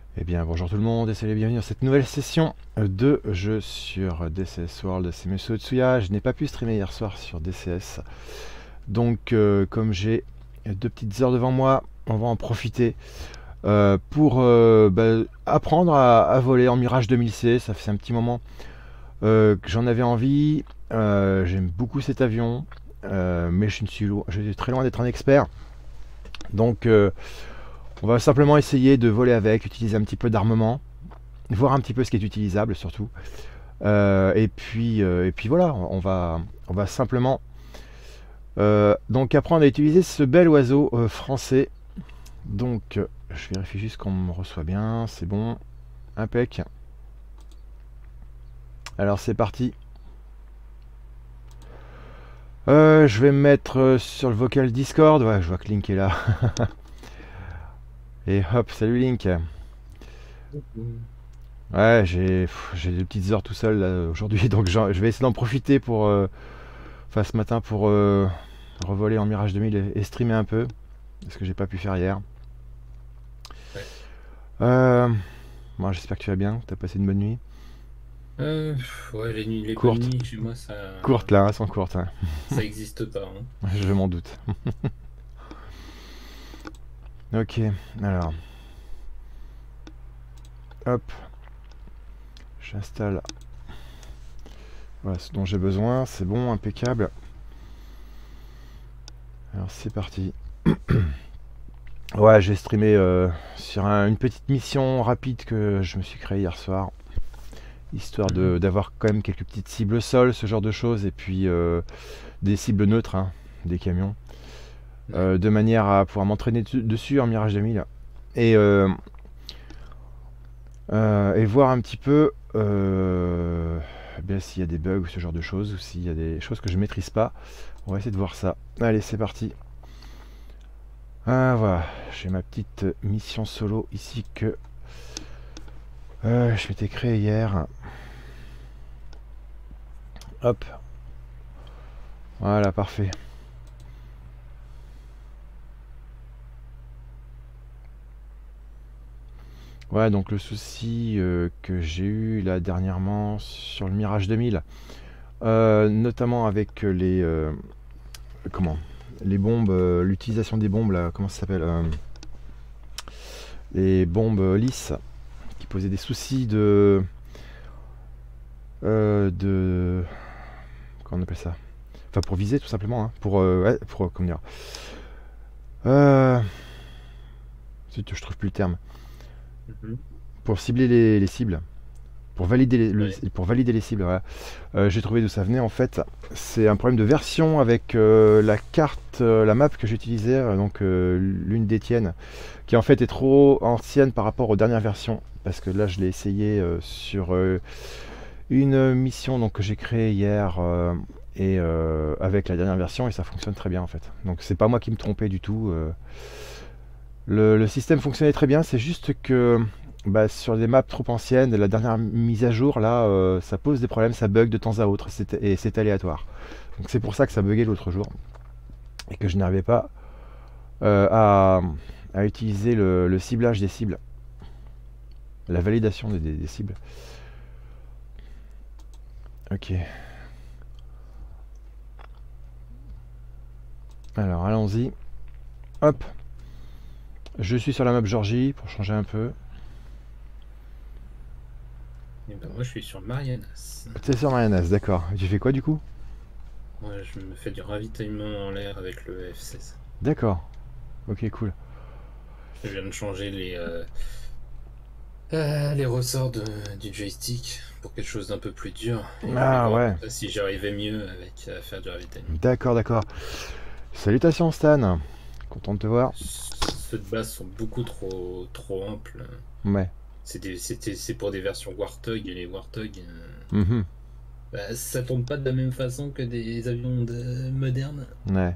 Eh bien bonjour tout le monde et salut, bienvenue dans cette nouvelle session de jeu sur DCS World. C'est Monsieur Otsuya, je n'ai pas pu streamer hier soir sur DCS. Donc comme j'ai 2 petites heures devant moi, on va en profiter pour apprendre à voler en Mirage 2000C. Ça fait un petit moment que j'en avais envie. J'aime beaucoup cet avion, mais je suis très loin d'être un expert. Donc on va simplement essayer de voler avec, utiliser un petit peu d'armement, voir un petit peu ce qui est utilisable surtout. Et puis voilà, on va simplement donc apprendre à utiliser ce bel oiseau français. Donc je vérifie juste qu'on me reçoit bien, c'est bon, impec. Alors c'est parti. Je vais me mettre sur le vocal Discord. Ouais, je vois que Link est là. Et hop, salut Link. Ouais, j'ai des petites heures tout seul là, aujourd'hui, donc je vais essayer d'en profiter pour, enfin ce matin pour revoler en Mirage 2000 et streamer un peu, ce que j'ai pas pu faire hier. Ouais. Euh, Bon, j'espère que tu vas bien, t'as passé une bonne nuit. Ouais, les bonnes Courte, nuits chez moi, courte là, hein, sans courte, hein. ça existe pas, hein. Je m'en doute. Ok, alors, hop, j'installe voilà ce dont j'ai besoin, c'est bon, impeccable. Alors c'est parti. Ouais, j'ai streamé sur une petite mission rapide que je me suis créée hier soir, histoire Mhm. d'avoir quand même quelques petites cibles au sol, ce genre de choses, et puis des cibles neutres, hein, des camions, Ouais. de manière à pouvoir m'entraîner dessus en Mirage 2000 et, et voir un petit peu bien s'il y a des bugs ou ce genre de choses, ou s'il y a des choses que je maîtrise pas. On va essayer de voir ça. Allez, c'est parti. Ah, voilà, j'ai ma petite mission solo ici que je m'étais créé hier. Hop, voilà, parfait. Ouais, donc le souci que j'ai eu là dernièrement sur le Mirage 2000, notamment avec comment, les bombes, l'utilisation des bombes là, comment ça s'appelle, les bombes lisses, qui posaient des soucis de, comment on appelle ça, enfin pour viser tout simplement, hein, ouais, pour comment dire, euh, zut, je trouve plus le terme, Mhm. pour cibler les cibles. Ouais. Pour valider les cibles, voilà. J'ai trouvé d'où ça venait en fait. C'est un problème de version avec la carte, la map que j'utilisais, donc l'une des tiennes, qui en fait est trop ancienne par rapport aux dernières versions. Parce que là, je l'ai essayé sur une mission donc, que j'ai créée hier et avec la dernière version et ça fonctionne très bien en fait. Donc c'est pas moi qui me trompais du tout. Le système fonctionnait très bien, c'est juste que bah, sur des maps trop anciennes, la dernière mise à jour, là, ça pose des problèmes, ça bug de temps à autre, et c'est aléatoire. Donc c'est pour ça que ça buguait l'autre jour, et que je n'arrivais pas euh, à, à utiliser le ciblage des cibles, la validation des cibles. Ok, alors allons-y. Hop, je suis sur la map Georgie, pour changer un peu. Et ben moi, je suis sur Marianas. C'est sur Marianas, d'accord. Tu fais quoi du coup? Moi, je me fais du ravitaillement en l'air avec le F16. D'accord, ok, cool. Je viens de changer les ressorts du joystick pour quelque chose d'un peu plus dur. Et je voulais Ah voir à peu ouais, près si j'arrivais mieux avec à faire du ravitaillement. d'accord, d'accord. Salutations Stan, content de te voir. Ceux de base sont beaucoup trop amples. Ouais. C'est pour des versions Warthog et les Warthog, Mhm. bah, ça tourne pas de la même façon que des avions modernes. Ouais.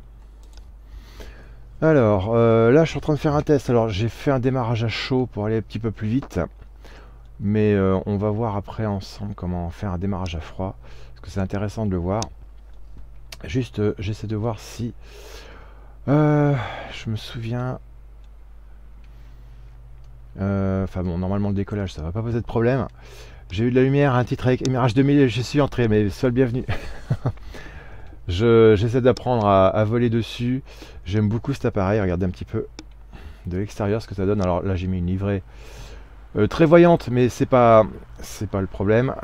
Alors, là, je suis en train de faire un test. Alors, j'ai fait un démarrage à chaud pour aller un petit peu plus vite. Mais on va voir après ensemble comment faire un démarrage à froid. Parce que c'est intéressant de le voir. Juste, j'essaie de voir si... je me souviens... Enfin bon, normalement le décollage ça va pas poser de problème. J'ai eu de la lumière, un titre avec Mirage 2000 et je suis entré, mais sois le bienvenu. J'essaie d'apprendre à voler dessus. J'aime beaucoup cet appareil, regardez un petit peu de l'extérieur ce que ça donne. Alors là j'ai mis une livrée très voyante, mais c'est pas le problème.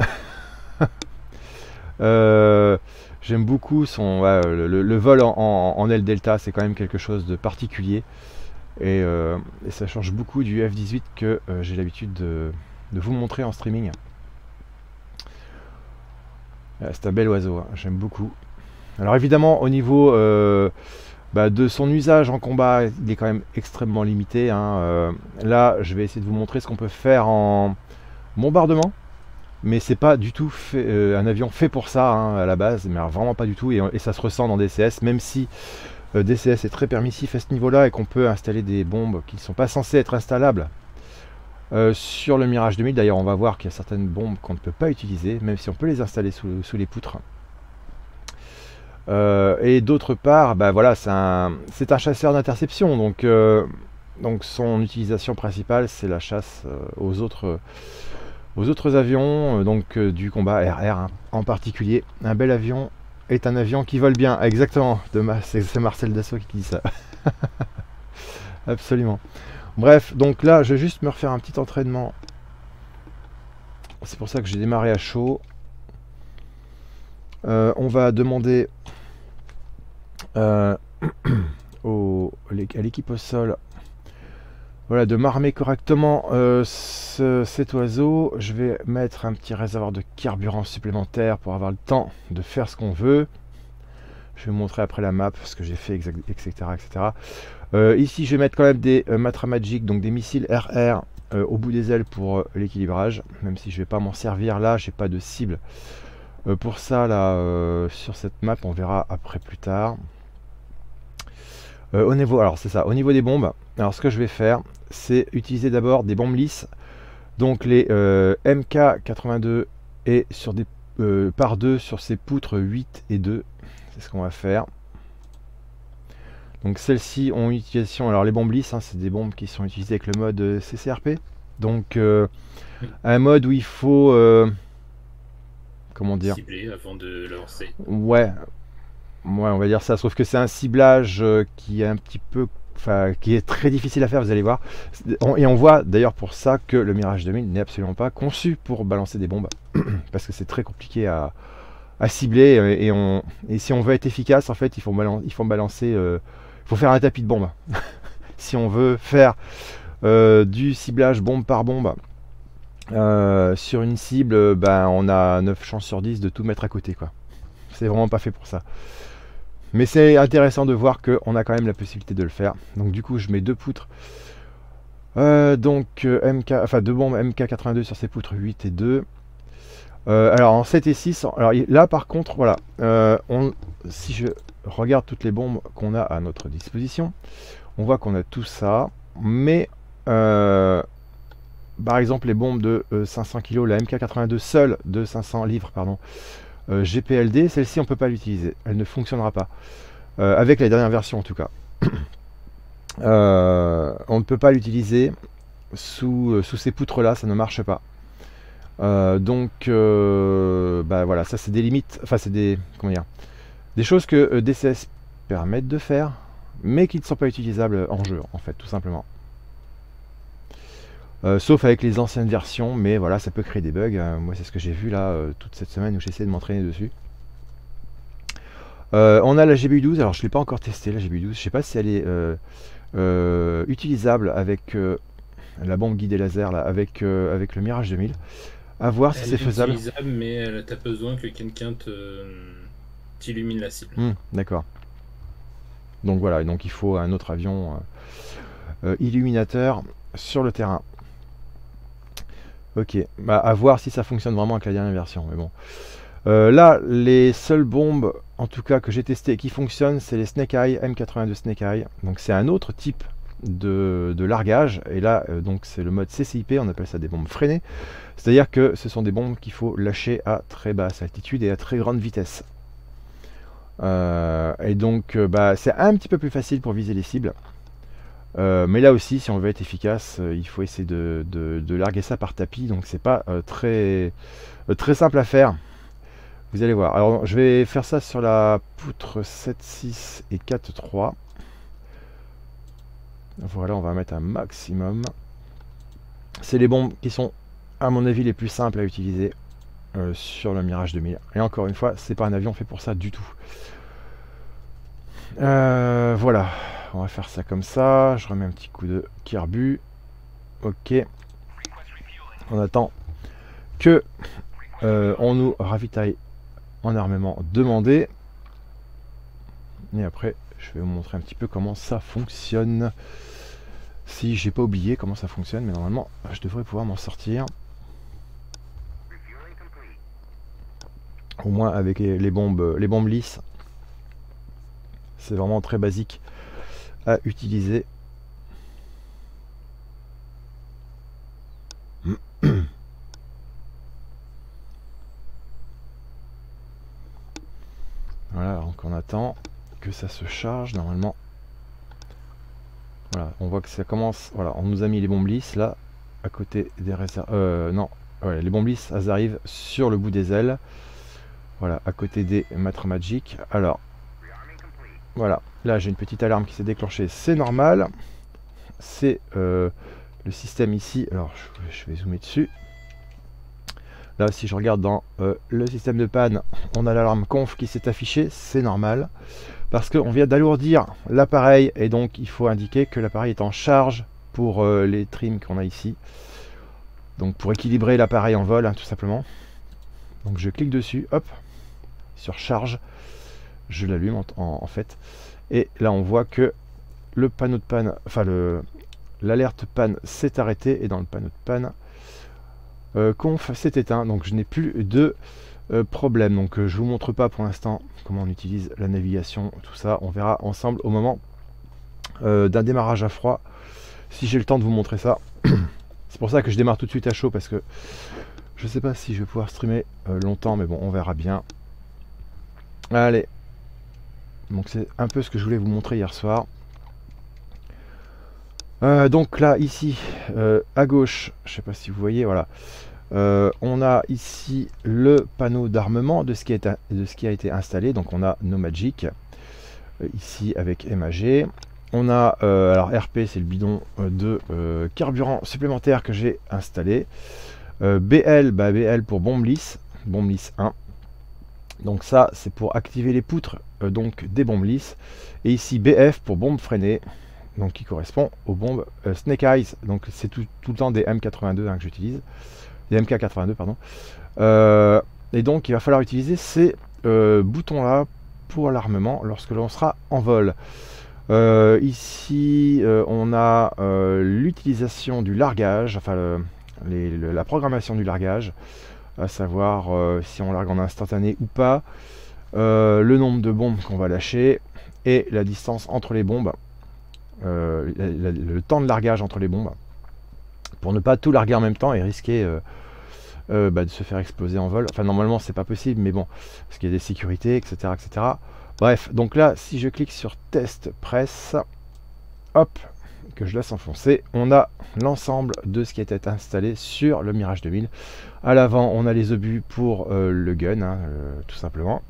J'aime beaucoup le vol en aile delta, c'est quand même quelque chose de particulier. Et ça change beaucoup du F-18 que j'ai l'habitude de vous montrer en streaming. C'est un bel oiseau, hein, j'aime beaucoup. Alors évidemment, au niveau de son usage en combat, il est quand même extrêmement limité, hein. Là, je vais essayer de vous montrer ce qu'on peut faire en bombardement. Mais c'est pas du tout un avion fait pour ça, hein, à la base, mais alors vraiment pas du tout, et ça se ressent dans DCS, même si DCS est très permissif à ce niveau-là et qu'on peut installer des bombes qui ne sont pas censées être installables sur le Mirage 2000. D'ailleurs, on va voir qu'il y a certaines bombes qu'on ne peut pas utiliser, même si on peut les installer sous les poutres. Et d'autre part, bah voilà, c'est un chasseur d'interception, donc son utilisation principale, c'est la chasse aux autres avions, du combat RR, hein, en particulier. Un bel avion est un avion qui vole bien, exactement. C'est Marcel Dassault qui dit ça. Absolument. Bref, donc là, je vais juste me refaire un petit entraînement. C'est pour ça que j'ai démarré à chaud. On va demander à l'équipe au sol, voilà, de m'armer correctement cet oiseau. Je vais mettre un petit réservoir de carburant supplémentaire pour avoir le temps de faire ce qu'on veut. Je vais vous montrer après la map ce que j'ai fait, etc. etc. Ici, je vais mettre quand même des Matra Magic, donc des missiles RR au bout des ailes pour l'équilibrage, même si je ne vais pas m'en servir là, j'ai pas de cible. Pour ça, là, sur cette map, on verra après plus tard. Au niveau des bombes, alors ce que je vais faire, c'est utiliser d'abord des bombes lisses, donc les MK82 et sur des par 2 sur ces poutres 8 et 2, c'est ce qu'on va faire. Donc celles-ci ont une utilisation, alors les bombes lisses, hein, c'est des bombes qui sont utilisées avec le mode CCRP, donc un mode où il faut comment dire, cibler avant de lancer. Ouais, on va dire ça, sauf que c'est un ciblage qui est un petit peu, enfin, qui est très difficile à faire, vous allez voir. Et on voit d'ailleurs pour ça que le Mirage 2000 n'est absolument pas conçu pour balancer des bombes, parce que c'est très compliqué à cibler, et si on veut être efficace, en fait, il faut balancer, il faut faire un tapis de bombes. Si on veut faire du ciblage bombe par bombe, sur une cible, on a 9 chances sur 10 de tout mettre à côté, quoi. C'est vraiment pas fait pour ça. Mais c'est intéressant de voir qu'on a quand même la possibilité de le faire. Donc du coup, je mets deux poutres. Deux bombes MK82 sur ces poutres 8 et 2. Alors en 7 et 6, alors là par contre, voilà, si je regarde toutes les bombes qu'on a à notre disposition, on voit qu'on a tout ça, mais par exemple les bombes de 500 kg, la MK82 seule de 500 livres, pardon, GPLD, celle-ci on peut pas l'utiliser, elle ne fonctionnera pas, avec la dernière version en tout cas. On ne peut pas l'utiliser sous ces poutres là, ça ne marche pas. Voilà, ça c'est des limites, enfin c'est des, comment dire, des choses que DCS permettent de faire, mais qui ne sont pas utilisables en jeu, en fait, tout simplement. Sauf avec les anciennes versions, mais voilà, ça peut créer des bugs. Moi, c'est ce que j'ai vu là toute cette semaine où j'essaie de m'entraîner dessus. On a la GBU12, alors je ne l'ai pas encore testé, la GBU12. Je sais pas si elle est utilisable avec la bombe guidée laser, là, avec le Mirage 2000. À voir si c'est faisable. Mais tu as besoin que quelqu'un t'illumine la cible. D'accord. Donc voilà, donc il faut un autre avion illuminateur sur le terrain. Ok, à voir si ça fonctionne vraiment avec la dernière version, mais bon. Là, les seules bombes, en tout cas que j'ai testées et qui fonctionnent, c'est les Snake Eye, M82 Snake Eye. Donc c'est un autre type de largage, et là, donc c'est le mode CCIP, on appelle ça des bombes freinées. C'est-à-dire que ce sont des bombes qu'il faut lâcher à très basse altitude et à très grande vitesse. Et donc, c'est un petit peu plus facile pour viser les cibles. Mais là aussi, si on veut être efficace, il faut essayer de larguer ça par tapis. Donc c'est pas très simple à faire. Vous allez voir. Alors je vais faire ça sur la poutre 7,6 et 4,3. Voilà, on va mettre un maximum. C'est les bombes qui sont, à mon avis, les plus simples à utiliser sur le Mirage 2000. Et encore une fois, c'est pas un avion fait pour ça du tout. Voilà, on va faire ça comme ça. Je remets un petit coup de carbu. Ok. On attend que on nous ravitaille en armement demandé. Et après, je vais vous montrer un petit peu comment ça fonctionne. Si j'ai pas oublié comment ça fonctionne, mais normalement, je devrais pouvoir m'en sortir. Au moins avec les bombes lisses. C'est vraiment très basique à utiliser. Voilà, donc on attend que ça se charge normalement. Voilà, on voit que ça commence. Voilà, on nous a mis les bombes lisses là, à côté des réserves. Non, ouais, les bombes lisses, elles arrivent sur le bout des ailes. Voilà, à côté des Matra Magic. Alors, voilà, là j'ai une petite alarme qui s'est déclenchée, c'est normal. C'est le système ici. Alors, je vais zoomer dessus. Là, si je regarde dans le système de panne, on a l'alarme conf qui s'est affichée, c'est normal. Parce qu'on vient d'alourdir l'appareil et donc il faut indiquer que l'appareil est en charge pour les trims qu'on a ici. Donc pour équilibrer l'appareil en vol, hein, tout simplement. Donc je clique dessus, hop, sur charge, je l'allume en fait. Et là on voit que le panneau de panne, enfin l'alerte panne s'est arrêtée et dans le panneau de panne, conf s'est éteint. Donc je n'ai plus de problème. Donc je vous montre pas pour l'instant comment on utilise la navigation, tout ça. On verra ensemble au moment d'un démarrage à froid, si j'ai le temps de vous montrer ça. C'est pour ça que je démarre tout de suite à chaud, parce que je sais pas si je vais pouvoir streamer longtemps, mais bon, on verra bien. Allez, donc c'est un peu ce que je voulais vous montrer hier soir. Donc là, ici, à gauche, je sais pas si vous voyez, voilà. On a ici le panneau d'armement de ce qui a été installé. Donc on a nos Magic ici avec MAG. On a alors RP, c'est le bidon de carburant supplémentaire que j'ai installé. BL, BL pour bombe lisse 1. Donc ça c'est pour activer les poutres donc des bombes lisses. Et ici BF pour bombe freinée, donc qui correspond aux bombes Snake Eyes. Donc c'est tout le temps des M82 hein, que j'utilise. Des MK82 pardon. Et donc il va falloir utiliser ces boutons là pour l'armement lorsque l'on sera en vol. Ici on a l'utilisation du largage, enfin la programmation du largage, à savoir si on largue en instantané ou pas, le nombre de bombes qu'on va lâcher et la distance entre les bombes, le temps de largage entre les bombes, pour ne pas tout larguer en même temps et risquer de se faire exploser en vol. Enfin normalement c'est pas possible, mais bon, parce qu'il y a des sécurités, etc., etc. Bref, donc là si je clique sur test press, hop, que je laisse enfoncer, on a l'ensemble de ce qui a été installé sur le Mirage 2000. À l'avant on a les obus pour le gun, hein, tout simplement.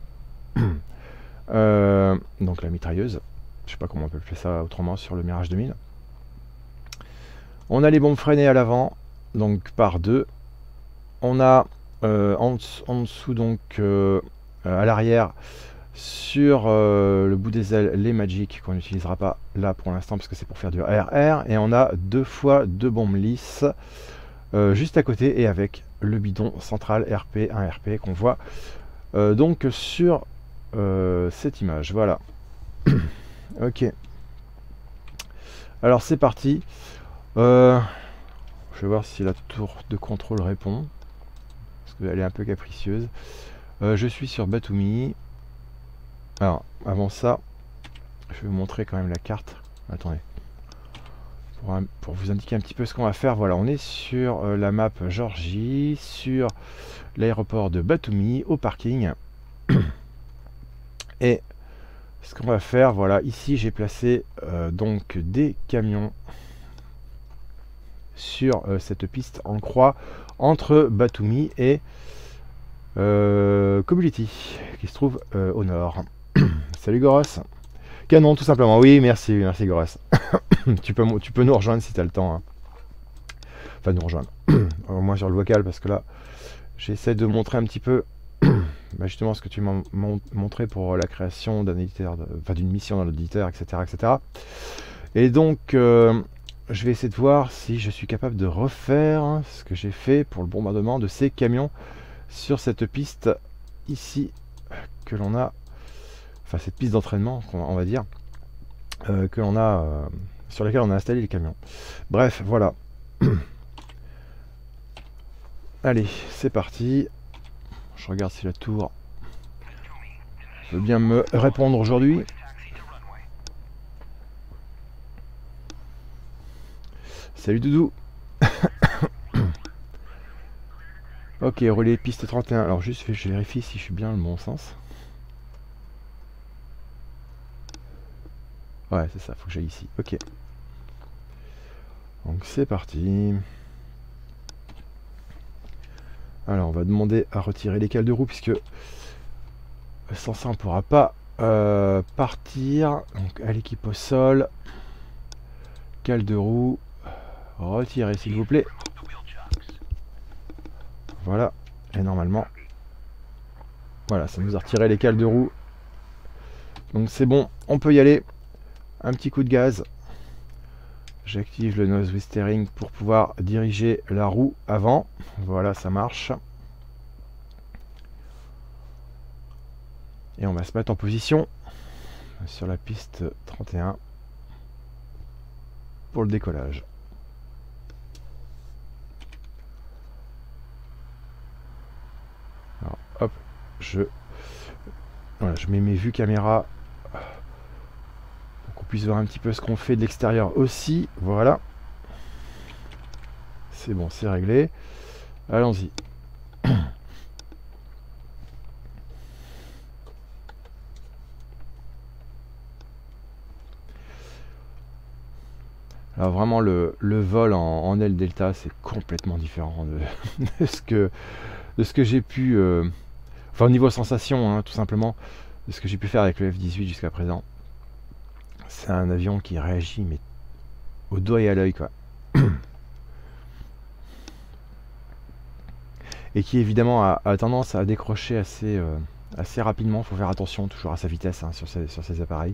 Donc la mitrailleuse, je sais pas comment on peut appeler ça autrement sur le Mirage 2000. On a les bombes freinées à l'avant, donc par deux. On a en dessous donc à l'arrière sur le bout des ailes les Magic qu'on n'utilisera pas là pour l'instant parce que c'est pour faire du RR, et on a 2 fois 2 bombes lisses juste à côté et avec le bidon central RP, un RP qu'on voit donc sur cette image. Voilà. Ok, alors c'est parti. Je vais voir si la tour de contrôle répond, parce qu'elle est un peu capricieuse. Je suis sur Batumi. Alors, avant ça, je vais vous montrer quand même la carte. Attendez. Pour vous indiquer un petit peu ce qu'on va faire. Voilà, on est sur la map Georgie, sur l'aéroport de Batumi, au parking. Et Ce qu'on va faire, voilà, ici j'ai placé donc des camions sur cette piste en croix entre Batumi et Community, qui se trouve au nord. Salut Goros. Canon tout simplement, oui, merci, merci Goros. tu peux nous rejoindre si tu as le temps. Hein. Enfin nous rejoindre, au moins sur le vocal, parce que là, j'essaie de montrer un petit peu bah justement ce que tu m'as montré pour la création d'un éditeur, enfin d'une mission dans l'éditeur, etc., etc. Et donc, je vais essayer de voir si je suis capable de refaire ce que j'ai fait pour le bombardement de ces camions sur cette piste ici que l'on a, enfin cette piste d'entraînement, on va dire, que l'on a, sur laquelle on a installé les camions. Bref, voilà. Allez, c'est parti. Je regarde si la tour veut bien me répondre aujourd'hui. Salut Doudou. Ok, relais piste 31. Alors juste, je vérifie si je suis bien dans le bon sens. Ouais, c'est ça, faut que j'aille ici. Ok. Donc c'est parti. Alors on va demander à retirer les cales de roue puisque sans ça on ne pourra pas partir. Donc à l'équipe au sol. Cales de roue. Retirez s'il vous plaît. Voilà. Et normalement. Voilà, ça nous a retiré les cales de roue. Donc c'est bon, on peut y aller. Un petit coup de gaz. J'active le nose with steering pour pouvoir diriger la roue avant. Voilà, ça marche. Et on va se mettre en position sur la piste 31 pour le décollage. Alors, hop, voilà, je mets mes vues caméra pour qu'on puisse voir un petit peu ce qu'on fait de l'extérieur aussi. Voilà. C'est bon, c'est réglé. Allons-y. Alors vraiment le vol en aile delta c'est complètement différent de ce que j'ai pu enfin au niveau sensation hein, tout simplement de ce que j'ai pu faire avec le F-18 jusqu'à présent. C'est un avion qui réagit mais au doigt et à l'œil quoi. Et qui évidemment a tendance à décrocher assez rapidement. Il faut faire attention toujours à sa vitesse hein, sur ces appareils.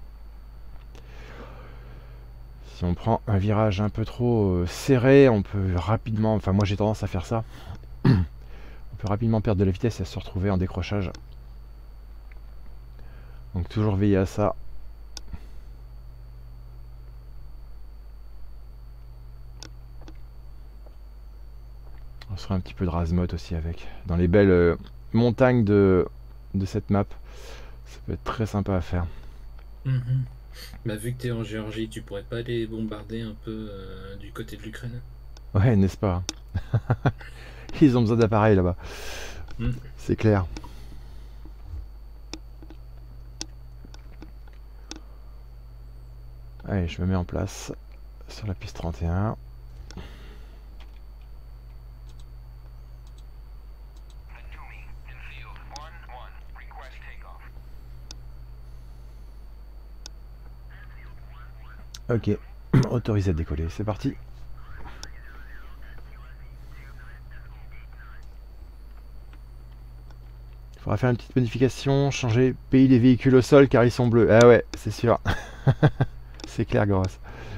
Si on prend un virage un peu trop serré, on peut rapidement, enfin moi j'ai tendance à faire ça, on peut rapidement perdre de la vitesse et se retrouver en décrochage. Donc toujours veiller à ça. On se fera un petit peu de rasemote aussi avec, dans les belles montagnes de cette map. Ça peut être très sympa à faire. Bah, vu que tu es en Géorgie, tu pourrais pas aller bombarder un peu du côté de l'Ukraine? Ouais, n'est-ce pas? Ils ont besoin d'appareils là-bas. C'est clair. Allez, je me mets en place sur la piste 31. Ok, autorisé à décoller, c'est parti. Il faudra faire une petite modification, changer pays des véhicules au sol car ils sont bleus. Ah ouais, c'est sûr. C'est clair, grosse.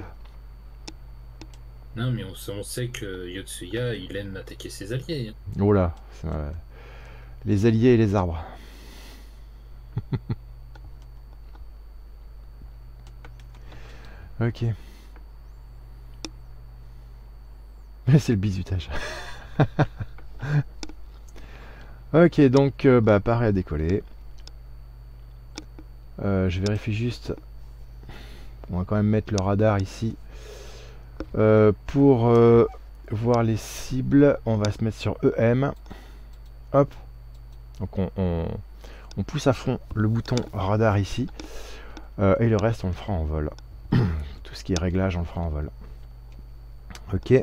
Non, mais on sait que Yotsuya, il aime attaquer ses alliés. Oh là, les alliés et les arbres. Ok. Mais c'est le bizutage. Ok, donc bah pareil à décoller. Je vérifie juste. On va quand même mettre le radar ici. Pour voir les cibles, on va se mettre sur EM. Hop. Donc on On pousse à fond le bouton radar ici. Et le reste, on le fera en vol. Tout ce qui est réglage, on le fera en vol. Ok.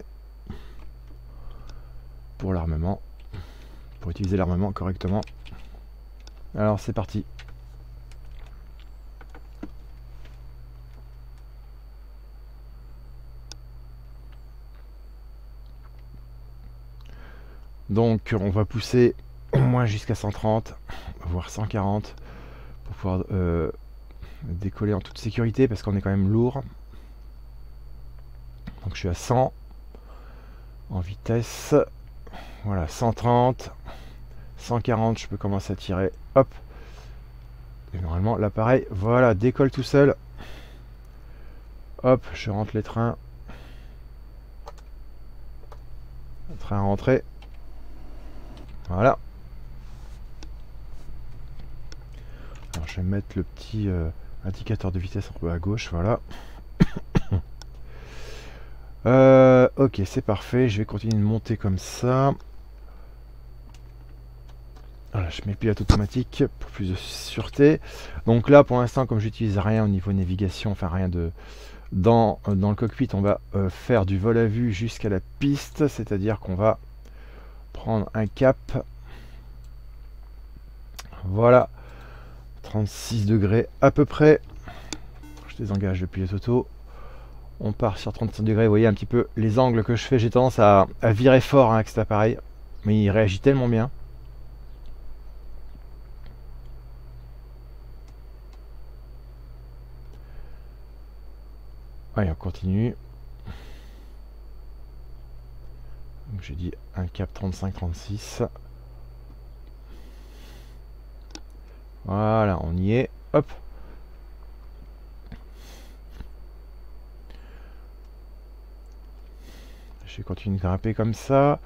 Pour l'armement. Pour utiliser l'armement correctement. Alors, c'est parti. Donc, on va pousser au moins jusqu'à 130, voire 140, pour pouvoir décoller en toute sécurité, parce qu'on est quand même lourd. Donc, je suis à 100 en vitesse. Voilà, 130, 140, je peux commencer à tirer. Hop. Et normalement, l'appareil, voilà, décolle tout seul. Hop, je rentre les trains. Le train rentré. Voilà. Alors je vais mettre le petit indicateur de vitesse en haut à gauche, voilà. Ok, c'est parfait. Je vais continuer de monter comme ça. Voilà, je mets le pilote automatique pour plus de sûreté. Donc là, pour l'instant, comme j'utilise rien au niveau navigation, enfin rien de dans le cockpit, on va faire du vol à vue jusqu'à la piste, c'est-à-dire qu'on va prendre un cap. Voilà, 36 degrés à peu près. Je désengage le pilote auto. On part sur 35 degrés. Vous voyez un petit peu les angles que je fais. J'ai tendance à virer fort avec cet appareil, mais il réagit tellement bien. Allez, on continue. J'ai dit un cap 35-36. Voilà, on y est. Hop. Je vais continuer de grimper comme ça.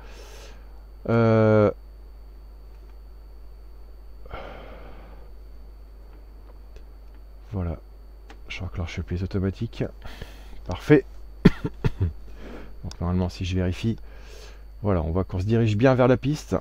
Voilà. Je reclenche le pilote automatique. Parfait. Donc normalement, si je vérifie, voilà, on voit qu'on se dirige bien vers la piste.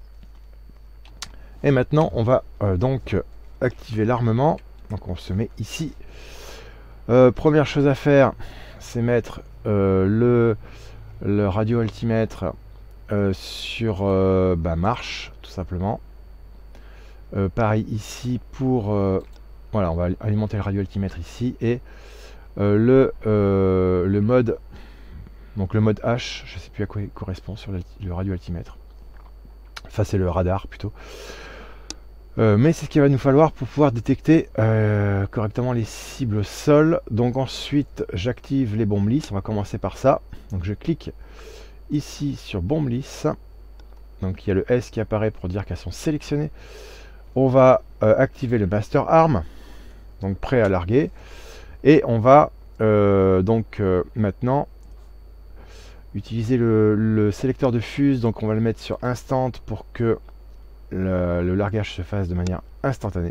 Et maintenant, on va donc activer l'armement. Donc on se met ici. Première chose à faire, c'est mettre le radio altimètre sur marche, tout simplement. Pareil ici pour... voilà, on va alimenter le radio altimètre ici. Et le mode... Donc le mode H, je ne sais plus à quoi il correspond sur le radio altimètre. Enfin, c'est le radar plutôt. Mais c'est ce qu'il va nous falloir pour pouvoir détecter correctement les cibles au sol. Donc ensuite, j'active les bombes lisses. On va commencer par ça. Donc je clique ici sur bombes lisses. Donc il y a le S qui apparaît pour dire qu'elles sont sélectionnées. On va activer le Master Arm. Donc prêt à larguer. Et on va maintenant utiliser le sélecteur de fuse. Donc on va le mettre sur Instant pour que le largage se fasse de manière instantanée.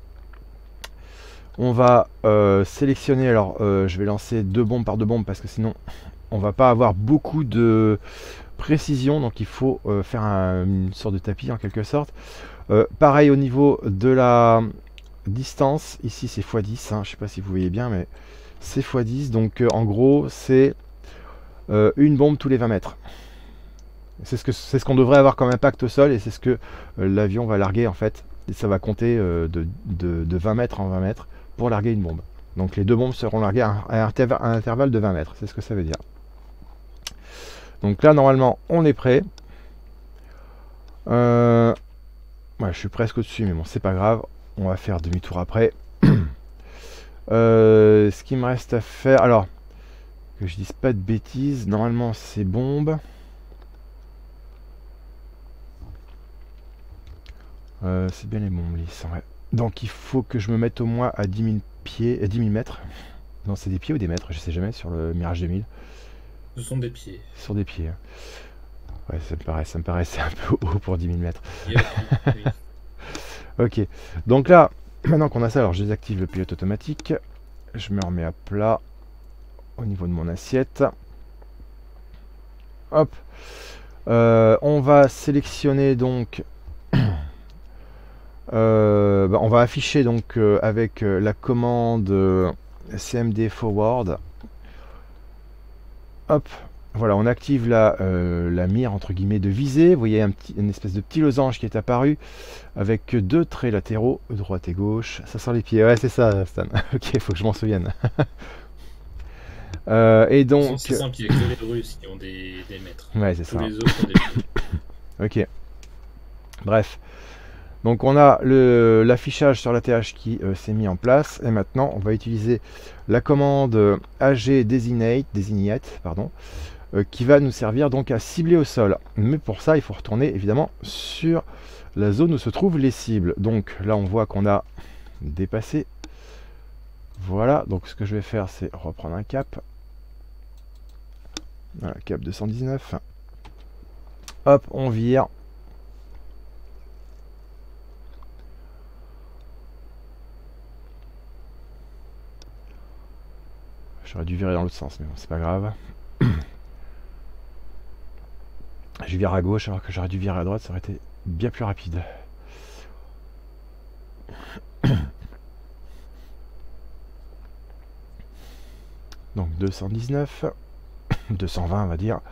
On va sélectionner, alors je vais lancer 2 bombes par 2 bombes parce que sinon on va pas avoir beaucoup de précision, donc il faut faire une sorte de tapis en quelque sorte. Pareil au niveau de la distance, ici c'est x10, hein, je sais pas si vous voyez bien, mais c'est x10, donc en gros c'est une bombe tous les 20 mètres. C'est ce qu'on devrait avoir comme impact au sol, et c'est ce que l'avion va larguer en fait. Et ça va compter de 20 mètres en 20 mètres pour larguer une bombe. Donc les 2 bombes seront larguées à un intervalle de 20 mètres, c'est ce que ça veut dire. Donc là normalement on est prêt. Ouais, je suis presque au-dessus, mais bon c'est pas grave, on va faire demi-tour après. Ce qui me reste à faire, alors que je dise pas de bêtises, normalement c'est bombe. C'est bien les bombes lisses, ouais. Donc il faut que je me mette au moins à 10 000 pieds, 10 000 mètres. Non, c'est des pieds ou des mètres, je sais jamais, sur le Mirage 2000. Ce sont des pieds. Sur des pieds. Ouais, ça me paraissait un peu haut pour 10 000 mètres. Yeah, oui. Ok, donc là, maintenant qu'on a ça, alors je désactive le pilote automatique. Je me remets à plat au niveau de mon assiette. Hop. On va sélectionner donc On va afficher donc avec la commande CMD forward. Hop, voilà, on active la mire entre guillemets de visée. Vous voyez une espèce de petit losange qui est apparu avec deux traits latéraux, droite et gauche. Ça sent les pieds, ouais, c'est ça, Stan. Ok, il faut que je m'en souvienne. Et donc. C'est simple, il n'y a que les Russes qui ont des mètres. Ouais, c'est Tous ça. les autres ont des pieds. Ok. Bref. Donc on a l'affichage sur la TH qui s'est mis en place. Et maintenant, on va utiliser la commande AG designate, pardon, qui va nous servir donc à cibler au sol. Mais pour ça, il faut retourner évidemment sur la zone où se trouvent les cibles. Donc là, on voit qu'on a dépassé. Voilà, donc ce que je vais faire, c'est reprendre un cap. Voilà, cap 219. Hop, on vire. J'aurais dû virer dans l'autre sens, mais bon, c'est pas grave. Je vire à gauche alors que j'aurais dû virer à droite, ça aurait été bien plus rapide. Donc 219, 220 on va dire.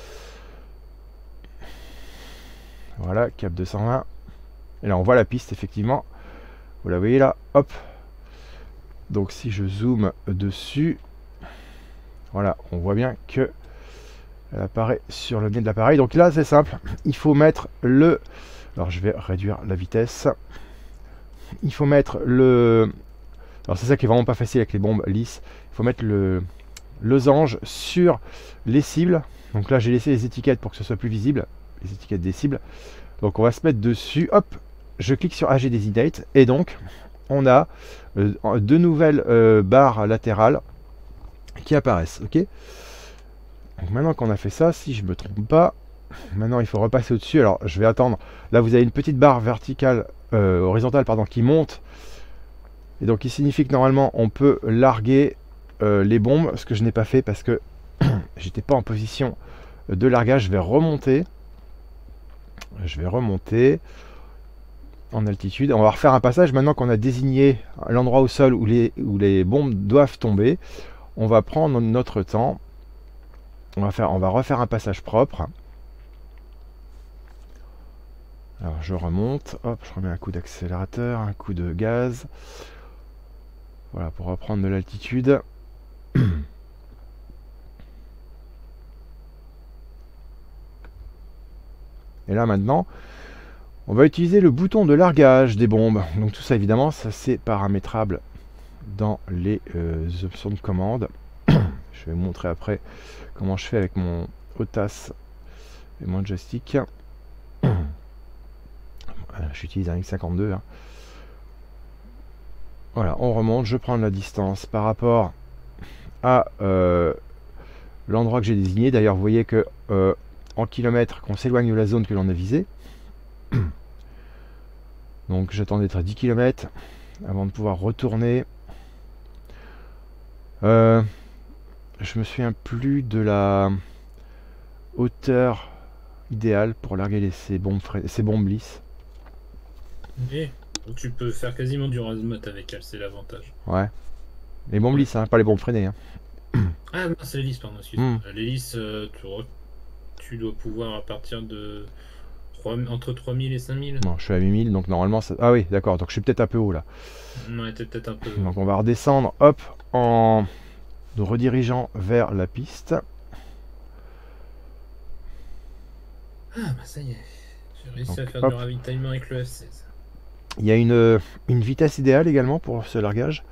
Voilà, cap 220. Et là on voit la piste effectivement. Vous la voyez là, hop. Donc si je zoome dessus, voilà, on voit bien que elle apparaît sur le nez de l'appareil. Donc là c'est simple, il faut mettre le... Alors je vais réduire la vitesse. Il faut mettre le... Alors c'est ça qui est vraiment pas facile avec les bombes lisses. Il faut mettre le losange sur les cibles. Donc là j'ai laissé les étiquettes pour que ce soit plus visible. Les étiquettes des cibles. Donc on va se mettre dessus. Hop, je clique sur AG Designate. Et donc on a deux nouvelles barres latérales qui apparaissent. Ok. Donc maintenant qu'on a fait ça, si je me trompe pas, maintenant il faut repasser au-dessus. Alors je vais attendre. Là vous avez une petite barre verticale, horizontale pardon, qui monte. Et donc il signifie que normalement on peut larguer les bombes, ce que je n'ai pas fait parce que j'étais pas en position de largage. Je vais remonter en altitude. On va refaire un passage maintenant qu'on a désigné l'endroit au sol où les bombes doivent tomber. On va prendre notre temps. On va refaire un passage propre. Alors je remonte, hop, je remets un coup d'accélérateur, un coup de gaz. Voilà, pour reprendre de l'altitude. Et là maintenant, on va utiliser le bouton de largage des bombes. Donc tout ça évidemment, ça c'est paramétrable dans les options de commande. Je vais vous montrer après comment je fais avec mon OTAS et mon joystick. J'utilise un X52. Hein. Voilà, on remonte, je prends la distance par rapport à l'endroit que j'ai désigné. D'ailleurs, vous voyez que en kilomètres, qu'on s'éloigne de la zone que l'on a visée. Donc j'attends d'être à 10 km avant de pouvoir retourner. Je me souviens plus de la hauteur idéale pour larguer ces bombes lisses. Et donc tu peux faire quasiment du razmut avec elle, c'est l'avantage. Ouais. Les bombes lisses, hein, pas les bombes freinées. Hein. Ah non, c'est l'hélice, pardon, excuse-moi. L'hélice, tu dois pouvoir à partir de entre 3000 et 5000. Non, je suis à 8000, donc normalement... Ça... Ah oui, d'accord, donc je suis peut-être un peu haut là. Ouais, t'es peut-être un peu... Donc on va redescendre, hop, en nous redirigeant vers la piste. Ah bah ça y est, j'ai réussi à faire du ravitaillement avec le F16. Il y a une vitesse idéale également pour ce largage.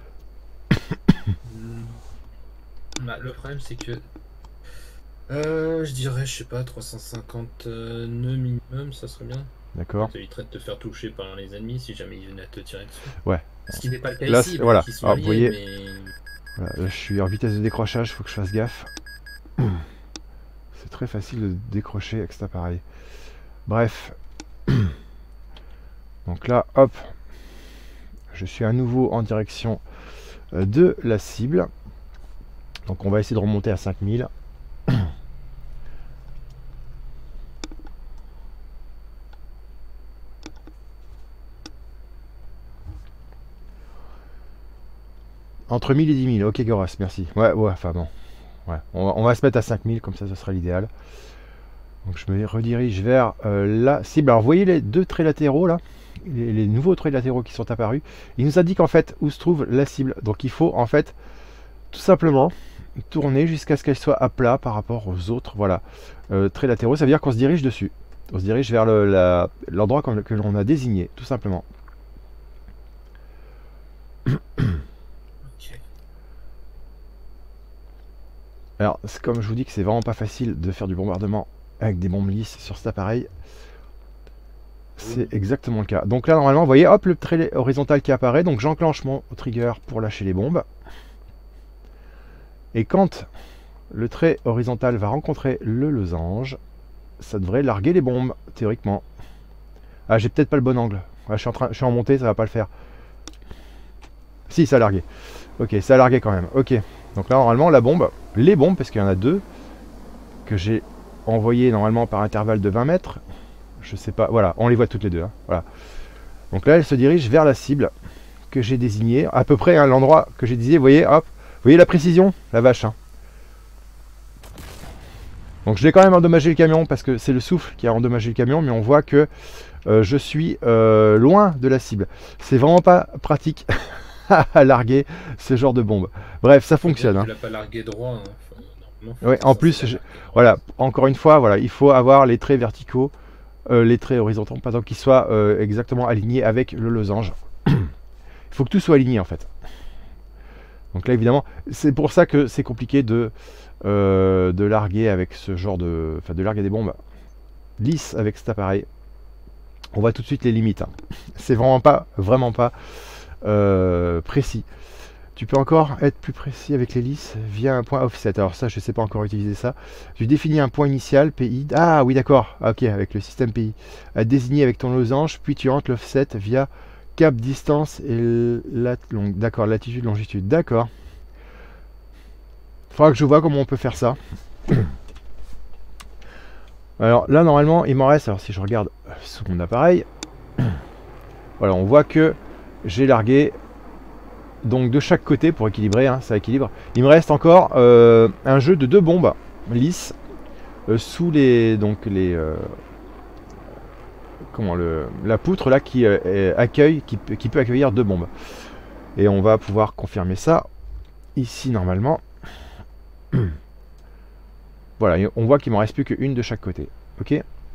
Bah, le problème c'est que je dirais, je sais pas, 350 nœuds minimum, ça serait bien. D'accord. Ça éviterait de te faire toucher par les ennemis si jamais ils venaient à te tirer dessus. Ouais. Ce qui n'est pas le cas là, ici, voilà. qui sont Alors, alliés, vous voyez, mais... voilà, là, je suis en vitesse de décrochage, il faut que je fasse gaffe. C'est très facile de décrocher avec cet appareil. Bref. Donc là, hop, je suis à nouveau en direction de la cible. Donc on va essayer de remonter à 5000. Entre 1000 et 10 000, ok Goras, merci. Ouais, ouais, enfin bon. Ouais. On va se mettre à 5000, comme ça ce sera l'idéal. Donc je me redirige vers la cible. Alors vous voyez les deux traits latéraux là, les nouveaux traits latéraux qui sont apparus. Ils nous indiquent en fait où se trouve la cible. Donc il faut en fait tout simplement tourner jusqu'à ce qu'elle soit à plat par rapport aux autres. Voilà, traits latéraux, ça veut dire qu'on se dirige dessus. On se dirige vers l'endroit que l'on a désigné, tout simplement. Alors, comme je vous dis que c'est vraiment pas facile de faire du bombardement avec des bombes lisses sur cet appareil, c'est exactement le cas. Donc là, normalement, vous voyez, hop, le trait horizontal qui apparaît. Donc j'enclenche mon trigger pour lâcher les bombes. Et quand le trait horizontal va rencontrer le losange, ça devrait larguer les bombes, théoriquement. Ah, j'ai peut-être pas le bon angle. Ah, je suis en montée, ça va pas le faire. Si, ça a largué. Ok, ça a largué quand même. Ok. Donc là, normalement, la bombe, les bombes, parce qu'il y en a deux, que j'ai envoyées normalement par intervalle de 20 mètres. Je sais pas, voilà, on les voit toutes les deux. Hein, voilà. Donc là, elle se dirige vers la cible que j'ai désignée, à peu près hein, l'endroit que j'ai désigné. Vous voyez, hop, vous voyez la précision, la vache. Hein. Donc je vais quand même endommager le camion parce que c'est le souffle qui a endommagé le camion, mais on voit que je suis loin de la cible. C'est vraiment pas pratique à larguer ce genre de bombe. Bref, ça fonctionne. Tu l'as pas largué droit. Hein. Enfin, ouais, en plus, voilà, encore une fois, voilà, il faut avoir les traits verticaux, les traits horizontaux, pardon, qui soient exactement alignés avec le losange. Il faut que tout soit aligné en fait. Donc là, évidemment, c'est pour ça que c'est compliqué de larguer avec ce genre de... Enfin, de larguer des bombes lisses avec cet appareil. On voit tout de suite les limites. Hein. C'est vraiment pas précis. Tu peux encore être plus précis avec les lisses via un point offset. Alors ça, je ne sais pas encore utiliser ça. Tu définis un point initial, PI. Ah oui, d'accord. Ok, avec le système PI. À désigner avec ton losange, puis tu rentres l'offset via cap, distance et d'accord, latitude, longitude. D'accord. Il faudra que je vois comment on peut faire ça. Alors là, normalement, il m'en reste. Alors si je regarde sous mon appareil, voilà, on voit que j'ai largué. Donc de chaque côté pour équilibrer, hein, ça équilibre. Il me reste encore un jeu de 2 bombes lisses sous les la poutre là qui accueille, qui peut accueillir 2 bombes. Et on va pouvoir confirmer ça ici normalement. Voilà, on voit qu'il m'en reste plus qu'une de chaque côté. Ok.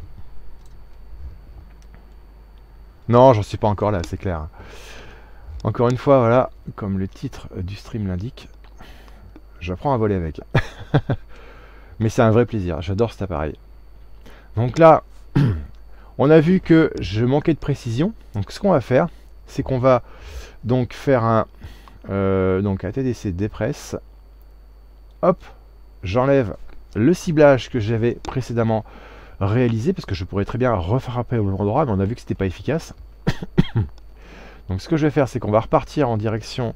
Non, j'en suis pas encore là, c'est clair. Encore une fois, voilà, comme le titre du stream l'indique, j'apprends à voler avec. Mais c'est un vrai plaisir, j'adore cet appareil. Donc là, on a vu que je manquais de précision. Donc ce qu'on va faire, c'est qu'on va donc faire un ATDC dépresse. Hop, j'enlève le ciblage que j'avais précédemment réalisé, parce que je pourrais très bien refrapper au même endroit, mais on a vu que c'était pas efficace. Donc ce que je vais faire, c'est qu'on va repartir en direction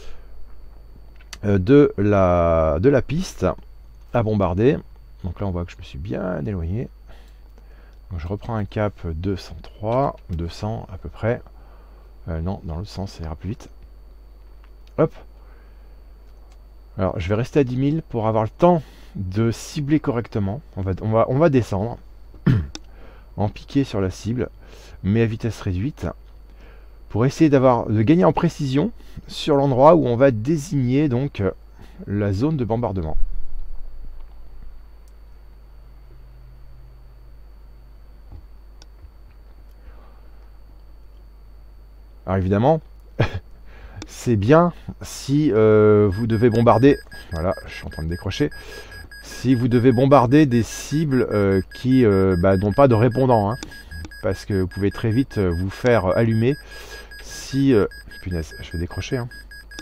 de la piste à bombarder. Donc là, on voit que je me suis bien éloigné. Donc je reprends un cap 203, 200 à peu près. Non, dans l'autre sens, ça ira plus vite. Hop. Alors, je vais rester à 10 000 pour avoir le temps de cibler correctement. On va descendre en piqué sur la cible, mais à vitesse réduite, pour essayer de gagner en précision sur l'endroit où on va désigner donc la zone de bombardement. Alors évidemment, c'est bien si vous devez bombarder, voilà, je suis en train de décrocher, si vous devez bombarder des cibles qui n'ont pas de répondant, hein, parce que vous pouvez très vite vous faire allumer si... punaise, je vais décrocher. Hein.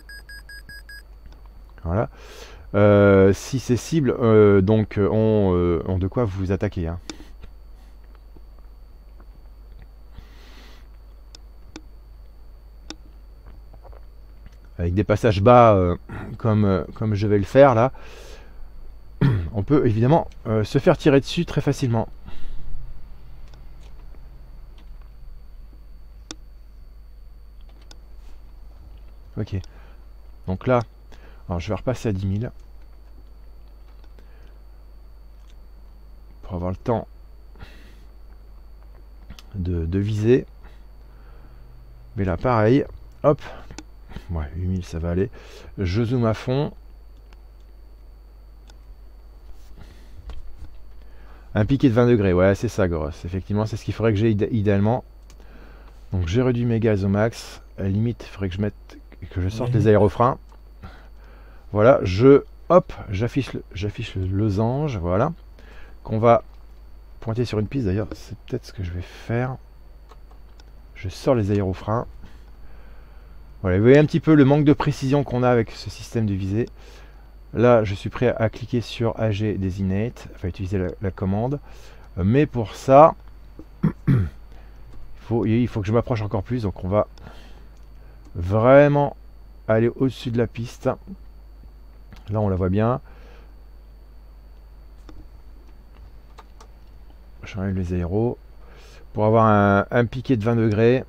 Voilà. Si ces cibles ont de quoi vous attaquer. Hein. Avec des passages bas comme je vais le faire là, on peut évidemment se faire tirer dessus très facilement. Ok. Donc là, alors je vais repasser à 10 000 pour avoir le temps de viser. Mais là, pareil, hop, ouais, 8000 ça va aller. Je zoome à fond. Un piqué de 20 degrés, ouais, c'est ça, grosse. Effectivement, c'est ce qu'il faudrait que j'ai idéalement. Donc j'ai réduit mes gaz au max. À la limite, il faudrait que je sorte les aérofreins. Voilà, hop, j'affiche le losange, voilà. Qu'on va pointer sur une piste, d'ailleurs, c'est peut-être ce que je vais faire. Je sors les aérofreins. Voilà, vous voyez un petit peu le manque de précision qu'on a avec ce système de visée. Là, je suis prêt à cliquer sur AG Designate, enfin utiliser la commande. Mais pour ça, il faut que je m'approche encore plus. Donc on va vraiment aller au-dessus de la piste. Là, on la voit bien. J'enlève les aéros pour avoir un piqué de 20 degrés.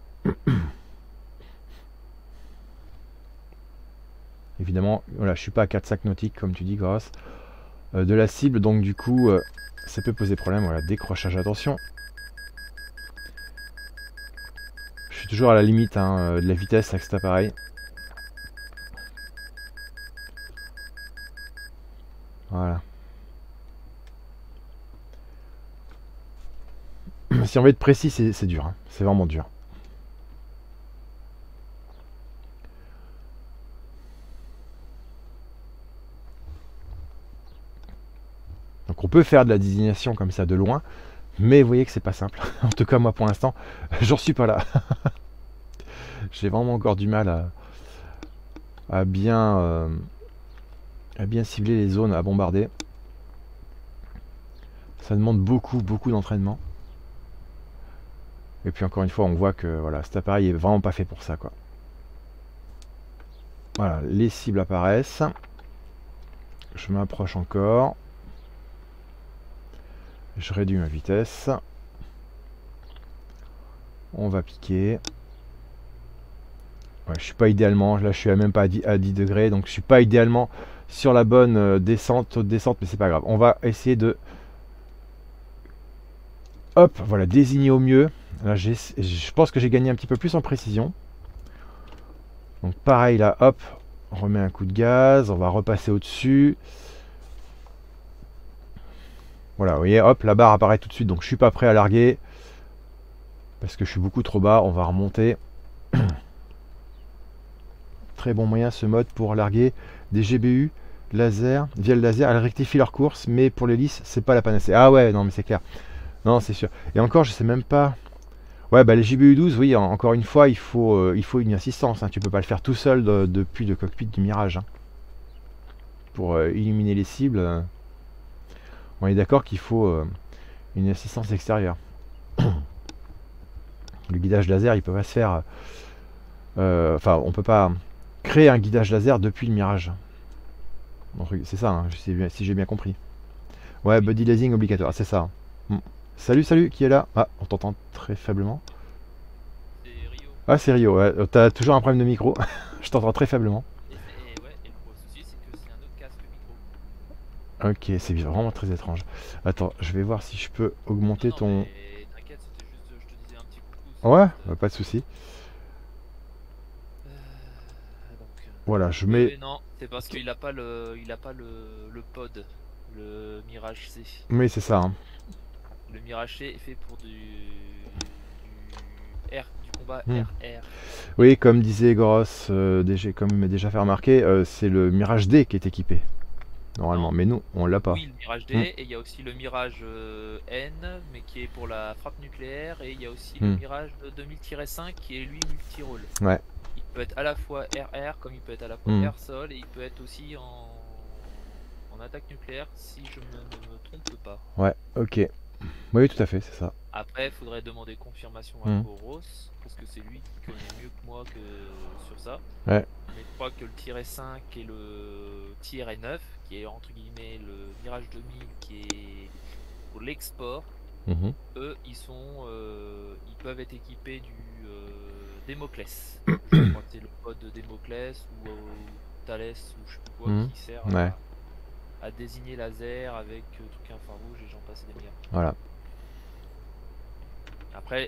Évidemment, voilà, je suis pas à 4 sacs nautiques comme tu dis, grâce de la cible, donc du coup, ça peut poser problème. Voilà, décrochage, attention. Je suis toujours à la limite hein, de la vitesse avec cet appareil. Voilà. Si on veut être précis, c'est dur. Hein. C'est vraiment dur. Donc on peut faire de la désignation comme ça de loin, mais vous voyez que c'est pas simple. En tout cas, moi pour l'instant, j'en suis pas là. J'ai vraiment encore du mal à bien cibler les zones à bombarder. Ça demande beaucoup d'entraînement. Et puis encore une fois, on voit que voilà, cet appareil est vraiment pas fait pour ça, quoi. Voilà, les cibles apparaissent. Je m'approche encore. Je réduis ma vitesse. On va piquer. Ouais, je suis pas idéalement, là je suis même pas à 10 degrés, donc je suis pas idéalement sur la bonne descente, haute descente, mais c'est pas grave. On va essayer de... Hop, voilà, désigner au mieux. Là, je pense que j'ai gagné un petit peu plus en précision. Donc pareil là, hop, on remet un coup de gaz, on va repasser au-dessus. Voilà, vous voyez, hop, la barre apparaît tout de suite, donc je suis pas prêt à larguer. Parce que je suis beaucoup trop bas, on va remonter. Très bon moyen ce mode pour larguer des GBU laser, via le laser. Elles rectifient leur course, mais pour l'hélice, c'est pas la panacée. Ah ouais, non mais c'est clair. Non, c'est sûr. Et encore, je sais même pas... Ouais, bah les GBU 12, oui, encore une fois, il faut une assistance. Hein. Tu peux pas le faire tout seul depuis le cockpit du Mirage. Hein. Pour illuminer les cibles, on est d'accord qu'il faut une assistance extérieure. Le guidage laser, il peut pas se faire... Enfin, on peut pas créer un guidage laser depuis le Mirage. C'est ça, hein, si j'ai bien compris. Ouais, body lasing obligatoire, c'est ça. Mm. Salut, qui est là? Ah, on t'entend très faiblement. C'est Rio. Ah, c'est Rio, ouais. T'as toujours un problème de micro. Je t'entends très faiblement. Ouais, et le gros souci, c'est que c'est un autre casque micro. Ok, c'est vraiment très étrange. Attends, je vais voir si je peux augmenter Non, ton... mais t'inquiète, c'était juste, je te disais un petit coucou. Ouais, bah, pas de souci. Voilà, je Oui, mets... oui, non, c'est parce qu'il a pas le pod, le Mirage C. Oui, c'est ça. Hein. Le Mirage C est fait pour du combat Hmm. RR. Oui, comme disait Goros, comme il m'a déjà fait remarquer, c'est le Mirage D qui est équipé. Normalement, Non. mais nous, on l'a pas. Oui, le Mirage D, et il y a aussi le Mirage N, mais qui est pour la frappe nucléaire, et il y a aussi le Mirage 2000-5 qui est lui multi-rôle. Ouais. Il peut être à la fois RR, comme il peut être à la fois air-sol, et il peut être aussi en attaque nucléaire, si je ne me trompe pas. Ouais, ok. Oui, tout à fait, c'est ça. Après, il faudrait demander confirmation à Boros, parce que c'est lui qui connaît mieux que moi sur ça. Ouais. Mais je crois que le tiret 5 et le tiret 9, qui est entre guillemets le Mirage 2000, qui est pour l'export, eux, ils peuvent être équipés du Démoclès. Je crois que c'est le code de Démoclès, ou Thales ou je sais plus quoi qui sert à désigner laser avec truc infrarouge et j'en passe des meilleurs. Voilà. Après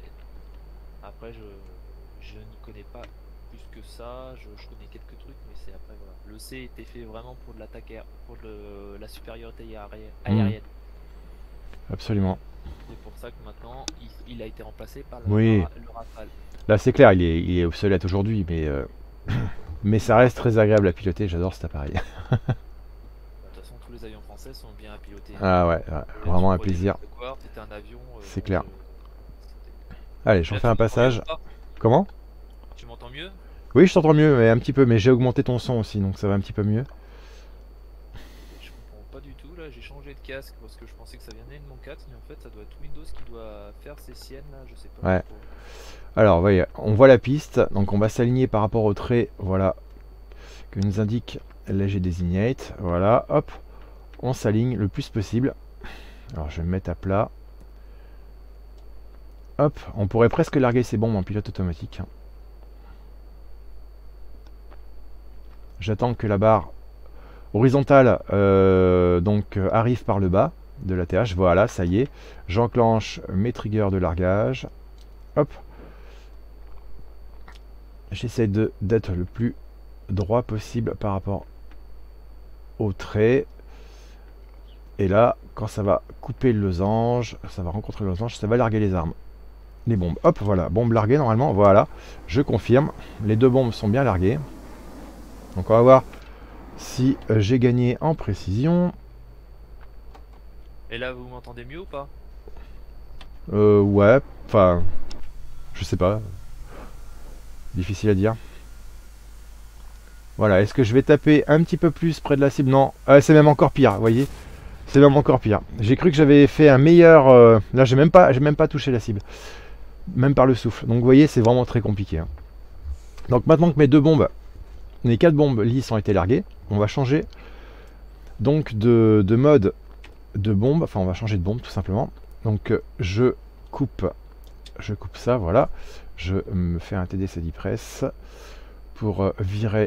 je n'y connais pas plus que ça, je connais quelques trucs, mais c'est après voilà. Le C était fait vraiment pour de l'attaque pour la supériorité aérienne. Absolument. C'est pour ça que maintenant il a été remplacé par le Rafale. Là c'est clair, il est obsolète aujourd'hui, mais mais ça reste très agréable à piloter, j'adore cet appareil. De toute façon tous les avions français sont bien à piloter. Ah ouais, vraiment un plaisir. C'était un avion. C'est clair. Allez, j'en fais un passage. Comment? Tu m'entends mieux? Oui, je t'entends mieux, mais un petit peu, mais j'ai augmenté ton son aussi, donc ça va un petit peu mieux. Je comprends pas du tout, là j'ai changé de casque parce que je pensais que ça venait de mon 4, mais en fait ça doit être Windows qui doit faire ses siennes, là, je sais pas. Ouais. Alors, voyez, on voit la piste, donc on va s'aligner par rapport au trait, voilà, que nous indique l'AG Designate. Voilà, hop, on s'aligne le plus possible. Alors, je vais me mettre à plat. Hop, on pourrait presque larguer ces bombes en pilote automatique. J'attends que la barre horizontale arrive par le bas de l'ATH. Voilà, ça y est. J'enclenche mes triggers de largage. Hop. J'essaie d'être le plus droit possible par rapport au trait. Et là, quand ça va couper le losange, ça va rencontrer le losange, ça va larguer les armes. Les bombes. Hop, voilà. Bombe larguée normalement. Voilà. Je confirme. Les deux bombes sont bien larguées. Donc on va voir si j'ai gagné en précision. Et là, vous m'entendez mieux ou pas? Ouais. Enfin, je sais pas. Difficile à dire. Voilà. Est-ce que je vais taper un petit peu plus près de la cible? Non. C'est même encore pire. Vous voyez? C'est même encore pire. J'ai cru que j'avais fait un meilleur... Là, j'ai même pas touché la cible. Même par le souffle. Donc vous voyez, c'est vraiment très compliqué. Hein. Donc maintenant que mes deux bombes, les 4 bombes lisses ont été larguées, on va changer donc de mode de bombe. Enfin, on va changer de bombe tout simplement. Donc je coupe ça, voilà. Je me fais un TD CD press pour virer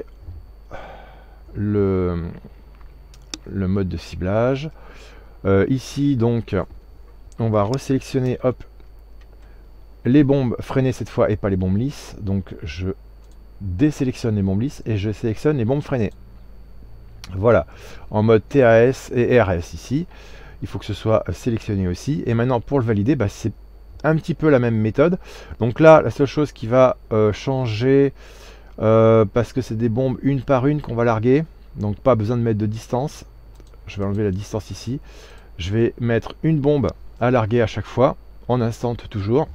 le mode de ciblage. Ici donc on va resélectionner hop les bombes freinées cette fois et pas les bombes lisses. Donc je désélectionne les bombes lisses et je sélectionne les bombes freinées. Voilà, en mode TAS et RS ici. Il faut que ce soit sélectionné aussi. Et maintenant pour le valider, c'est un petit peu la même méthode. Donc là, la seule chose qui va changer, parce que c'est des bombes une par une qu'on va larguer, donc pas besoin de mettre de distance. Je vais enlever la distance ici. Je vais mettre une bombe à larguer à chaque fois, en instant toujours.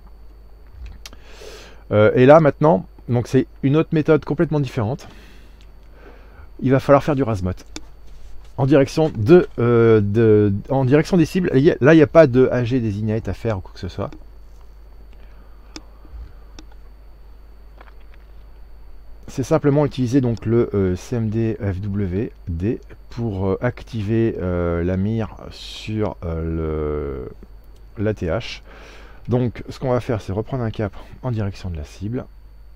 Et là maintenant, donc c'est une autre méthode complètement différente. Il va falloir faire du rasmot en direction en direction des cibles. Là, il n'y a pas de AG Designate à faire ou quoi que ce soit. C'est simplement utiliser donc le CMD FWD pour activer la mire sur l'ATH. Donc ce qu'on va faire, c'est reprendre un cap en direction de la cible.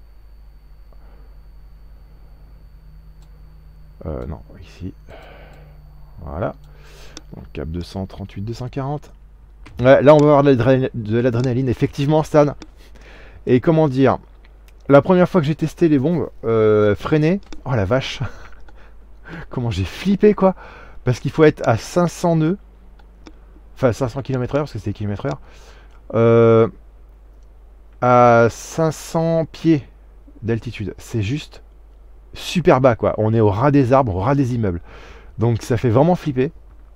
Non, ici. Voilà. Donc cap 238, 240. Ouais, là on va avoir de l'adrénaline, effectivement, Stan. Et comment dire, la première fois que j'ai testé les bombes freinées, oh la vache, comment j'ai flippé quoi. Parce qu'il faut être à 500 nœuds, enfin 500 km/h, parce que c'est km/h. À 500 pieds d'altitude. C'est juste super bas quoi. On est au ras des arbres, au ras des immeubles. Donc ça fait vraiment flipper.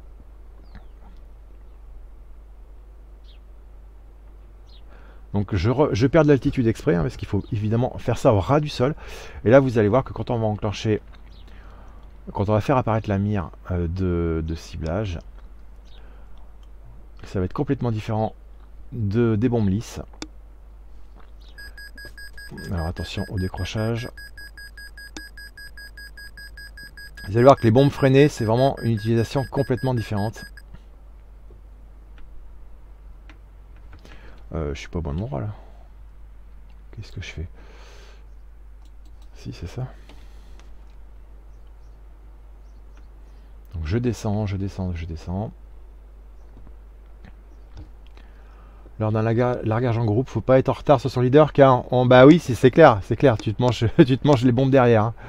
Donc je perds de l'altitude exprès, parce qu'il faut évidemment faire ça au ras du sol. Et là vous allez voir que quand on va enclencher, quand on va faire apparaître la mire de ciblage, ça va être complètement différent des bombes lisses. Alors attention au décrochage. Vous allez voir que les bombes freinées, c'est vraiment une utilisation complètement différente. Je suis pas au bon endroit là. Qu'est-ce que je fais? Si, c'est ça. Donc je descends, je descends, je descends. Lors d'un largage en groupe, faut pas être en retard sur son leader car bah oui, c'est clair, tu te manges, tu te manges les bombes derrière. Hein.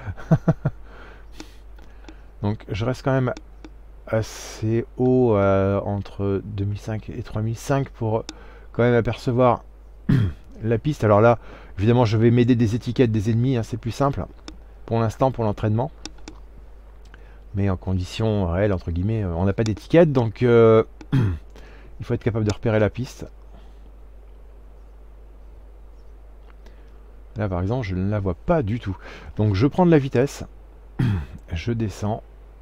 Donc je reste quand même assez haut entre 2005 et 3005 pour quand même apercevoir la piste. Alors là, évidemment, je vais m'aider des étiquettes des ennemis, hein, c'est plus simple pour l'instant pour l'entraînement. Mais en conditions réelles, entre guillemets, on n'a pas d'étiquette, donc il faut être capable de repérer la piste. Là, par exemple, je ne la vois pas du tout. Donc, je prends de la vitesse. Je descends.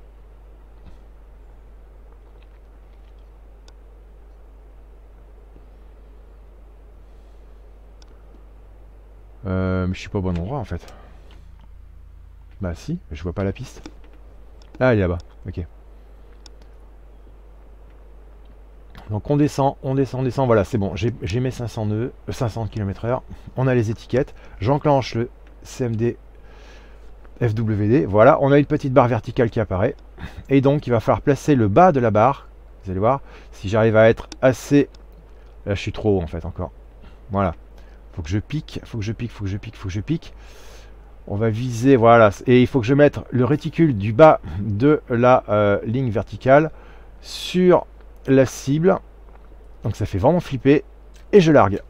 Mais je suis pas au bon endroit, en fait. Bah si, je vois pas la piste. Ah, elle est là-bas. Ok. Donc on descend, on descend, on descend. Voilà, c'est bon. J'ai mes 500 nœuds, 500 km/h. On a les étiquettes. J'enclenche le CMD FWD. Voilà, on a une petite barre verticale qui apparaît. Et donc, il va falloir placer le bas de la barre. Vous allez voir, si j'arrive à être assez... Là, je suis trop haut, en fait, encore. Voilà. Faut que je pique, faut que je pique, faut que je pique, faut que je pique. On va viser, voilà. Et il faut que je mette le réticule du bas de la ligne verticale sur la cible. Donc ça fait vraiment flipper. Et je largue.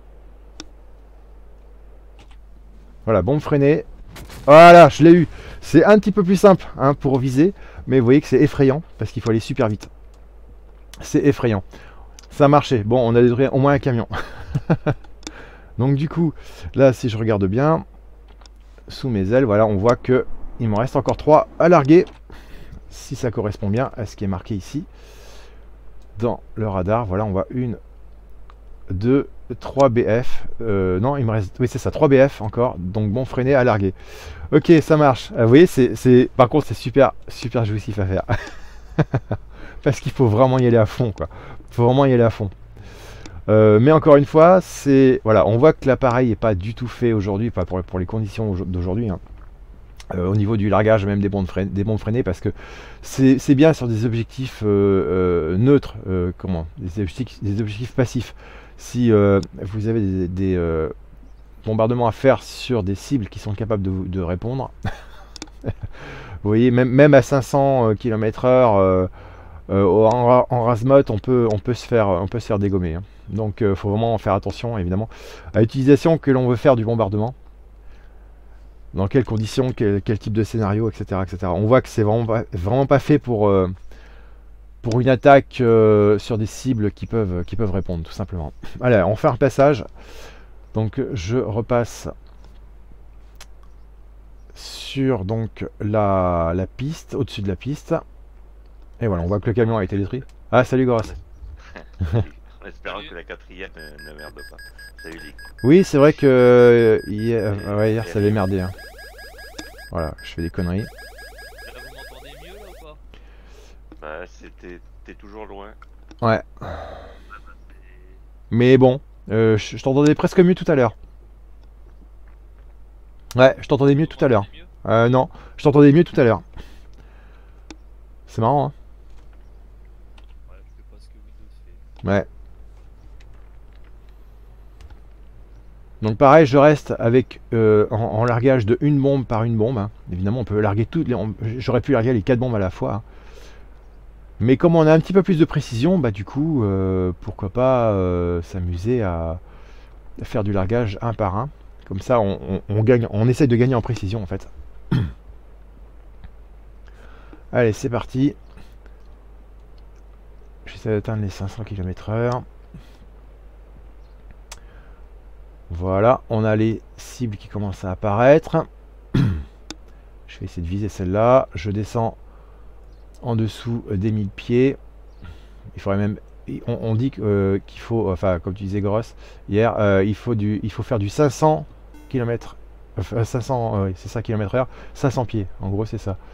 Voilà, bombe freinée. Voilà, je l'ai eu. C'est un petit peu plus simple hein, pour viser. Mais vous voyez que c'est effrayant. Parce qu'il faut aller super vite. C'est effrayant. Ça a marché. Bon, on a détruit au moins un camion. Donc du coup, là, si je regarde bien, sous mes ailes, voilà, on voit que il m'en reste encore 3 à larguer. Si ça correspond bien à ce qui est marqué ici. Dans le radar, voilà, on voit 1, 2, 3 BF. Non, il me reste... Oui, c'est ça, 3 BF encore. Donc bon freiné à larguer. Ok, ça marche. Vous voyez, par contre, c'est super jouissif à faire. Parce qu'il faut vraiment y aller à fond, quoi. Il faut vraiment y aller à fond. Mais encore une fois, c'est... Voilà, on voit que l'appareil n'est pas du tout fait aujourd'hui, pas pour les conditions d'aujourd'hui, hein. Au niveau du largage, même des bombes freinées, parce que c'est bien sur des objectifs neutres, des objectifs passifs. Si vous avez des bombardements à faire sur des cibles qui sont capables de répondre, vous voyez, même à 500 km/h en Razmot, on peut se faire dégommer. Hein. Donc, il faut vraiment faire attention, évidemment, à l'utilisation que l'on veut faire du bombardement. Dans quelles conditions, quel type de scénario, etc., etc. On voit que c'est vraiment pas fait pour une attaque sur des cibles qui peuvent répondre, tout simplement. Allez, on fait un passage. Donc je repasse sur donc la piste, au-dessus de la piste. Et voilà, on voit que le camion a été détruit. Ah, salut Goros. En espérant que la quatrième ne merde pas. Salut Lick. Oui, c'est vrai que hier ça avait merdé. Hein. Voilà, je fais des conneries. Là, vous m'entendez mieux là ou pas? Bah, t'es toujours loin. Ouais. Mais bon, je t'entendais presque mieux tout à l'heure. Ouais, je t'entendais mieux tout à l'heure. Non, je t'entendais mieux tout à l'heure. C'est marrant, hein. Ouais, je sais pas ce que Windows fait. Ouais. Donc pareil, je reste avec en largage de une bombe par une bombe. Hein. Évidemment, on peut larguer toutes les... J'aurais pu larguer les 4 bombes à la fois. Hein. Mais comme on a un petit peu plus de précision, bah du coup, pourquoi pas s'amuser à faire du largage un par un. Comme ça, on essaie de gagner en précision en fait. Allez, c'est parti. J'essaie d'atteindre les 500 km/h. Voilà, on a les cibles qui commencent à apparaître. Je vais essayer de viser celle-là. Je descends en dessous des 1000 pieds. Il faudrait même... On dit qu'il faut, enfin comme tu disais Gross hier, il faut faire du 500 km, 500, c'est ça km/h, 500 pieds. En gros c'est ça.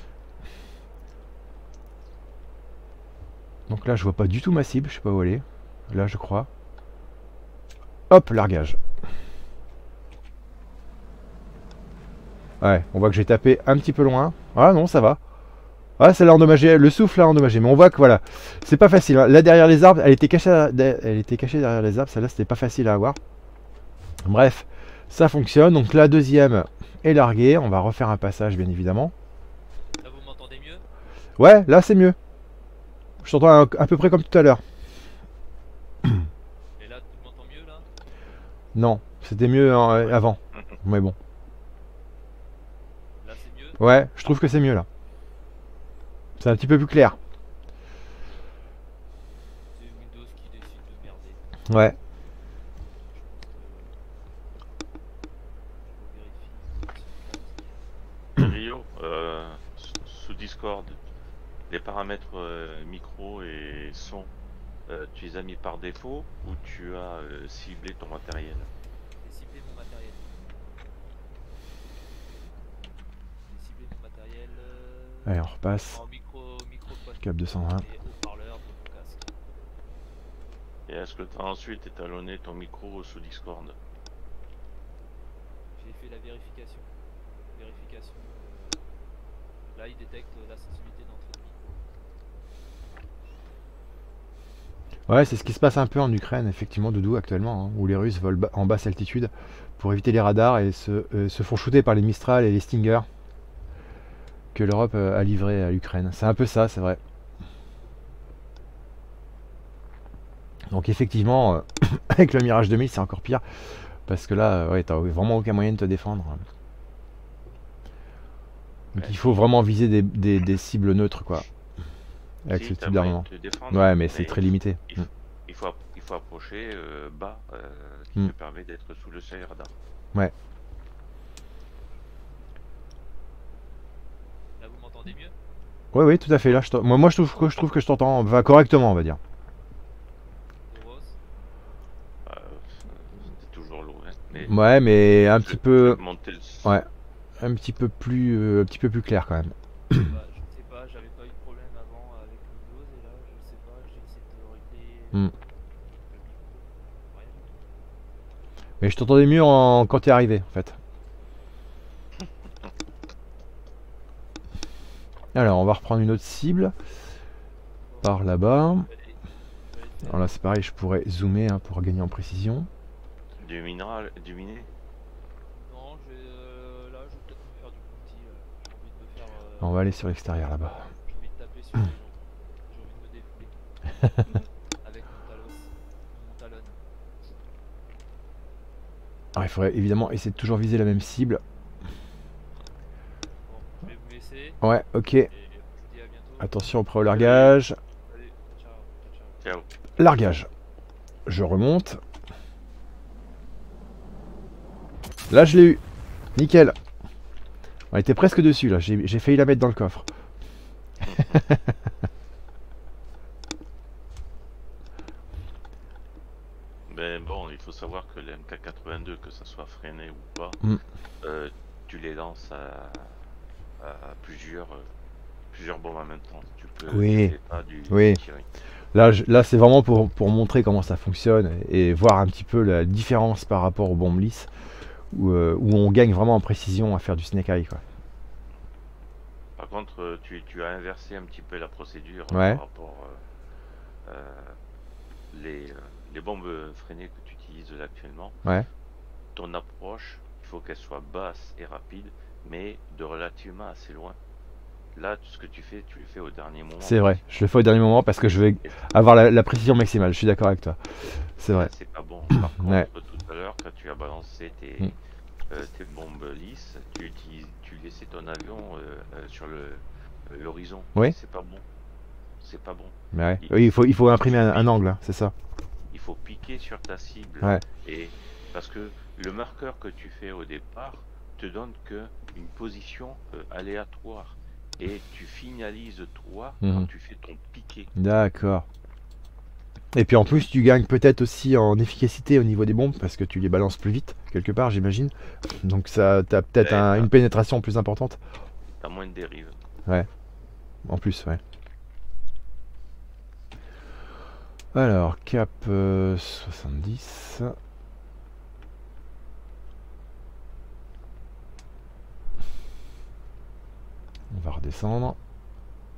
Donc là je vois pas du tout ma cible, je sais pas où elle est. Là je crois. Hop, largage. Ouais, on voit que j'ai tapé un petit peu loin. Ah non, ça va. Ah, ça l'a endommagé, le souffle l'a endommagé. Mais on voit que voilà, c'est pas facile. Hein. Là, derrière les arbres, elle était cachée derrière les arbres. Celle-là, c'était pas facile à avoir. Bref, ça fonctionne. Donc la deuxième est larguée. On va refaire un passage, bien évidemment. Là, vous m'entendez mieux? Ouais, là, c'est mieux. Je t'entends à peu près comme tout à l'heure. Et là, tu m'entends mieux, là? Non, c'était mieux avant. Mais bon. Là, c'est mieux? Ouais, je trouve que c'est mieux là. C'est un petit peu plus clair. C'est Windows qui décide de merder. Ouais. Je vérifie. Rio, sous Discord, les paramètres micro et son, tu les as mis par défaut ou tu as ciblé ton matériel? J'ai ciblé mon matériel. J'ai ciblé mon matériel. Allez, on repasse. En micro Cap 220. et haut-parleur de mon casque. Et est-ce que tu as ensuite étalonné ton micro sous Discord? J'ai fait la vérification. Là, il détecte la sensibilité d'entrée de micro. Ouais, c'est ce qui se passe un peu en Ukraine, effectivement, Doudou, actuellement, hein, où les Russes volent en basse altitude pour éviter les radars et se font shooter par les Mistral et les Stinger que l'Europe a livré à l'Ukraine. C'est un peu ça, c'est vrai. Donc effectivement, avec le Mirage 2000, c'est encore pire, parce que là, ouais, t'as vraiment aucun moyen de te défendre. Donc Ouais. il faut vraiment viser des cibles neutres, quoi, avec Si, ce t'as type moyen d'armement. de te défendre, Ouais, mais c'est très limité. il faut approcher bas, qui Mm. te permet d'être sous le seuil radar. Ouais. Là, vous m'entendez mieux? Ouais, oui, tout à fait. Là, moi, je trouve que je t'entends correctement, on va dire. Doros? C'est toujours lourd, hein, mais Ouais, mais un je petit vais peu, monter le ouais, un petit peu plus clair quand même. Bah, je sais pas, j'avais pas eu de problème avant avec Windows et là, je sais pas, j'ai essayé de régler Mm. le micro. Rien du tout. Mais je t'entendais mieux quand t'es arrivé, en fait. Alors, on va reprendre une autre cible par là-bas. Alors là, c'est pareil, je pourrais zoomer hein, pour gagner en précision. du minéral, du miné. Non, là, je vais peut-être me faire du bounty. J'ai envie de me faire. On va aller sur l'extérieur là-bas. J'ai envie de taper sur les gens. J'ai envie de me défouler. Avec mon talos. Mon talon. Alors, il faudrait évidemment essayer de toujours viser la même cible. Bon, je vais vous laisser. Ouais, ok. Et je vous dis à bientôt. Attention au largage. Allez, ciao. Ciao. Ciao. Largage. Je remonte. Là, je l'ai eu. Nickel. On était presque dessus, là. J'ai failli la mettre dans le coffre. Ben bon, il faut savoir que les MK82, que ça soit freiné ou pas, Mm. tu les lances à plusieurs bombes en même temps. Tu Oui. fais pas du Oui. tirer. Là c'est vraiment pour montrer comment ça fonctionne et voir un petit peu la différence par rapport aux bombes lisses où on gagne vraiment en précision à faire du snake eye, quoi. Par contre, tu as inversé un petit peu la procédure Ouais. par rapport les bombes freinées que tu utilises actuellement. Ouais. Ton approche, il faut qu'elle soit basse et rapide, mais de relativement assez loin. Là, tout ce que tu le fais au dernier moment. C'est vrai, je le fais au dernier moment parce que je vais avoir la précision maximale, je suis d'accord avec toi. C'est vrai. C'est pas bon. Par contre, Ouais. tout à l'heure, quand tu as balancé tes bombes lisses, tu laissais ton avion sur l'horizon. Oui. C'est pas bon. C'est pas bon. Ouais. Oui, il faut imprimer un angle, hein, c'est ça. Il faut piquer sur ta cible. Ouais. Et parce que le marqueur que tu fais au départ te donne que une position aléatoire. Et tu finalises toi quand tu fais ton piqué. D'accord. Et puis en plus, tu gagnes peut-être aussi en efficacité au niveau des bombes parce que tu les balances plus vite, quelque part, j'imagine. Donc ça, t'as peut-être Ouais, une pénétration plus importante. T'as moins de dérive. Ouais. En plus, ouais. Alors, cap 70. On va redescendre.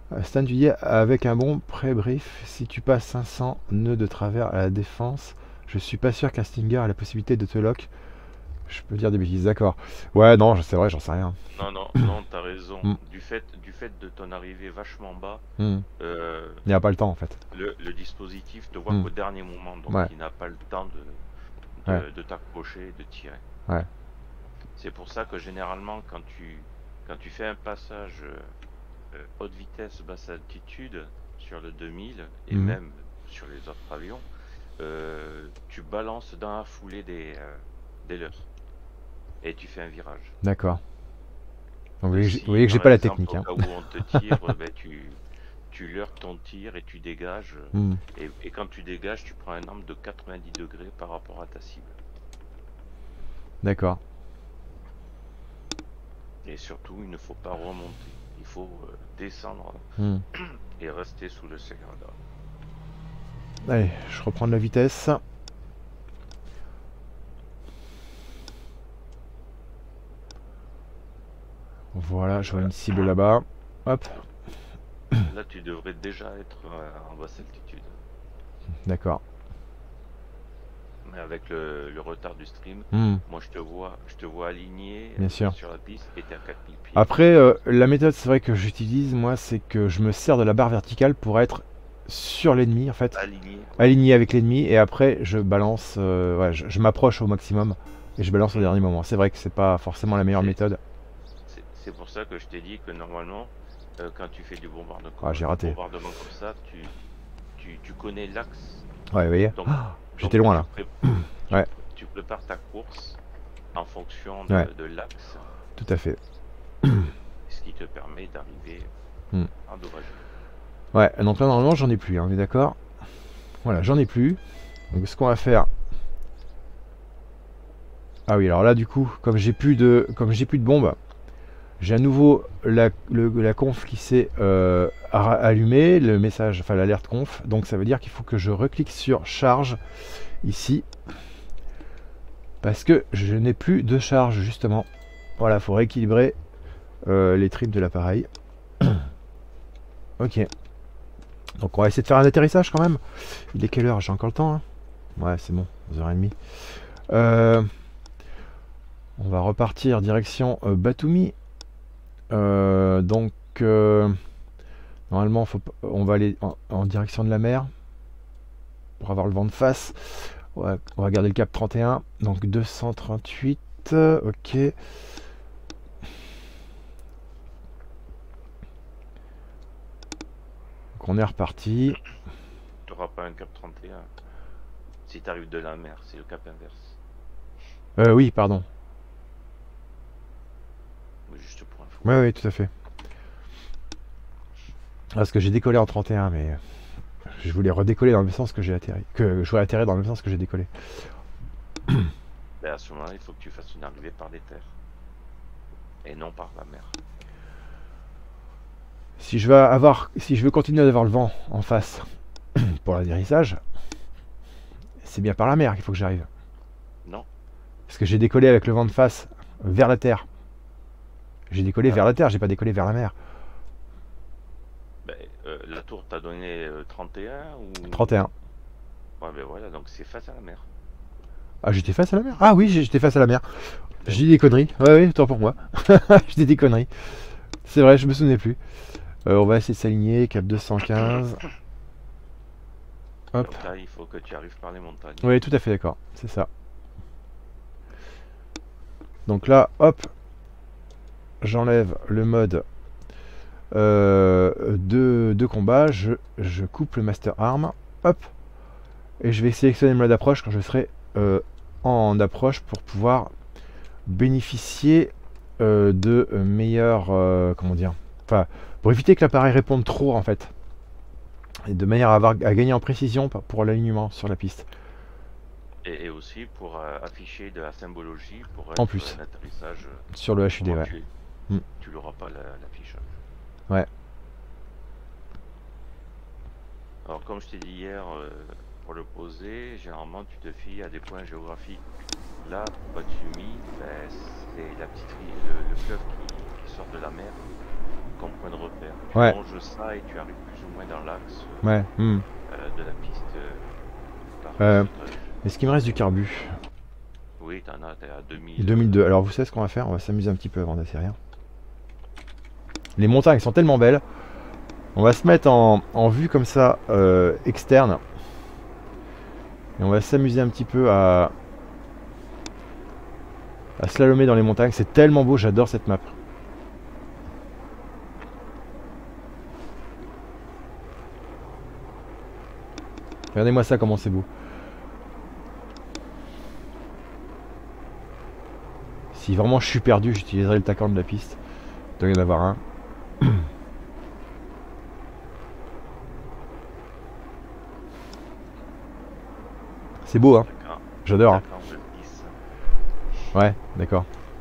Stan, tu dis avec un bon pré-brief, si tu passes 500 nœuds de travers à la défense, je suis pas sûr qu'un Stinger ait la possibilité de te lock. Je peux dire des bêtises, d'accord. Ouais, non, c'est vrai, j'en sais rien. Non, t'as raison. Du fait de ton arrivée vachement bas, il n'y a pas le temps en fait. Le dispositif te voit qu'au dernier moment, donc il n'a pas le temps de t'approcher, de tirer. Ouais. C'est pour ça que généralement, quand tu fais un passage haute vitesse, basse altitude sur le 2000 et même sur les autres avions, tu balances dans la foulée des leurs et tu fais un virage. D'accord. Donc vous voyez que j'ai pas la technique. Au cas où on te tire, tu leurres ton tir et tu dégages. Et quand tu dégages, tu prends un angle de 90 degrés par rapport à ta cible. D'accord. Et surtout, il ne faut pas remonter. Il faut descendre et rester sous le Sagrada. Allez, je reprends de la vitesse. Voilà, je vois une cible là-bas. Hop. Là, tu devrais déjà être en basse altitude. D'accord. Mais avec le retard du stream, moi je te vois aligné sur la piste et t'es à 4000 pieds. Après, la méthode, c'est vrai que j'utilise, moi, c'est que je me sers de la barre verticale pour être sur l'ennemi, en fait. Aligné avec l'ennemi, et après, je balance, je m'approche au maximum, et je balance au dernier moment. C'est vrai que c'est pas forcément la meilleure méthode. C'est pour ça que je t'ai dit que normalement, quand tu fais du bombardement, bombardement comme ça, tu connais l'axe. Ouais, vous voyez. J'étais loin là. Tu prépares ta course en fonction de l'axe. Tout à fait. Ce qui te permet d'arriver endommagé. Ouais, donc là normalement j'en ai plus, on est d'accord. Voilà, j'en ai plus. Donc ce qu'on va faire. Ah oui, alors là du coup, comme j'ai plus de bombes, j'ai à nouveau la conf qui s'est allumée, le message, enfin l'alerte conf. Donc ça veut dire qu'il faut que je reclique sur charge ici. Parce que je n'ai plus de charge justement. Voilà, il faut rééquilibrer les trims de l'appareil. Ok. Donc on va essayer de faire un atterrissage quand même. Il est quelle heure? J'ai encore le temps, hein. Ouais, c'est bon, 11h30. On va repartir direction Batumi. Donc normalement on va aller en direction de la mer pour avoir le vent de face. Ouais, on va garder le cap 31, donc 238. Ok. Donc on est reparti. Tu n'auras pas un cap 31 si tu arrives de la mer, c'est le cap inverse. Oui, pardon. Juste pour info. Oui, tout à fait. Parce que j'ai décollé en 31, mais je voulais redécoller dans le même sens que j'ai atterri. Je voulais atterrir dans le même sens que j'ai décollé. Ben à ce moment-là, il faut que tu fasses une arrivée par les terres. Et non par la mer. Si je veux continuer d'avoir le vent en face pour l'atterrissage, c'est bien par la mer qu'il faut que j'arrive. Non. Parce que j'ai décollé avec le vent de face vers la terre. J'ai décollé vers la terre, j'ai pas décollé vers la mer. Ben, la tour t'a donné 31 ou... 31. Ouais, ben voilà, donc c'est face à la mer. Ah, j'étais face à la mer? Ah oui, j'étais face à la mer. Je dis des conneries. Ouais, oui, tant pour moi. Je dis des conneries. C'est vrai, je me souvenais plus. On va essayer de s'aligner, cap 215. Hop. Donc là, il faut que tu arrives par les montagnes. Oui, tout à fait d'accord, c'est ça. Donc là, hop, j'enlève le mode de combat, je coupe le Master Arm, hop, et je vais sélectionner le mode approche quand je serai en approche pour pouvoir bénéficier de meilleurs, comment dire, enfin, pour éviter que l'appareil réponde trop en fait, et de manière à gagner en précision pour l'alignement sur la piste. Et aussi pour afficher de la symbologie pour en plus un atterrissage sur le HUD, ouais. Tu n'auras pas l'affichage. Ouais. Alors comme je t'ai dit hier, pour le poser, généralement tu te fies à des points géographiques. Là, Batumi, ben, c'est la petite le fleuve qui sort de la mer. comme point de repère. Tu Ouais. longes ça et tu arrives plus ou moins dans l'axe Ouais. de la piste. Est-ce qu'il me reste du carbu? Oui, t'es à 2000. 2002. Alors vous savez ce qu'on va faire? On va s'amuser un petit peu avant d'atterrir. Les montagnes sont tellement belles. On va se mettre en vue comme ça, externe. Et on va s'amuser un petit peu à slalomer dans les montagnes. C'est tellement beau, j'adore cette map. Regardez-moi ça, comment c'est beau. Si vraiment je suis perdu, j'utiliserai le tacon de la piste. Il doit y en avoir un. C'est beau, hein. J'adore. Hein. Ouais, d'accord.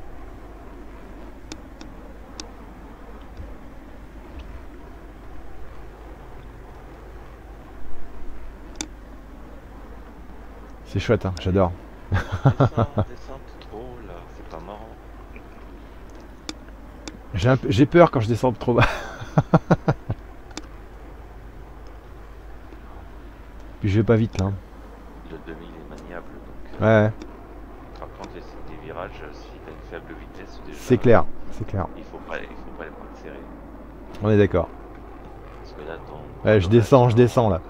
C'est chouette, hein, j'adore. Descends trop là, c'est pas marrant. J'ai peur quand je descends trop bas. Puis je vais pas vite là. Le 2000 est maniable donc. Ouais. Par contre, les virages, si t'as une faible vitesse, déjà. C'est clair, c'est clair. Il faut pas les prendre serrés. On est d'accord. Parce que là, ouais, je descends là.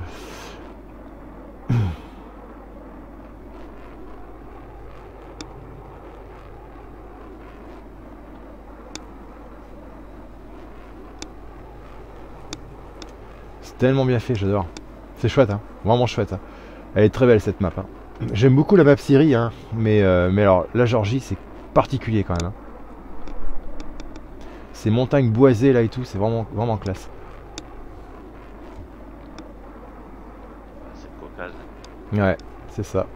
C'est tellement bien fait, j'adore. C'est chouette, hein. Vraiment chouette. Hein. Elle est très belle cette map. Hein. J'aime beaucoup la map Syrie, hein. Mais alors la Géorgie c'est particulier quand même. Hein. Ces montagnes boisées là et tout, c'est vraiment classe. C'est cocasse. Ouais, c'est ça.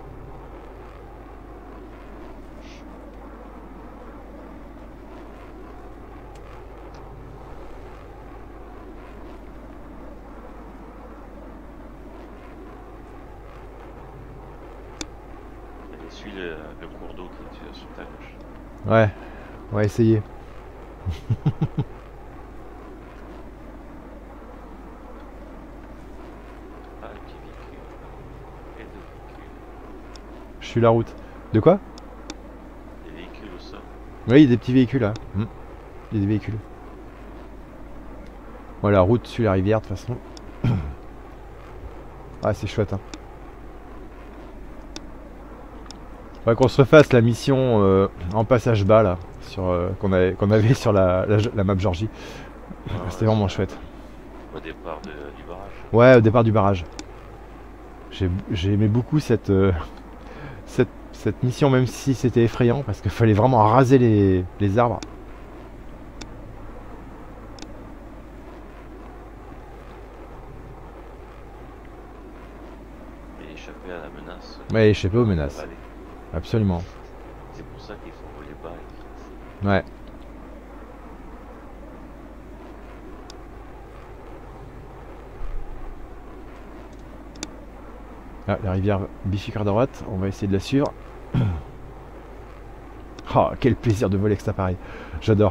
Suis le cours d'eau qui est sur ta gauche. Ouais, on va essayer. Ah, un petit véhicule. Et deux véhicules. Je suis la route. De quoi? Des véhicules au sol. Oui, il y a des petits véhicules là. Il y a des véhicules. Voilà, route sur la rivière de toute façon. Ah, c'est chouette. Hein. Faudrait qu'on se refasse la mission en passage bas là, qu'on avait sur la map Géorgie. C'était vraiment chouette. Au départ du barrage. Ouais, au départ du barrage. J'ai aimé beaucoup cette mission, même si c'était effrayant, parce qu'il fallait vraiment raser les arbres. Et échapper à la menace. Ouais, échapper aux menaces. Allez. Absolument. C'est pour ça qu'il faut rouler bas et vite. Ouais. Ah, la rivière bifurque à droite, on va essayer de la suivre. Oh, quel plaisir de voler avec cet appareil. J'adore.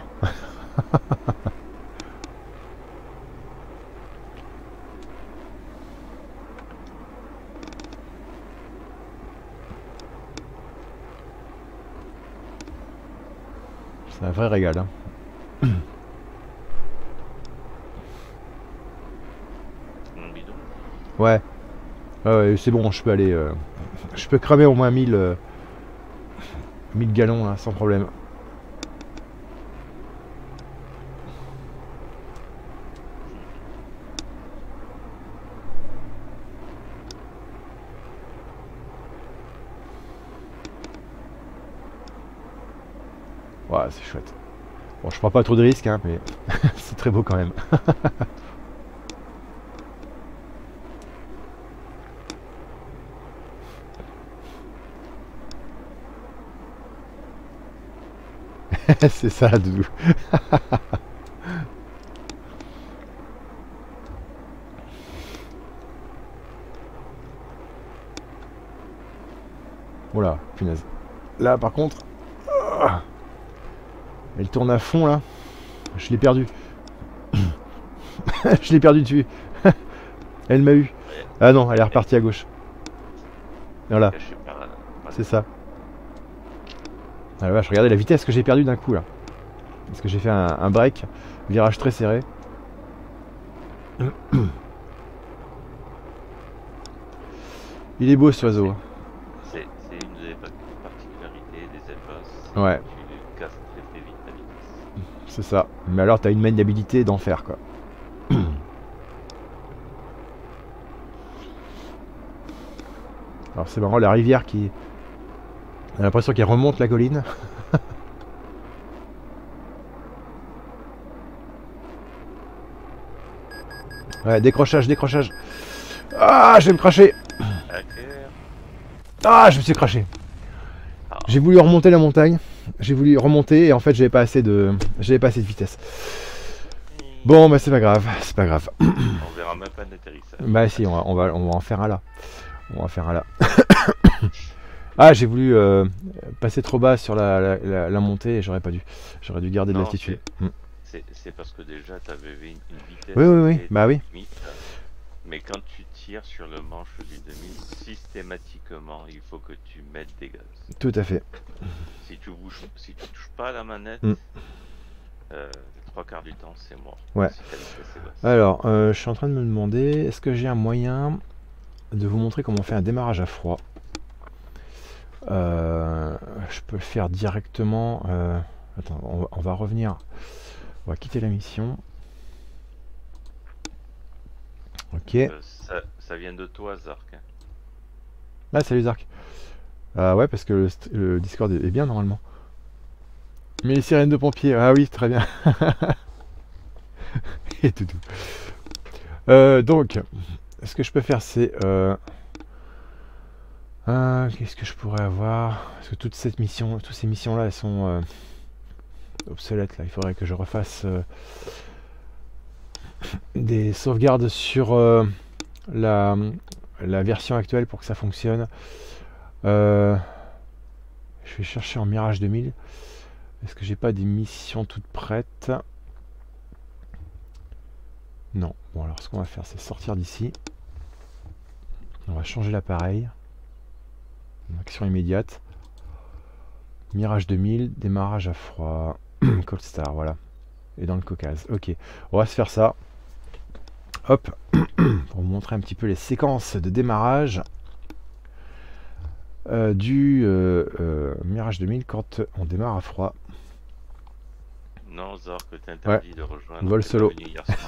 C'est un vrai régal. Hein. Bidon. Ouais. Ouais, c'est bon, je peux aller. Je peux cramer au moins 1000 gallons là, sans problème. Ouais, c'est chouette. Bon, je prends pas trop de risques, hein, mais c'est très beau quand même. C'est ça, Doudou. Voilà, punaise. Là, par contre, elle tourne à fond là. Je l'ai perdu. Je l'ai perdu dessus. Elle m'a eu. Ah non, elle est repartie à gauche. Voilà, c'est ça. Ah la vache, regardez la vitesse que j'ai perdue d'un coup là. Parce que j'ai fait un break, virage très serré. Il est beau ce oiseau. C'est une des particularités des Elbas. Ouais. Tu casses très vite la vitesse. C'est ça. Mais alors t'as une maniabilité d'enfer quoi. Alors c'est marrant, la rivière qui... On a l'impression qu'elle remonte la colline. Ouais, décrochage, décrochage. Ah, je vais me cracher. Ah, je me suis craché. J'ai voulu remonter la montagne. J'ai voulu remonter et en fait j'avais pas assez de vitesse. Bon, bah c'est pas grave, c'est pas grave. On verra même pas d'atterrissage. Bah si, on va en faire un là. On va en faire un là. Ah, j'ai voulu passer trop bas sur la montée et j'aurais pas dû. J'aurais dû garder de l'altitude. C'est parce que déjà tu avais une vitesse. Oui, bah oui. Limite, mais quand tu tires sur le manche du 2000, systématiquement, il faut que tu mettes des gaz. Tout à fait. Si tu touches pas à la manette, trois quarts du temps c'est mort. Ouais. Alors, je suis en train de me demander, est-ce que j'ai un moyen de vous montrer comment on fait un démarrage à froid? Je peux le faire directement. Attends, on va revenir. On va quitter la mission. Ok. Ça vient de toi, Zark. Ah, salut Zark. Ouais, parce que le Discord est bien normalement. Mais les sirènes de pompiers, ah oui, très bien. Et tout. Donc, ce que je peux faire, c'est... qu'est-ce que je pourrais avoir? Parce que toutes ces missions-là, elles sont obsolètes. Là, il faudrait que je refasse des sauvegardes sur la version actuelle pour que ça fonctionne. Je vais chercher en Mirage 2000. Est-ce que j'ai pas des missions toutes prêtes? Non. Bon, alors ce qu'on va faire, c'est sortir d'ici. On va changer l'appareil. Action immédiate. Mirage 2000, démarrage à froid. Cold Star, voilà. Et dans le Caucase. Ok. On va se faire ça. Hop. Pour vous montrer un petit peu les séquences de démarrage du Mirage 2000 quand on démarre à froid. Non, Zork, t'es interdit de rejoindre. Vol solo. Hier soir.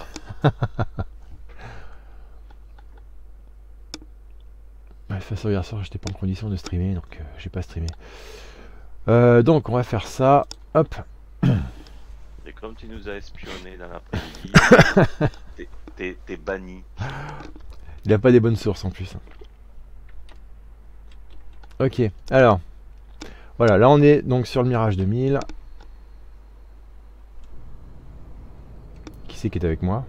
De toute façon, hier soir, j'étais pas en condition de streamer, donc j'ai pas streamé. Donc, on va faire ça. Hop. Et comme tu nous as espionné dans l'après-midi, t'es banni. Il a pas des bonnes sources en plus. Ok, alors. Voilà, là on est donc sur le Mirage 2000. Qui c'est qui est avec moi?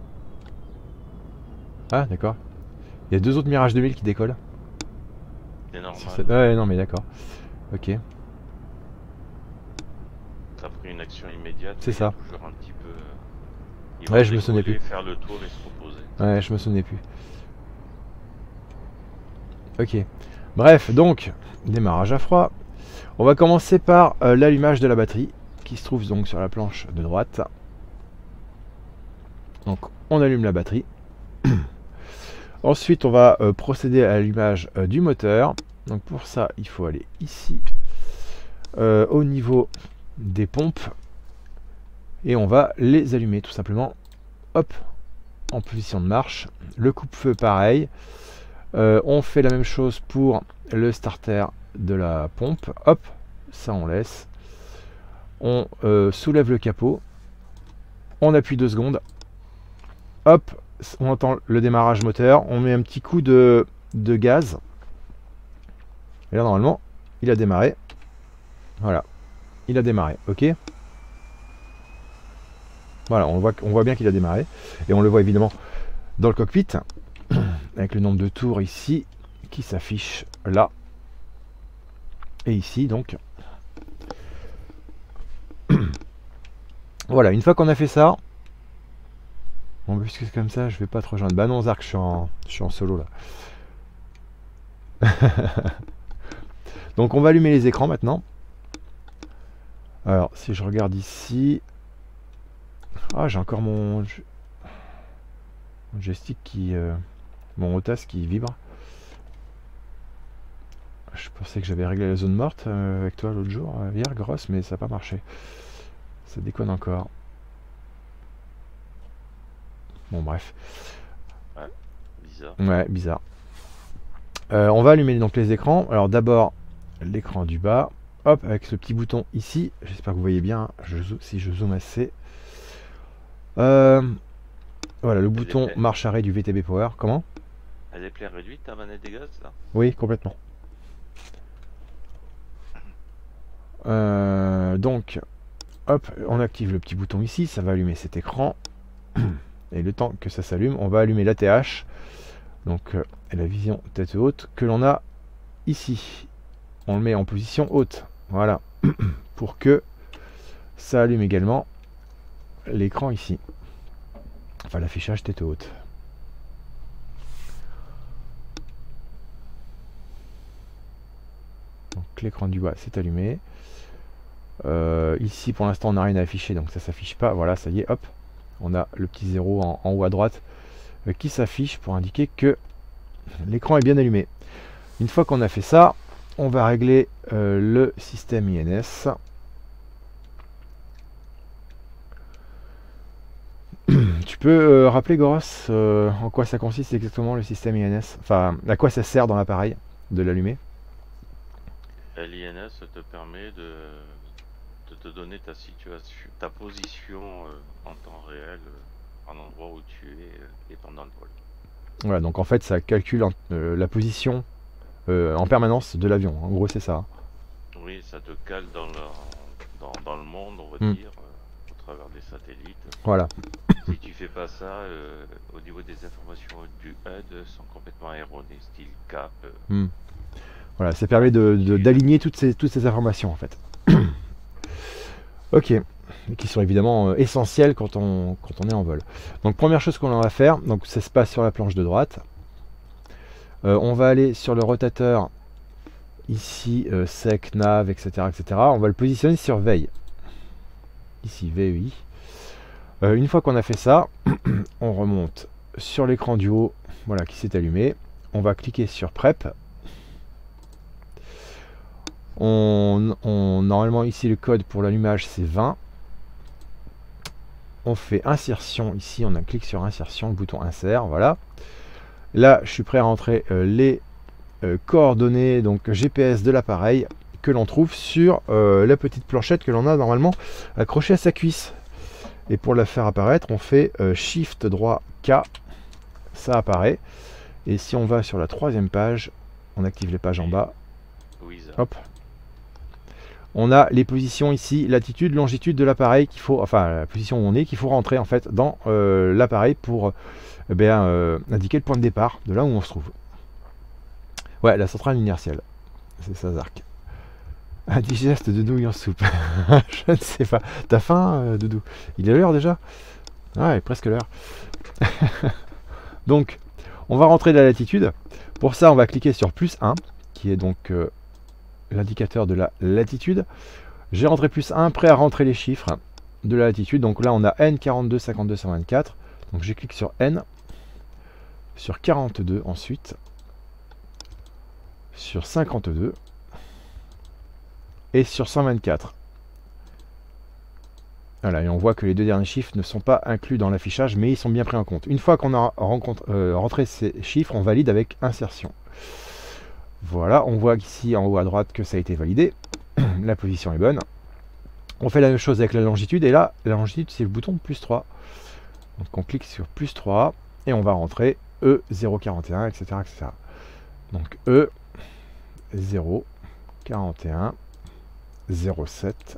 Ah, d'accord. Il y a deux autres Mirage 2000 qui décollent. C'est normal. Ouais, non mais d'accord. Ok. T'as pris une action immédiate. C'est ça. Toujours un petit peu. Ouais, je me souvenais plus. Faire le tour et se reposer. Ouais, je me souvenais plus. Ok. Bref, donc, démarrage à froid. On va commencer par l'allumage de la batterie, qui se trouve donc sur la planche de droite. Donc, on allume la batterie. Ensuite, on va procéder à l'allumage du moteur. Donc, pour ça, il faut aller ici, au niveau des pompes. Et on va les allumer, tout simplement. Hop, en position de marche. Le coupe-feu, pareil. On fait la même chose pour le starter de la pompe. Hop, ça on laisse. On soulève le capot. On appuie 2 secondes. Hop, on entend le démarrage moteur. On met un petit coup de gaz. Et là normalement, il a démarré. Voilà, il a démarré. Ok. Voilà, on voit bien qu'il a démarré. Et on le voit évidemment dans le cockpit. Avec le nombre de tours ici qui s'affiche là et ici donc. Voilà, une fois qu'on a fait ça, Bon, puisque c'est comme ça, je vais pas te rejoindre. Bah non, Zark, je suis en solo là. Donc on va allumer les écrans maintenant. Alors, si je regarde ici... Ah, j'ai encore mon joystick qui... mon OTAS qui vibre. Je pensais que j'avais réglé la zone morte avec toi l'autre jour, hier, grosse, mais ça n'a pas marché. Ça déconne encore. Bon, bref. Ouais, bizarre. Ouais, bizarre. On va allumer donc les écrans. Alors d'abord, l'écran du bas. Hop, avec ce petit bouton ici. J'espère que vous voyez bien si je zoome assez. Voilà, le bouton marche arrêt du VTB Power. Comment? Elle est pleine réduite ta manette des gaz là? Oui, complètement. Donc, hop, on active le petit bouton ici. Ça va allumer cet écran. Et le temps que ça s'allume, on va allumer l'ATH. Donc, la vision tête haute que l'on a ici. On le met en position haute. Voilà. Pour que ça allume également l'écran ici. Enfin, l'affichage tête haute. Donc, l'écran du bas s'est allumé. Ici, pour l'instant, on n'a rien à afficher. Donc, ça s'affiche pas. Voilà, ça y est, hop. On a le petit 0 en haut à droite qui s'affiche pour indiquer que l'écran est bien allumé. Une fois qu'on a fait ça, on va régler le système INS. Tu peux rappeler, Goros, en quoi ça consiste exactement le système INS? Enfin, à quoi ça sert dans l'appareil de l'allumer? L'INS te permet de te donner ta situation, ta position en temps réel, en endroit où tu es et pendant le vol. Voilà, donc en fait ça calcule la position en permanence de l'avion. En gros, c'est ça. Oui, ça te cale dans le monde, on va dire, au travers des satellites. Voilà. Si tu fais pas ça, au niveau des informations du HUD sont complètement erronées, style cap. Voilà, ça permet d'aligner toutes ces informations en fait. Ok, qui sont évidemment essentielles quand on est en vol. Donc première chose qu'on va faire, donc ça se passe sur la planche de droite. On va aller sur le rotateur ici, sec, nav, etc., etc. On va le positionner sur veille. Ici, VEI. Une fois qu'on a fait ça, on remonte sur l'écran du haut, voilà, qui s'est allumé. On va cliquer sur Prep. Normalement ici le code pour l'allumage c'est 20. On fait insertion ici, on clique sur insertion, le bouton insert, voilà. Là je suis prêt à rentrer les coordonnées donc GPS de l'appareil que l'on trouve sur la petite planchette que l'on a normalement accrochée à sa cuisse. Et pour la faire apparaître, on fait Shift droit K, ça apparaît. Et si on va sur la 3e page, on active les pages en bas. Hop. On a les positions ici, latitude, longitude de l'appareil qu'il faut, enfin la position où on est, qu'il faut rentrer en fait dans l'appareil pour indiquer le point de départ de là où on se trouve. Ouais, la centrale inertielle. C'est ça, Zark. Un digeste de nouilles en soupe. Je ne sais pas. T'as faim, Doudou? Il est l'heure déjà? Ouais, presque l'heure. Donc, on va rentrer de la latitude. Pour ça, on va cliquer sur +1, qui est donc l'indicateur de la latitude. J'ai rentré +1, prêt à rentrer les chiffres de la latitude. Donc là, on a N 42 52 124. Donc je clique sur N, sur 42 ensuite, sur 52 et sur 124. Voilà, et on voit que les deux derniers chiffres ne sont pas inclus dans l'affichage, mais ils sont bien pris en compte. Une fois qu'on a rentré ces chiffres, on valide avec insertion. Voilà, on voit ici en haut à droite que ça a été validé. La position est bonne. On fait la même chose avec la longitude, et là, la longitude, c'est le bouton +3. Donc on clique sur +3, et on va rentrer E041, etc., etc. Donc E041 07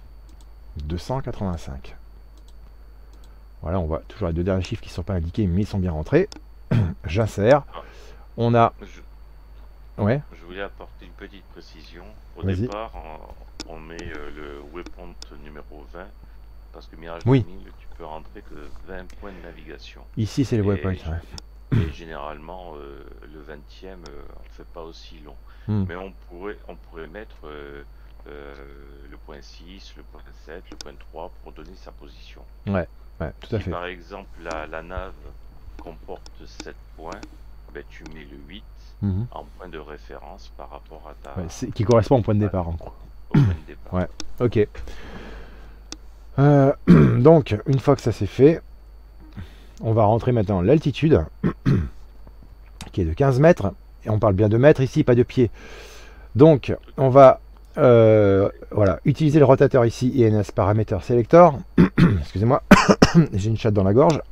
285. Voilà, on voit toujours les deux derniers chiffres qui ne sont pas indiqués, mais ils sont bien rentrés. J'insère. On a... Ouais. Je voulais apporter une petite précision. Au départ, on met le waypoint numéro 20 parce que Mirage Oui. 2000, tu peux rentrer que 20 points de navigation. Ici, c'est les waypoints. Ouais. Et généralement, le 20e, on fait pas aussi long. Mais on pourrait mettre le point 6, le point 7, le point 3 pour donner sa position. Ouais, tout à Si fait. par exemple la nave comporte 7 points, ben, tu mets le 8 en point de référence par rapport à ta... Ouais, qui correspond au point de départ, en gros. Au point de départ. Ouais, ok. Donc, une fois que ça c'est fait, on va rentrer maintenant l'altitude, qui est de 15 mètres. Et on parle bien de mètres ici, pas de pieds. Donc, on va voilà, utiliser le rotateur ici, INS Parameter Selector. Excusez-moi, j'ai une chatte dans la gorge.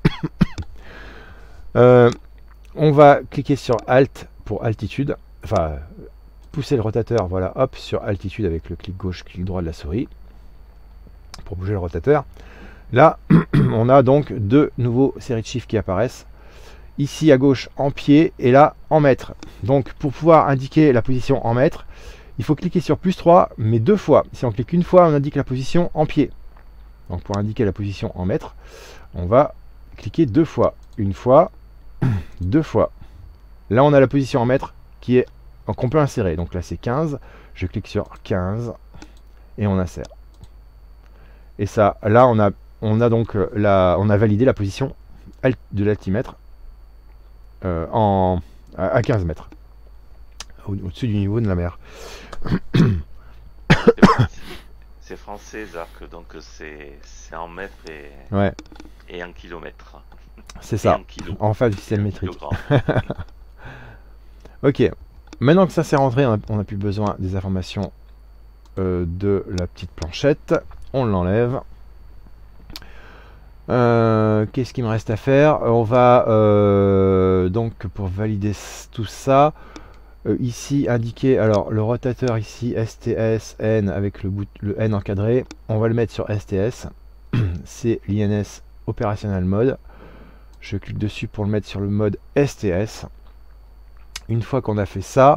On va cliquer sur Alt pour altitude. Enfin, pousser le rotateur, voilà, hop, sur altitude avec le clic gauche, clic droit de la souris. Pour bouger le rotateur. Là, on a donc deux nouveaux séries de chiffres qui apparaissent. Ici à gauche en pied et là en mètres. Donc pour pouvoir indiquer la position en mètres, il faut cliquer sur +3, mais 2 fois. Si on clique une fois, on indique la position en pied. Donc pour indiquer la position en mètres, on va cliquer 2 fois. Une fois, 2 fois. Là on a la position en mètres qu'on peut insérer. Donc là c'est 15. Je clique sur 15 et on insère. Et ça, là on a donc on a validé la position de l'altimètre à 15 mètres au-dessus du niveau de la mer. C'est français, Zark, donc c'est en mètres et en kilomètres. C'est ça, en phase du système métrique. Ok, maintenant que ça c'est rentré, on n'a plus besoin des informations de la petite planchette. On l'enlève. Qu'est-ce qu'il me reste à faire? On va donc pour valider tout ça ici indiquer alors le rotateur ici STS N avec le N encadré, on va le mettre sur STS. C'est l'INS Operational Mode. Je clique dessus pour le mettre sur le mode STS. Une fois qu'on a fait ça,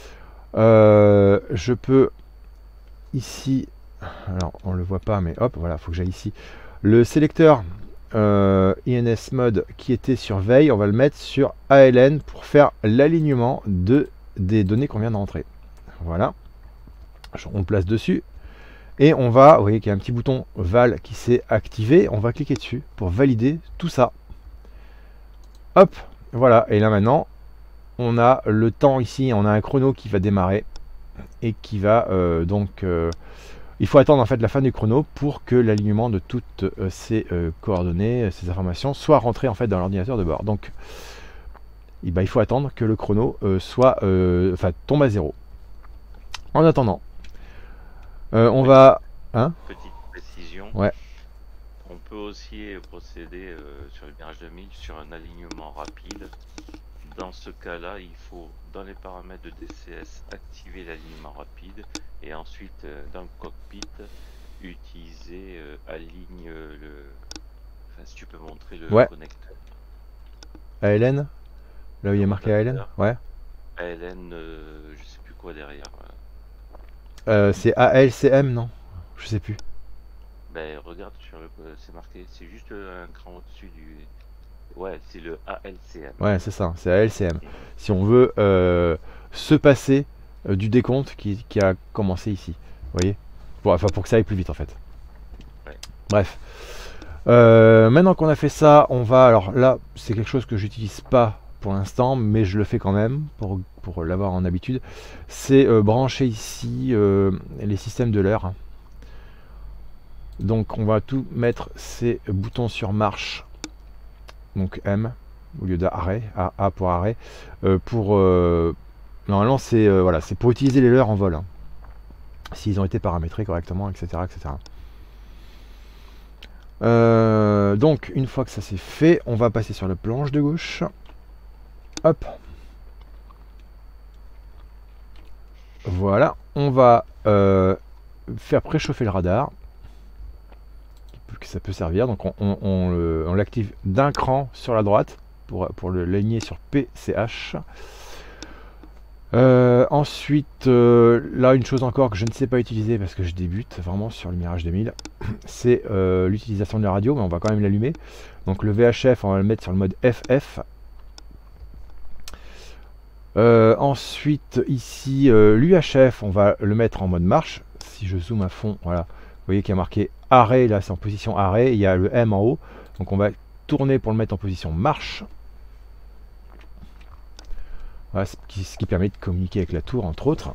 je peux ici, alors on le voit pas mais hop, voilà, faut que j'aille ici. Le sélecteur INS Mode qui était sur veille, on va le mettre sur ALN pour faire l'alignement des données qu'on vient de rentrer. Voilà, on le place dessus et on va, vous voyez qu'il y a un petit bouton Val qui s'est activé, on va cliquer dessus pour valider tout ça. Hop, voilà, et là maintenant on a le temps ici, on a un chrono qui va démarrer et qui va il faut attendre en fait la fin du chrono pour que l'alignement de toutes ces coordonnées, ces informations soient rentrées en fait dans l'ordinateur de bord. Donc il faut attendre que le chrono tombe à 0. En attendant, on va... Petite précision. Ouais. On peut aussi procéder sur le Mirage 2000 sur un alignement rapide. Dans ce cas-là, il faut, dans les paramètres de DCS, activer l'alignement rapide et ensuite, dans le cockpit, utiliser aligne le... Enfin, si tu peux montrer le connecteur. ALN? Là où il y a marqué ALN? Ouais. ALN, je sais plus quoi derrière. C'est ALCM, non? Je sais plus. Ben, regarde, c'est marqué, c'est juste un cran au-dessus du... Ouais, c'est le ALCM. Ouais, c'est ça, c'est ALCM. Si on veut se passer du décompte qui a commencé ici. Vous voyez? Pour que ça aille plus vite en fait. Ouais. Bref. Maintenant qu'on a fait ça, on va... Alors là, c'est quelque chose que j'utilise pas pour l'instant, mais je le fais quand même pour l'avoir en habitude. C'est brancher ici les systèmes de l'heure. Donc on va tout mettre ces boutons sur marche. Donc M au lieu d'arrêt, A pour arrêt. Normalement c'est voilà, c'est pour utiliser les leurres en vol. Hein, s'ils ont été paramétrés correctement, etc. etc. Donc une fois que ça c'est fait, on va passer sur la planche de gauche. Hop. Voilà, on va faire préchauffer le radar. Que ça peut servir, donc on l'active d'un cran sur la droite pour le l'aligner sur PCH. Ensuite, là une chose encore que je ne sais pas utiliser parce que je débute vraiment sur le Mirage 2000, c'est l'utilisation de la radio, mais on va quand même l'allumer. Donc le VHF, on va le mettre sur le mode FF. Ensuite ici l'UHF, on va le mettre en mode marche. Si je zoome à fond, voilà, vous voyez qu'il y a marqué arrêt, là c'est en position arrêt, il y a le M en haut, donc on va tourner pour le mettre en position marche. Voilà, ce qui permet de communiquer avec la tour entre autres.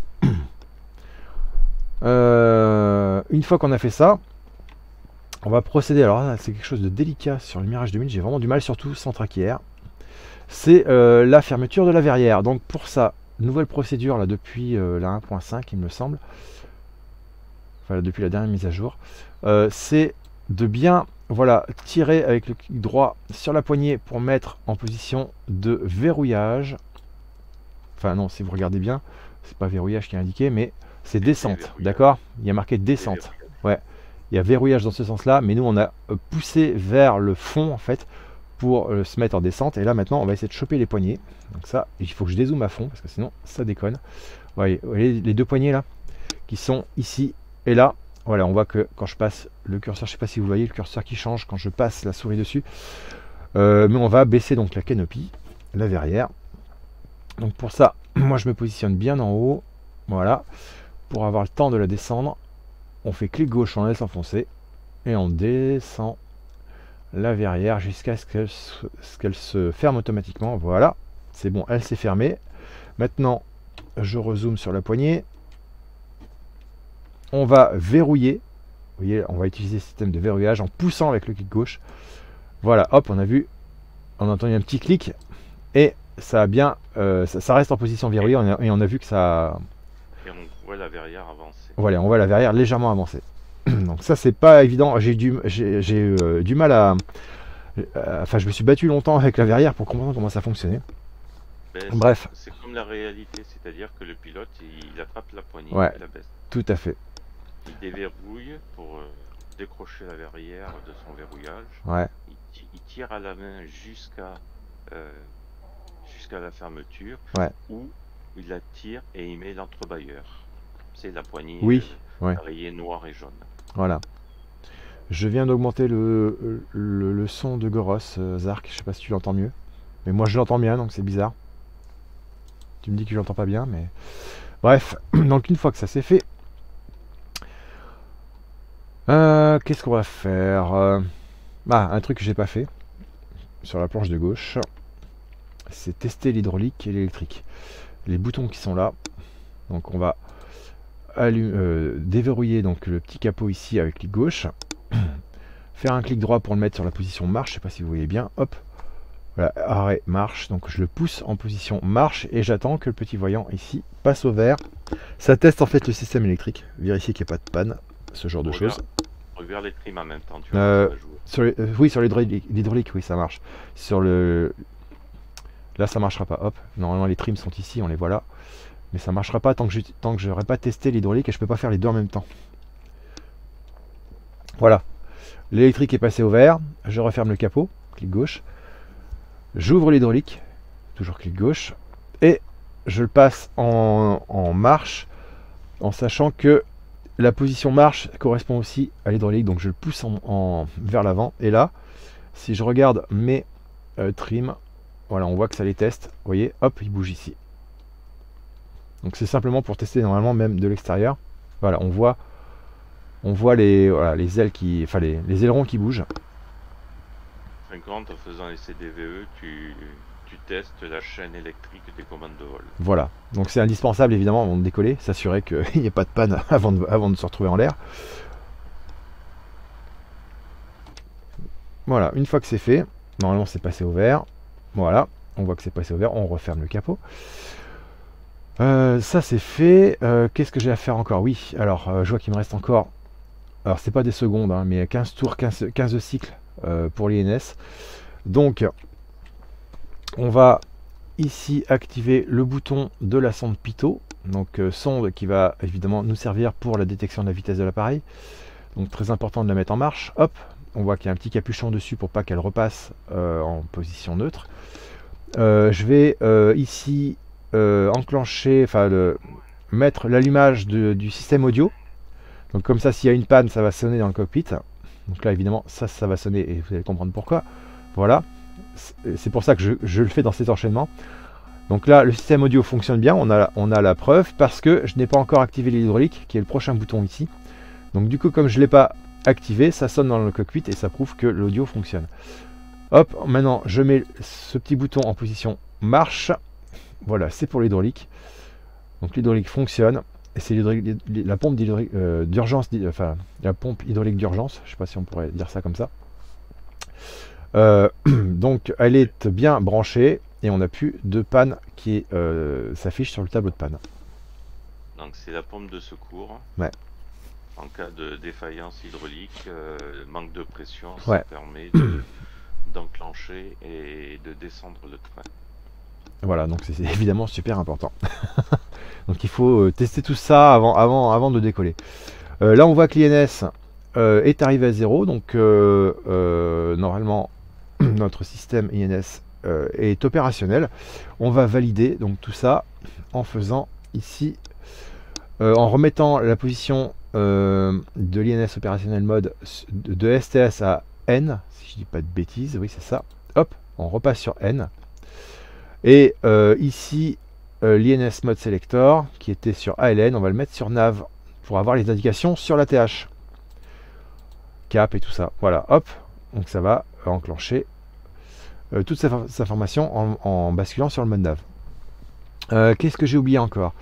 Une fois qu'on a fait ça, on va procéder, alors là c'est quelque chose de délicat sur le Mirage 2000, j'ai vraiment du mal, surtout sans traquière. C'est la fermeture de la verrière. Donc pour ça, nouvelle procédure là depuis la 1.5 il me semble, enfin depuis la dernière mise à jour, c'est de bien voilà tirer avec le clic droit sur la poignée pour mettre en position de verrouillage. Enfin non, si vous regardez bien, c'est pas verrouillage qui est indiqué, mais c'est descente, d'accord? Il y a marqué descente. Ouais, il y a verrouillage dans ce sens-là, mais nous on a poussé vers le fond en fait pour se mettre en descente. Et là maintenant on va essayer de choper les poignées. Donc ça, il faut que je dézoome à fond parce que sinon ça déconne. Vous voyez les deux poignées là qui sont ici et là. Voilà, on voit que quand je passe le curseur, je sais pas si vous voyez le curseur qui change quand je passe la souris dessus. Mais on va baisser donc la canopie, la verrière. Donc pour ça, moi je me positionne bien en haut, voilà, pour avoir le temps de la descendre. On fait clic gauche, on la laisse enfoncer, et on descend la verrière jusqu'à ce qu'elle se ferme automatiquement. Voilà, c'est bon, elle s'est fermée. Maintenant, je rezoome sur la poignée. On va verrouiller, vous voyez, on va utiliser le système de verrouillage en poussant avec le clic gauche. Voilà, hop, on a vu, on a entendu un petit clic, et ça a bien, ça reste en position verrouillée, et on a vu que ça... Et on voit la verrière avancer. Voilà, on voit la verrière légèrement avancer. Donc ça, c'est pas évident. J'ai du mal à... Enfin, je me suis battu longtemps avec la verrière pour comprendre comment ça fonctionnait. Bref. C'est comme la réalité, c'est-à-dire que le pilote, il attrape la poignée ouais, et la baisse. Tout à fait. Il déverrouille pour décrocher la verrière de son verrouillage. Ouais. Il tire à la main jusqu'à la fermeture, ouais, où il la tire et il met l'entrebâilleur. C'est la poignée ouais, rayée noir et jaune. Voilà. Je viens d'augmenter le son de Goros, Zark, je sais pas si tu l'entends mieux. Mais moi je l'entends bien, donc c'est bizarre. Tu me dis que je l'entends pas bien, mais... Bref, donc une fois que ça c'est fait... qu'est-ce qu'on va faire un truc que j'ai pas fait, sur la planche de gauche, c'est tester l'hydraulique et l'électrique. Les boutons qui sont là, donc on va déverrouiller donc le petit capot ici avec clic gauche, faire un clic droit pour le mettre sur la position marche, je sais pas si vous voyez bien, hop, voilà, arrêt marche, donc je le pousse en position marche et j'attends que le petit voyant ici passe au vert. Ça teste en fait le système électrique, vérifier qu'il n'y a pas de panne, ce genre de choses. Regarde les trims en même temps, tu vois, oui, sur l'hydraulique, oui, ça marche. Sur le... Là, ça marchera pas. Hop, normalement, les trims sont ici, on les voit là. Mais ça marchera pas tant que je n'aurai pas testé l'hydraulique et je peux pas faire les deux en même temps. Voilà. L'électrique est passé au vert. Je referme le capot, clic gauche. J'ouvre l'hydraulique, toujours clic gauche. Et je le passe en marche, en sachant que la position marche correspond aussi à l'hydraulique, donc je le pousse vers l'avant. Et là, si je regarde mes trims, voilà, on voit que ça les teste. Vous voyez, hop, il bouge ici. Donc c'est simplement pour tester normalement même de l'extérieur. Voilà, on voit les ailes qui, enfin les ailerons qui bougent. En faisant les CDVE, tu testes la chaîne électrique des commandes de vol. Voilà, donc c'est indispensable évidemment avant de décoller, s'assurer qu'il n'y ait pas de panne avant de se retrouver en l'air. Voilà, une fois que c'est fait, normalement c'est passé au vert. Voilà, on voit que c'est passé au vert, on referme le capot. Ça c'est fait. Qu'est-ce que j'ai à faire encore? Oui, alors je vois qu'il me reste encore, alors c'est pas des secondes, hein, mais 15 tours, 15 cycles pour l'INS. Donc on va ici activer le bouton de la sonde Pitot, donc sonde qui va évidemment nous servir pour la détection de la vitesse de l'appareil. Donc très important de la mettre en marche. Hop, on voit qu'il y a un petit capuchon dessus pour pas qu'elle repasse en position neutre. Je vais ici enclencher, enfin mettre l'allumage du système audio. Donc comme ça, s'il y a une panne, ça va sonner dans le cockpit. Donc là, évidemment, ça va sonner et vous allez comprendre pourquoi. Voilà, c'est pour ça que je le fais dans cet enchaînement. Donc là, le système audio fonctionne bien, on a la preuve parce que je n'ai pas encore activé l'hydraulique, qui est le prochain bouton ici. Donc du coup, comme je ne l'ai pas activé, ça sonne dans le cockpit et ça prouve que l'audio fonctionne. Hop, maintenant, je mets ce petit bouton en position marche. Voilà, c'est pour l'hydraulique. Donc l'hydraulique fonctionne. Et c'est la pompe d'urgence, enfin la pompe hydraulique d'urgence, je ne sais pas si on pourrait dire ça comme ça. Donc elle est bien branchée et on n'a plus de panne qui s'affiche sur le tableau de panne. Donc c'est la pompe de secours. Ouais. En cas de défaillance hydraulique, manque de pression, ouais. Ça permet d'enclencher et de descendre le train. Voilà, donc c'est évidemment super important. Donc il faut tester tout ça avant de décoller. Là on voit que l'INS est arrivé à 0, donc normalement notre système INS est opérationnel. On va valider donc tout ça en faisant ici, en remettant la position de l'INS opérationnel mode de STS à N, si je dis pas de bêtises, oui c'est ça. Hop, on repasse sur N. Et ici, l'INS Mode Selector, qui était sur ALN, on va le mettre sur NAV, pour avoir les indications sur la TH. Cap et tout ça. Voilà, hop, donc ça va enclencher toute cette information en basculant sur le mode NAV. Qu'est-ce que j'ai oublié encore?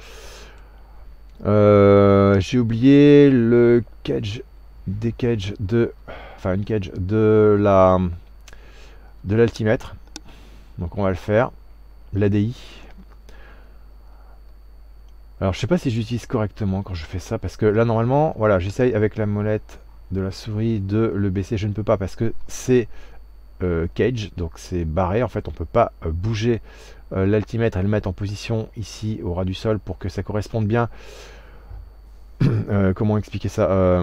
J'ai oublié le cage, des cages de... Enfin, une cage de l'altimètre. Donc on va le faire. L'ADI. Alors je sais pas si j'utilise correctement quand je fais ça, parce que là normalement, voilà, j'essaye avec la molette de la souris de le baisser, je ne peux pas parce que c'est cage, donc c'est barré, en fait on peut pas bouger l'altimètre et le mettre en position ici au ras du sol pour que ça corresponde bien. Comment expliquer ça,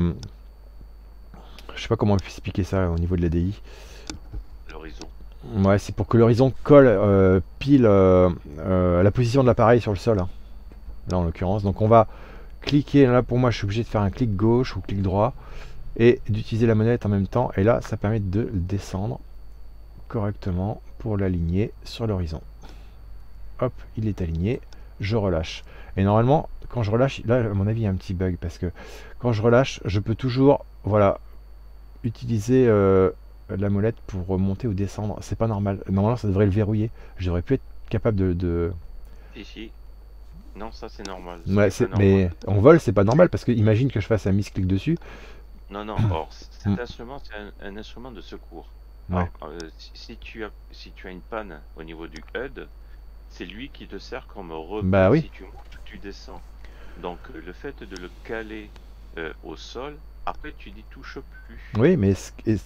je sais pas comment expliquer ça au niveau de l'ADI. L'horizon. Ouais, c'est pour que l'horizon colle pile à la position de l'appareil sur le sol, hein. Là en l'occurrence. Donc on va cliquer, là pour moi je suis obligé de faire un clic gauche ou clic droit et d'utiliser la manette en même temps. Et là ça permet de descendre correctement pour l'aligner sur l'horizon. Hop, il est aligné, je relâche. Et normalement, quand je relâche, là à mon avis il y a un petit bug parce que quand je relâche, je peux toujours, voilà, utiliser la molette pour remonter ou descendre. C'est pas normal. Normalement ça devrait le verrouiller. Je devrais plus être capable de... Ici. Non, ça c'est normal. Ouais, mais en vol c'est pas normal parce que imagine que je fasse un misclic dessus. Non, non, or cet instrument c'est un instrument de secours. Ouais. Alors, si tu as une panne au niveau du HUD, c'est lui qui te sert comme repère. Bah oui. Si tu montes, tu descends. Donc le fait de le caler au sol, après tu n'y touches plus. Oui, mais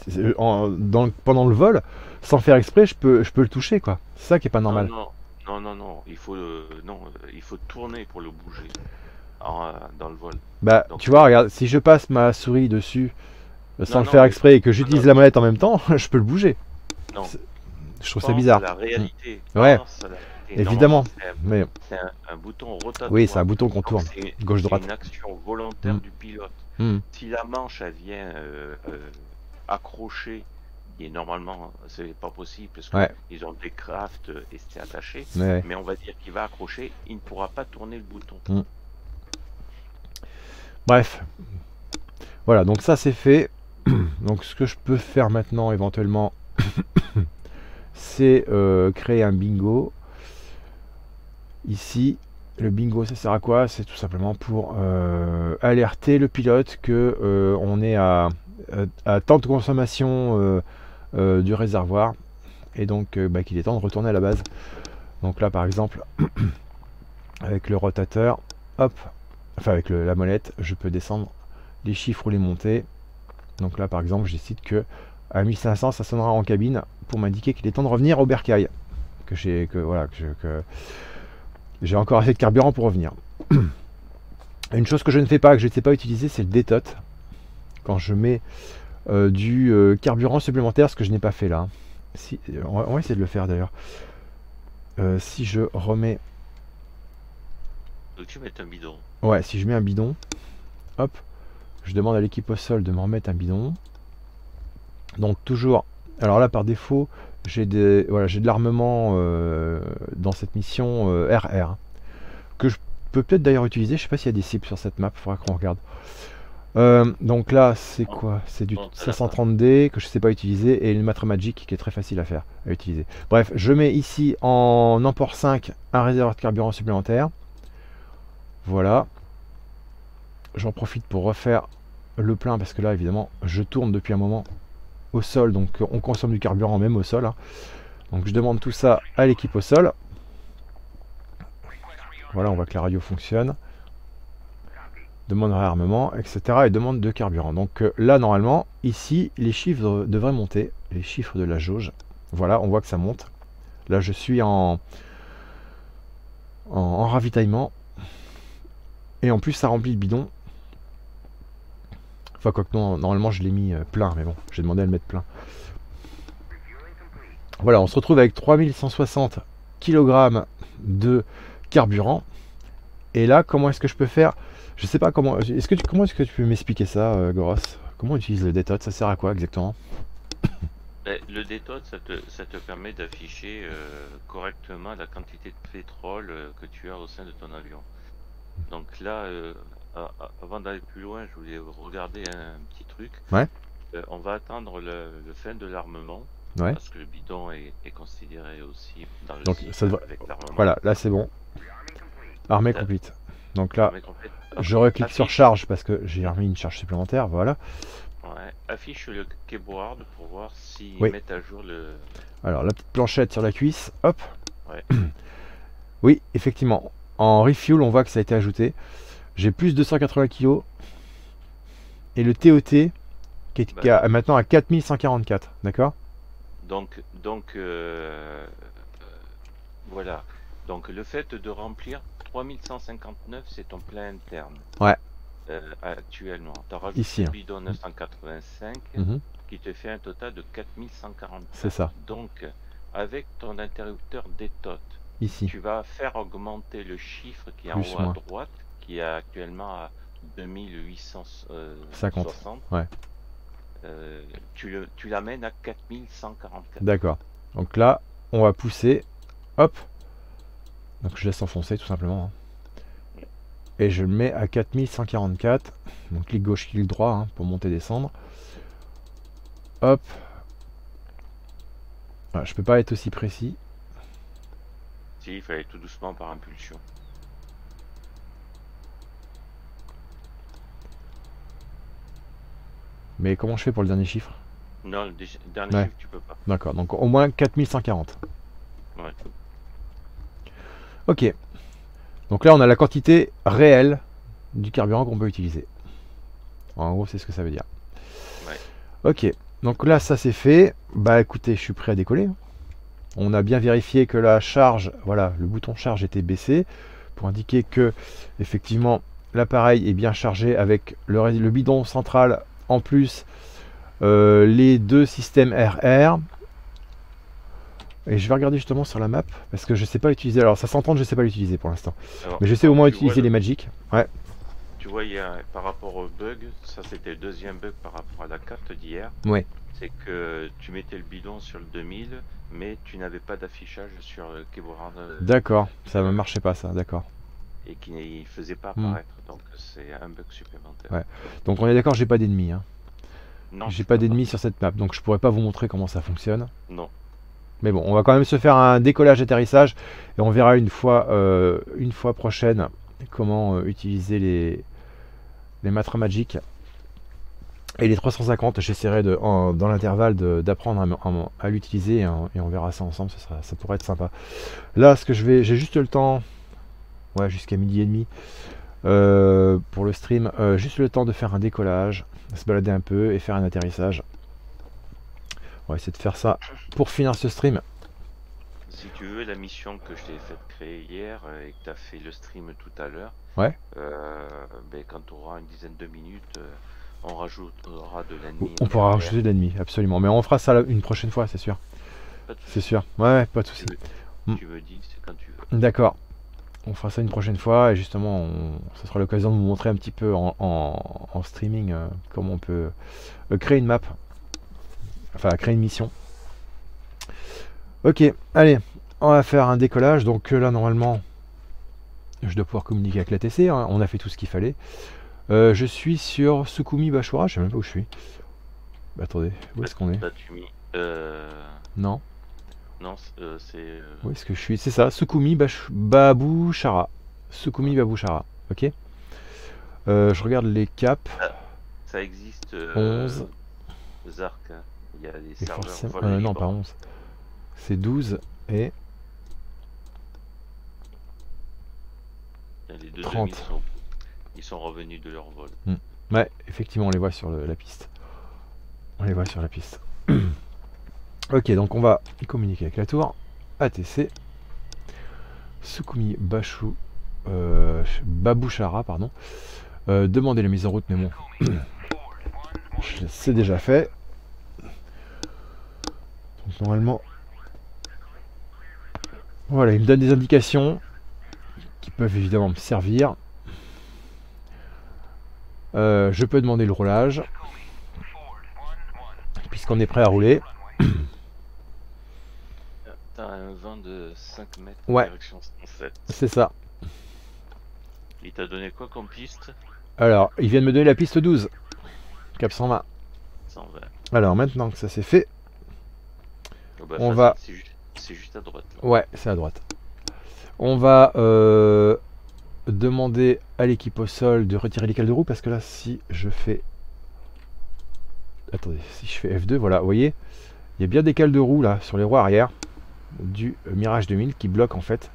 pendant le vol, sans faire exprès, je peux le toucher, quoi. C'est ça qui est pas normal. Non, il faut tourner pour le bouger dans le vol. Bah, donc, tu vois, regarde, si je passe ma souris dessus sans le faire exprès et que j'utilise la molette en même temps, je peux le bouger. Non. Je trouve ça bizarre. La réalité. Ouais, évidemment. Mais c'est un bouton rotatoire. Oui, c'est un bouton qu'on tourne, gauche-droite. C'est une action volontaire du pilote. Si la manche elle vient accrocher, et normalement c'est pas possible parce qu'ils ont des crafts et c'est attaché, mais on va dire qu'il va accrocher, il ne pourra pas tourner le bouton. Bref, voilà, donc ça c'est fait. Donc ce que je peux faire maintenant éventuellement, c'est créer un bingo. Ici, le bingo ça sert à quoi? C'est tout simplement pour alerter le pilote que on est à tant de consommation du réservoir et donc qu'il est temps de retourner à la base. Donc là par exemple avec le rotateur, hop, enfin avec la molette, je peux descendre les chiffres ou les monter. Donc là par exemple je décide que à 1500 ça sonnera en cabine pour m'indiquer qu'il est temps de revenir au bercail, que j'ai encore assez de carburant pour revenir. Une chose que je ne fais pas, que je ne sais pas utiliser, c'est le détote quand je mets du carburant supplémentaire, ce que je n'ai pas fait là. Si, on va essayer de le faire d'ailleurs. Si je remets Donc tu mets un bidon. Ouais, si je mets un bidon, hop, je demande à l'équipe au sol de me remettre un bidon. Donc toujours, alors là par défaut, j'ai de l'armement dans cette mission RR, que je peux peut-être d'ailleurs utiliser, je sais pas s'il y a des cibles sur cette map, il faudra qu'on regarde. Donc là c'est quoi? C'est du 530D que je sais pas utiliser et une Matra Magic qui est très facile à utiliser. Bref, je mets ici en emport 5 un réservoir de carburant supplémentaire. Voilà. J'en profite pour refaire le plein parce que là évidemment je tourne depuis un moment au sol, donc on consomme du carburant même au sol, hein. Donc je demande tout ça à l'équipe au sol. Voilà, on voit que la radio fonctionne. Demande de réarmement, etc. et demande de carburant. Donc là normalement, ici, les chiffres devraient monter, les chiffres de la jauge. Voilà, on voit que ça monte. Là je suis en ravitaillement. Et en plus ça remplit le bidon. Enfin quoique non, normalement je l'ai mis plein, mais bon, j'ai demandé à le mettre plein. Voilà, on se retrouve avec 3160 kg de carburant. Et là, comment est-ce que je peux faire? Je sais pas comment. Comment est-ce que tu peux m'expliquer ça, Goros? Comment on utilise le détote? Ça sert à quoi exactement? Le détote, ça te permet d'afficher correctement la quantité de pétrole que tu as au sein de ton avion. Donc là, avant d'aller plus loin, je voulais regarder un petit truc. Ouais. On va attendre le fin de l'armement. Ouais. Parce que le bidon est considéré aussi dans le Donc ça devrait... avec l'armement. Voilà, là c'est bon. Armée complète. Donc là, je affiche... reclique sur charge parce que j'ai remis une charge supplémentaire. Voilà. Ouais. Affiche le keyboard pour voir s'ils oui. mettent à jour le... Alors la petite planchette sur la cuisse. Hop. Ouais. Oui, effectivement. En refuel, on voit que ça a été ajouté. J'ai plus de 280 kg. Et le TOT qui est maintenant à 4144. D'accord? Donc voilà. Donc le fait de remplir 3159, c'est ton plein interne. Ouais. Actuellement. Tu as rajouté ici, le bidon 985 qui te fait un total de 4140. C'est ça. Donc avec ton interrupteur détote, ici, tu vas faire augmenter le chiffre qui est en haut à droite, qui est actuellement à 2860. Ouais. Tu l'amènes à 4144. D'accord. Donc là, on va pousser. Hop. Donc je laisse enfoncer tout simplement. Hein. Et je le mets à 4144. Donc clic gauche, clic droit hein, pour monter, descendre. Hop. Voilà, je peux pas être aussi précis. Si, il fallait tout doucement par impulsion. Mais comment je fais pour le dernier chiffre? Non, le dernier chiffre, tu peux pas. D'accord, donc au moins 4140. Ouais. Ok. Donc là, on a la quantité réelle du carburant qu'on peut utiliser. En gros, c'est ce que ça veut dire. Ouais. Ok. Donc là, ça c'est fait. Bah écoutez, je suis prêt à décoller. On a bien vérifié que la charge, voilà, le bouton charge était baissé pour indiquer que effectivement l'appareil est bien chargé avec le bidon central en plus les deux systèmes RR. Et je vais regarder justement sur la map parce que je sais pas utiliser. Alors ça s'entend, je sais pas l'utiliser pour l'instant. Mais je sais au moins utiliser les magic. Ouais. Tu vois, par rapport au bug, ça c'était le deuxième bug par rapport à la carte d'hier. Ouais. C'est que tu mettais le bidon sur le 2000, mais tu n'avais pas d'affichage sur le keyboard. D'accord, ça ne marchait pas ça, d'accord. Et qui ne faisait pas apparaître, donc c'est un bug supplémentaire. Ouais. Donc on est d'accord, j'ai pas d'ennemis. Hein. Non. J'ai pas d'ennemis sur cette map, donc je pourrais pas vous montrer comment ça fonctionne. Non. Mais bon, on va quand même se faire un décollage atterrissage et on verra une fois prochaine comment utiliser les Matra Magic et les 350. J'essaierai dans l'intervalle d'apprendre à l'utiliser et on verra ça ensemble. Ça pourrait être sympa. Là, j'ai juste le temps, ouais, jusqu'à 12h30 pour le stream, juste le temps de faire un décollage, se balader un peu et faire un atterrissage. On va essayer de faire ça pour finir ce stream. Si tu veux, la mission que je t'ai fait créer hier et que tu as fait le stream tout à l'heure, ouais. Quand tu auras une dizaine de minutes, on rajoutera de l'ennemi. On pourra rajouter de l'ennemi, absolument. Mais on fera ça une prochaine fois, c'est sûr. C'est sûr. Ouais, pas de soucis. Tu me dis, c'est quand tu veux. D'accord. on fera ça une prochaine fois et justement ça sera l'occasion de vous montrer un petit peu en streaming comment on peut créer une map, enfin créer une mission. Ok, allez, on va faire un décollage. Donc là normalement je dois pouvoir communiquer avec l'ATC, hein. On a fait tout ce qu'il fallait. Je suis sur Sukumi Bashura, je sais même pas où je suis. Bah, attendez, où est-ce qu'on est? Non. Non, c'est... Où est-ce que je suis? C'est ça, Sukumi Babushara. Sukumi Babushara, ok. Je regarde les caps. Ça existe 11. Zark, hein. Il y a des Et serveurs forcément, non, pas 11. C'est 12 et... Les deux 30. Ils sont revenus de leur vol. Ouais, effectivement, on les voit sur la piste. On les voit sur la piste. Ok, donc on va communiquer avec la tour. ATC. Sukumi Babushara, pardon. Demander la mise en route, mais bon. C'est déjà fait. Donc normalement... Voilà, il me donne des indications qui peuvent évidemment me servir. Je peux demander le roulage puisqu'on est prêt à rouler. T'as un vent de 5 mètres Ouais. direction 107. C'est ça. Il t'a donné quoi comme piste? Alors, il vient de me donner la piste 12. Cap 120. 120. Alors, maintenant que ça c'est fait, Oh bah, on va... C'est juste à droite. Là. Ouais, c'est à droite. On va demander à l'équipe au sol de retirer les cales de roue parce que là, si je fais... Attendez, si je fais F2, voilà, vous voyez, il y a bien des cales de roue là sur les roues arrière du Mirage 2000 qui bloquent en fait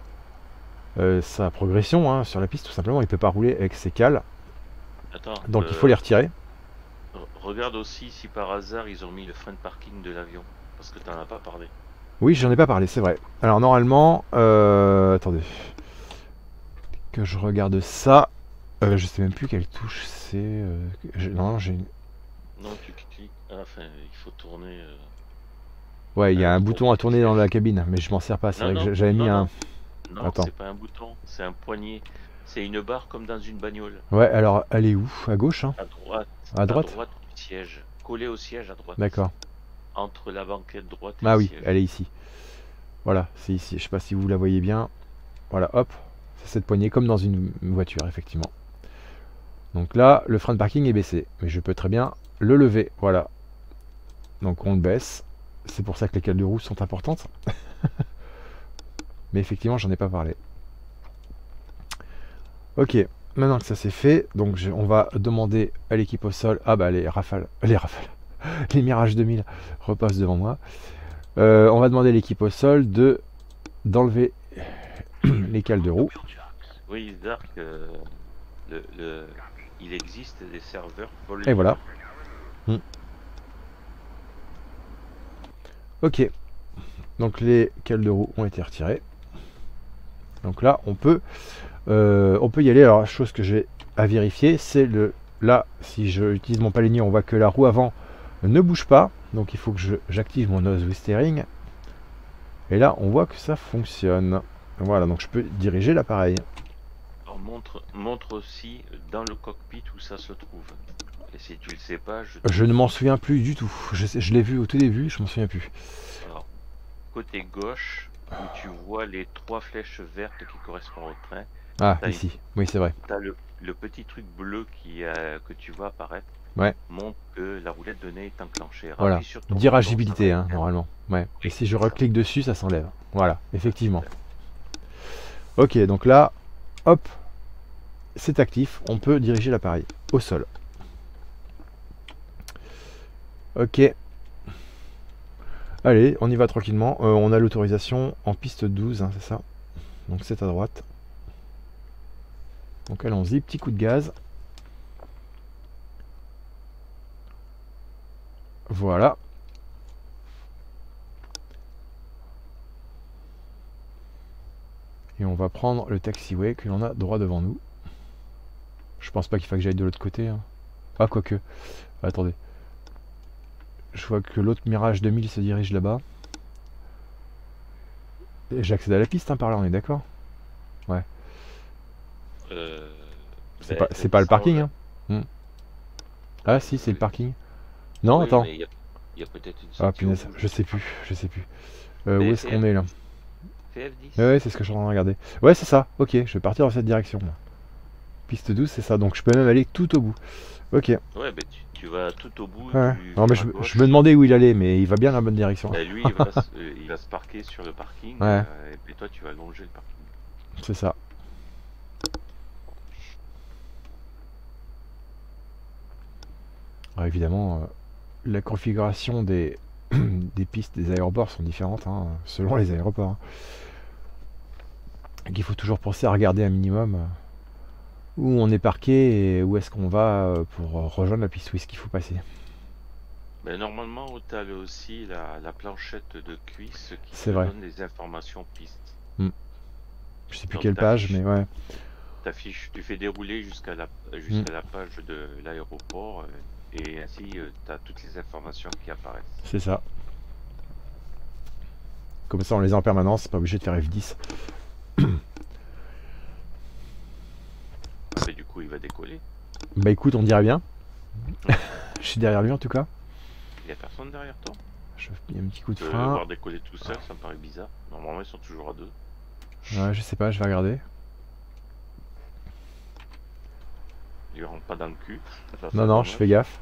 sa progression hein, sur la piste tout simplement. Il peut pas rouler avec ses cales. Attends, donc il faut les retirer. Regarde aussi si par hasard ils ont mis le frein de parking de l'avion parce que t'en as pas parlé. Oui, j'en ai pas parlé, c'est vrai. Alors normalement, attendez, que je regarde ça. Je sais même plus quelle touche c'est. Non, j'ai une... Non, tu cliques. Ah, enfin, il faut tourner. Ouais, il y a un bouton à tourner dans la cabine, mais je m'en sers pas. C'est vrai que j'avais mis un. Non, attends. c'est pas un bouton, c'est un poignet. C'est une barre comme dans une bagnole. Ouais, alors elle est où? À gauche hein? À droite. À droite? À droite du siège. Collé au siège à droite. D'accord. Entre la banquette droite et Ah le oui, siège. elle est ici. Voilà, c'est ici. Je sais pas si vous la voyez bien. Voilà, hop. C'est cette poignée comme dans une voiture, effectivement. Donc là, le frein de parking est baissé. Mais je peux très bien le lever. Voilà. Donc on le baisse. C'est pour ça que les cales de roue sont importantes. Mais effectivement, j'en ai pas parlé. Ok, maintenant que ça c'est fait, donc on va demander à l'équipe au sol. Ah bah les Rafales, les Mirage 2000 repassent devant moi. On va demander à l'équipe au sol d'enlever les cales de roue. Oui, Dark, il existe des serveurs pour Et voilà. Ok, donc les cales de roue ont été retirées. Donc là, on peut y aller. Alors, la chose que j'ai à vérifier, c'est là, si j'utilise mon palénier, on voit que la roue avant ne bouge pas. Donc, il faut que j'active mon nose with steering. Et là, on voit que ça fonctionne. Voilà, donc je peux diriger l'appareil. Alors, montre aussi dans le cockpit où ça se trouve. Et si tu le sais pas, je ne m'en souviens plus du tout. Je l'ai vu au tout début, je m'en souviens plus. Alors, côté gauche, où tu vois les 3 flèches vertes qui correspondent au train. Ah, ici. Oui, c'est vrai. Tu as le petit truc bleu que tu vois apparaître. Ouais. Montre que la roulette de nez est enclenchée. Voilà. Dirigeabilité, hein, normalement. Ouais. Et si je reclique dessus, ça s'enlève. Voilà, effectivement. Ok, donc là, hop, c'est actif. On peut diriger l'appareil au sol. Ok. Allez, on y va tranquillement. On a l'autorisation en piste 12, hein, c'est ça. Donc c'est à droite. Donc allons-y, petit coup de gaz. Voilà. Et on va prendre le taxiway que l'on a droit devant nous. Je pense pas qu'il faut que j'aille de l'autre côté. Hein. Ah, quoique. Attendez. Je vois que l'autre Mirage 2000 se dirige là-bas. J'accède à la piste hein, par là, on est d'accord? Ouais. Ben, C'est pas le parking, hein. Ah si, c'est le parking. Non, oui, attends. mais il y a peut-être une Ah sortie au punaise, bout. je sais plus. Où Mais est-ce qu'on est là? Fais F10. Ouais, c'est ce que je suis en train de regarder. Ouais, c'est ça. Ok, je vais partir dans cette direction. Là. Piste 12, c'est ça. Donc je peux même aller tout au bout. Ok. Ouais, ben tu vas tout au bout Ouais. du Non, mais à gauche. je me demandais où il allait, mais il va bien dans la bonne direction. Ben, lui, il va se parquer sur le parking. Ouais. Et puis toi, tu vas longer le parking. C'est ça. Alors, évidemment, la configuration des, des pistes des aéroports sont différentes hein, selon les aéroports. Hein. Donc, il faut toujours penser à regarder un minimum où on est parqué et où est-ce qu'on va pour rejoindre la piste où est-ce qu'il faut passer. Ben, normalement, tu as aussi la planchette de cuisse qui C'est te vrai. donne des informations pistes. Je sais plus Donc, quelle page, mais ouais. Tu fais dérouler jusqu'à la page de l'aéroport et ainsi tu as toutes les informations qui apparaissent. C'est ça. Comme ça, on les a en permanence, c'est pas obligé de faire F10. Mais du coup, il va décoller. Bah écoute, on dirait bien. Je suis derrière lui en tout cas. Il n'y a personne derrière toi. Je mets un petit coup de Tu peux le frein. voir décoller tout seul, ça me paraît bizarre. Normalement, ils sont toujours à deux. Ouais, je sais pas, je vais regarder. Ils rentrent pas dans le cul. Ça, Non, non, je fais gaffe.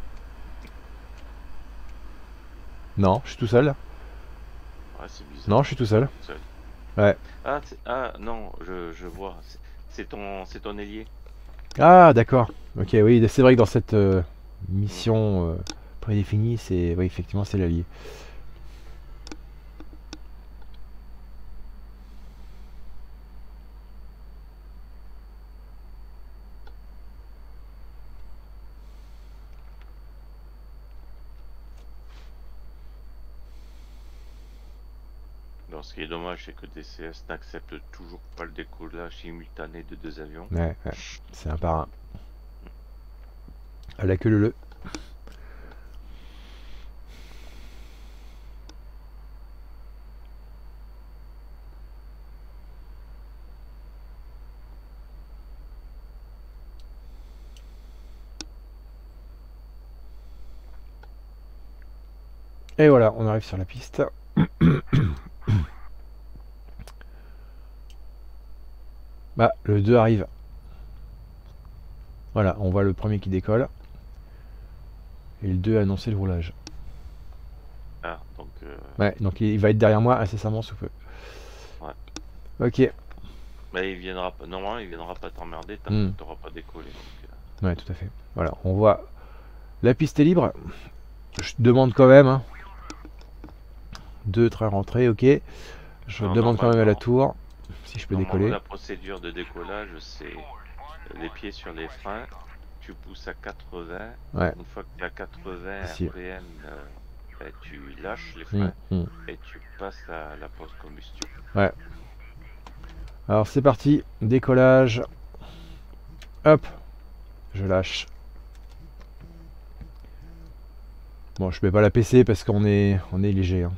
Non, je suis tout seul. Ouais, c'est bizarre. Non, je suis tout seul. Seul. Ouais. Ah non, je vois. C'est ton ailier. Ah, d'accord. Ok, oui, c'est vrai que dans cette mission prédéfinie, c'est, oui, effectivement, c'est l'allié. Alors, ce qui est dommage, c'est que DCS n'accepte toujours pas le décollage simultané de deux avions. Ouais, ouais. C'est un par un. À la queue leu. Et voilà, on arrive sur la piste. Bah, le 2 arrive. Voilà, on voit le premier qui décolle. Et le 2 a annoncé le roulage. Ah, donc... Ouais, donc il va être derrière moi incessamment sous peu. Ouais. Ok. Mais il viendra pas... Normalement, il viendra pas t'emmerder tant que t'auras pas décollé. Donc, Ouais, tout à fait. Voilà, on voit la piste est libre. Je demande quand même. Hein. 2 trains rentrés, ok. Je Alors, demande quand même à la normalement- tour si je peux décoller. La procédure de décollage, c'est les pieds sur les freins, tu pousses à 80. Ouais. Une fois que tu es à 80 Ici. RPM, tu lâches les freins Mm. et tu passes à la post-combustion. Ouais. Alors c'est parti, décollage. Hop, je lâche. Bon, je mets pas la PC parce qu'on est léger. Hein.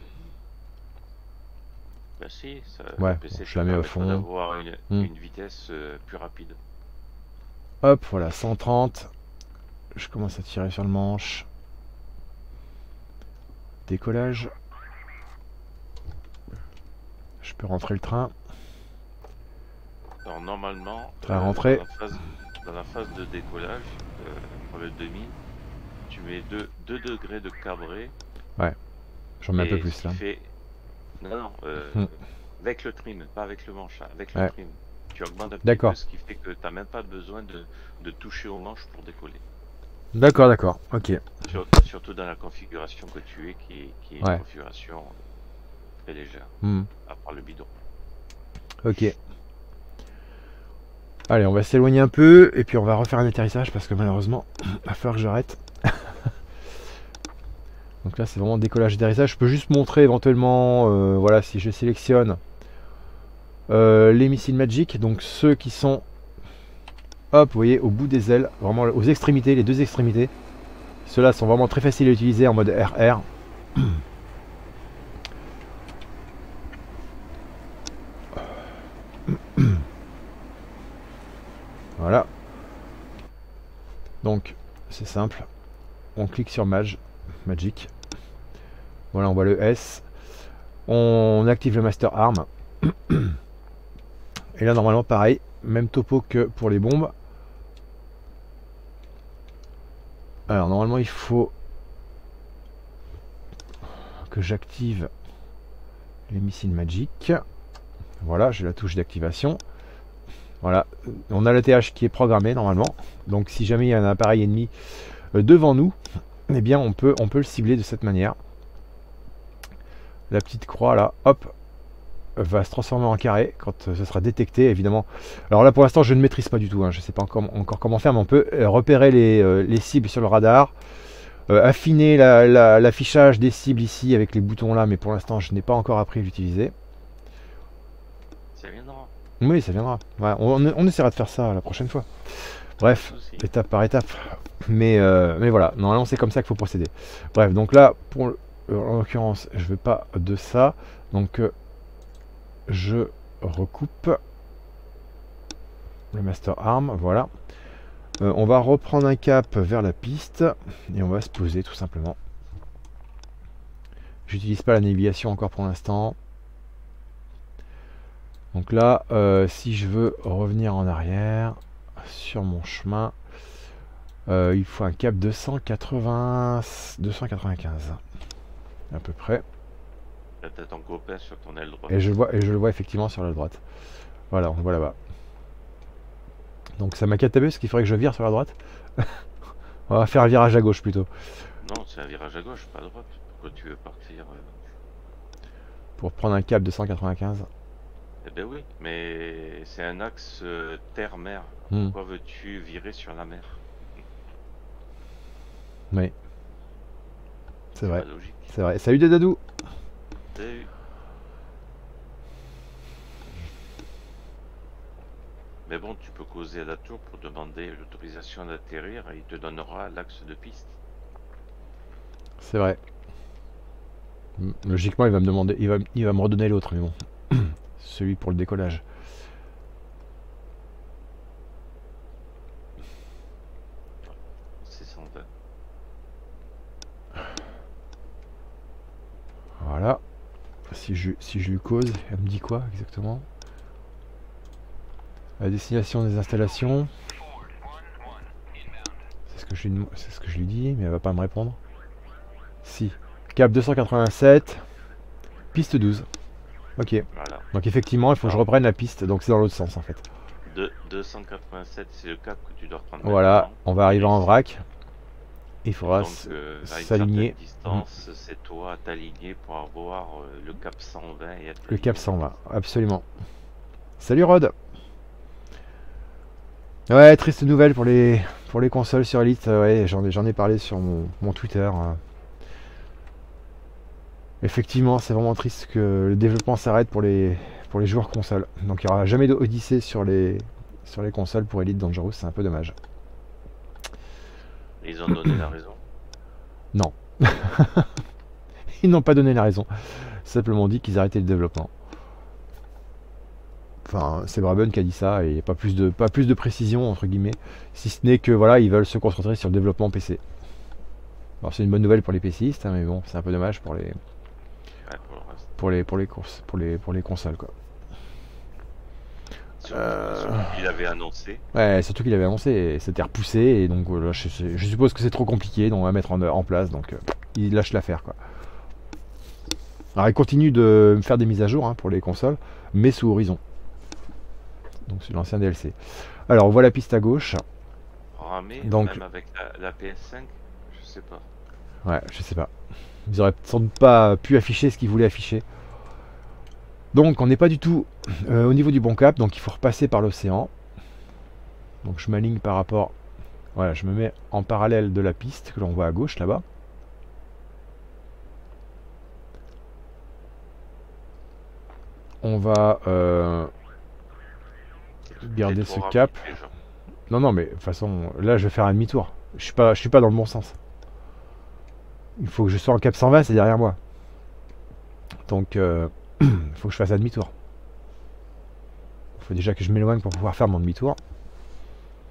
Bah si, ça, Ouais, le PC bon, je te la mets au permettra fond. d'avoir une vitesse plus rapide. Hop, voilà, 130. Je commence à tirer sur le manche. Décollage. Je peux rentrer le train. Alors normalement, Train rentré. dans la phase de décollage, pour le 2000, tu mets 2 degrés de cabré. J'en mets un peu et plus ce qui là. fait... Non, avec le trim, pas avec le manche, hein, avec Ouais. le trim. Tu augmentes un petit D'accord. peu, ce qui fait que tu n'as même pas besoin de toucher au manche pour décoller. D'accord, d'accord. Ok. Surtout dans la configuration que tu es, qui est Ouais. une configuration très légère, à part le bidon. Ok. Allez, on va s'éloigner un peu et puis on va refaire un atterrissage parce que malheureusement, il va falloir que j'arrête. Donc là, c'est vraiment décollage et atterrissage. Je peux juste montrer éventuellement, voilà, si je sélectionne les missiles Magic, donc ceux qui sont, hop, vous voyez, au bout des ailes, vraiment aux extrémités, les 2 extrémités. Ceux-là sont vraiment très faciles à utiliser en mode RR. Voilà. Donc, c'est simple. On clique sur Magic. Voilà, on voit le S. On active le Master Arm. Et là, normalement, pareil. Même topo que pour les bombes. Alors, normalement, il faut que j'active les missiles Magic. Voilà, j'ai la touche d'activation. Voilà, on a l'ATH qui est programmé normalement. Donc si jamais il y a un appareil ennemi devant nous, eh bien on peut le cibler de cette manière. La petite croix là, hop, va se transformer en carré quand ce sera détecté évidemment. Alors là pour l'instant je ne maîtrise pas du tout, hein. Je ne sais pas encore comment faire, mais on peut repérer les cibles sur le radar. Affiner l'affichage des cibles ici avec les boutons là, mais pour l'instant je n'ai pas encore appris à l'utiliser. Ça viendra. Oui, ça viendra. Ouais, on essaiera de faire ça la prochaine fois. Bref, étape par étape. Mais voilà, normalement c'est comme ça qu'il faut procéder. Bref, donc là, en l'occurrence, je veux pas de ça. Donc je recoupe le Master Arm, voilà. On va reprendre un cap vers la piste et on va se poser tout simplement. J'utilise pas la navigation encore pour l'instant. Donc là, si je veux revenir en arrière sur mon chemin, il faut un cap 295 à peu près. Là, t'as ton copain sur ton aile droite. Et je le vois effectivement sur l'aile droite. Voilà, on le voit là-bas. Donc ça m'a catabé parce qu'il faudrait que je vire sur la droite. On va faire un virage à gauche plutôt. Non, c'est un virage à gauche, pas à droite. Pourquoi tu veux partir pour prendre un cap de 195. Eh ben oui, mais c'est un axe terre-mer. Pourquoi veux-tu virer sur la mer? Oui. C'est vrai. Logique. C'est vrai. Salut Dadadou. Salut. Mais bon, tu peux causer à la tour pour demander l'autorisation d'atterrir et il te donnera l'axe de piste. C'est vrai. Logiquement, il va me demander, il va me redonner l'autre, mais bon. Celui pour le décollage. C'est 120. Voilà. Si je lui cause, elle me dit quoi exactement? La destination des installations. C'est ce que je lui dis, mais elle va pas me répondre. Si. Cap 287. Piste 12. Ok. Voilà. Donc effectivement, il faut que je reprenne la piste. Donc c'est dans l'autre sens en fait. 287, c'est le cap que tu dois prendre. Voilà, maintenant. on va arriver en vrac. Il faudra s'aligner. Distance, c'est toi à t'aligner pour avoir le cap 120 et être le cap 120, absolument. Salut Rod. Ouais, triste nouvelle pour les consoles sur Elite. Ouais, j'en ai parlé sur mon Twitter. Effectivement, c'est vraiment triste que le développement s'arrête pour les joueurs consoles. Donc il n'y aura jamais d'Odyssée sur les consoles pour Elite Dangerous, c'est un peu dommage. Ils ont donné la raison? Non. Ils n'ont pas donné la raison. Simplement dit qu'ils arrêtaient le développement. Enfin, c'est Braben qui a dit ça et pas plus de précision entre guillemets, si ce n'est que voilà, ils veulent se concentrer sur le développement PC. Alors c'est une bonne nouvelle pour les PCistes, hein, mais bon, c'est un peu dommage pour les consoles quoi. Il avait annoncé. Ouais, surtout qu'il avait annoncé et c'était repoussé et donc là, je suppose que c'est trop compliqué donc à mettre en place, donc il lâche l'affaire quoi. Alors il continue de faire des mises à jour hein, pour les consoles, mais sous Horizon. Donc c'est l'ancien DLC. Alors on voit la piste à gauche. Ramé, donc même avec la PS5, je sais pas. Ouais, je sais pas. Ils auraient sans doute pas pu afficher ce qu'ils voulaient afficher. Donc on n'est pas du tout au niveau du bon cap, donc il faut repasser par l'océan. Donc je m'aligne par rapport... Voilà, je me mets en parallèle de la piste que l'on voit à gauche là-bas. On va garder ce cap. Non, non, mais de toute façon, là je vais faire un demi-tour. Je suis pas dans le bon sens. Il faut que je sois en cap 120, c'est derrière moi. Donc, il faut que je fasse un demi-tour. Il faut déjà que je m'éloigne pour pouvoir faire mon demi-tour.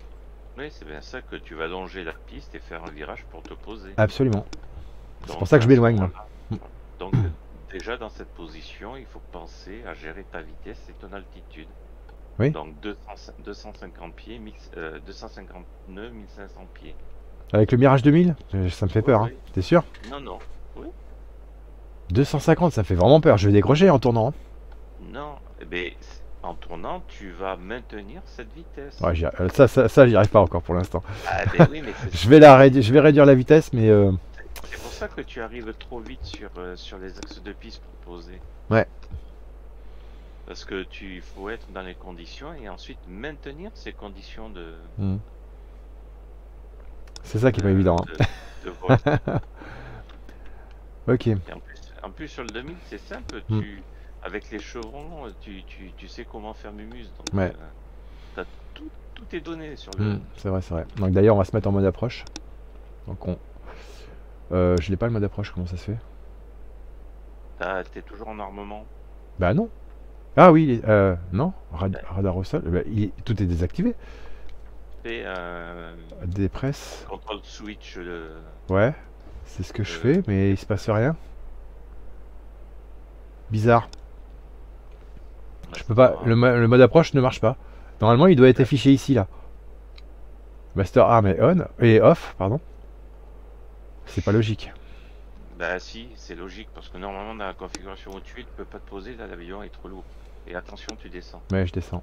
Oui, c'est bien ça que tu vas longer la piste et faire un virage pour te poser. Absolument. C'est pour ça que je m'éloigne, moi. Donc, déjà dans cette position, il faut penser à gérer ta vitesse et ton altitude. Oui. Donc 250 pieds, 250 nœuds, 1500 pieds. Avec le Mirage 2000, ça me fait peur, Oui. hein. T'es sûr? Non, non. Oui. 250, ça fait vraiment peur. Je vais décrocher en tournant, hein. Non. Eh ben, en tournant, tu vas maintenir cette vitesse. Ouais, ça, j'y arrive pas encore pour l'instant. Ah ben oui, mais je vais réduire la vitesse, mais c'est pour ça que tu arrives trop vite sur les axes de piste proposés. Ouais. Parce que il faut être dans les conditions et ensuite maintenir ces conditions de. C'est ça qui est pas évident. Hein. De vol. Ok. Et en plus sur le 2000, c'est simple. Avec les chevrons, tu sais comment faire Mumuse. Donc, ouais. Tout est donné sur le. C'est vrai, c'est vrai. Donc d'ailleurs, on va se mettre en mode approche. Donc je n'ai pas le mode approche, comment ça se fait? T'es toujours en armement? Bah non. Ah oui, non, radar au sol, tout est désactivé. Des presses. Control switch. Ouais, c'est ce que je fais, mais il se passe rien. Bizarre. Je peux pas. Le mode approche ne marche pas. Normalement, il doit être affiché ici, là. Master arm est on et off, pardon. C'est pas logique. Bah si, c'est logique parce que normalement dans la configuration où tu es, tu peux pas te poser là, l'avion est trop lourd. Et attention, tu descends. Ouais, je descends.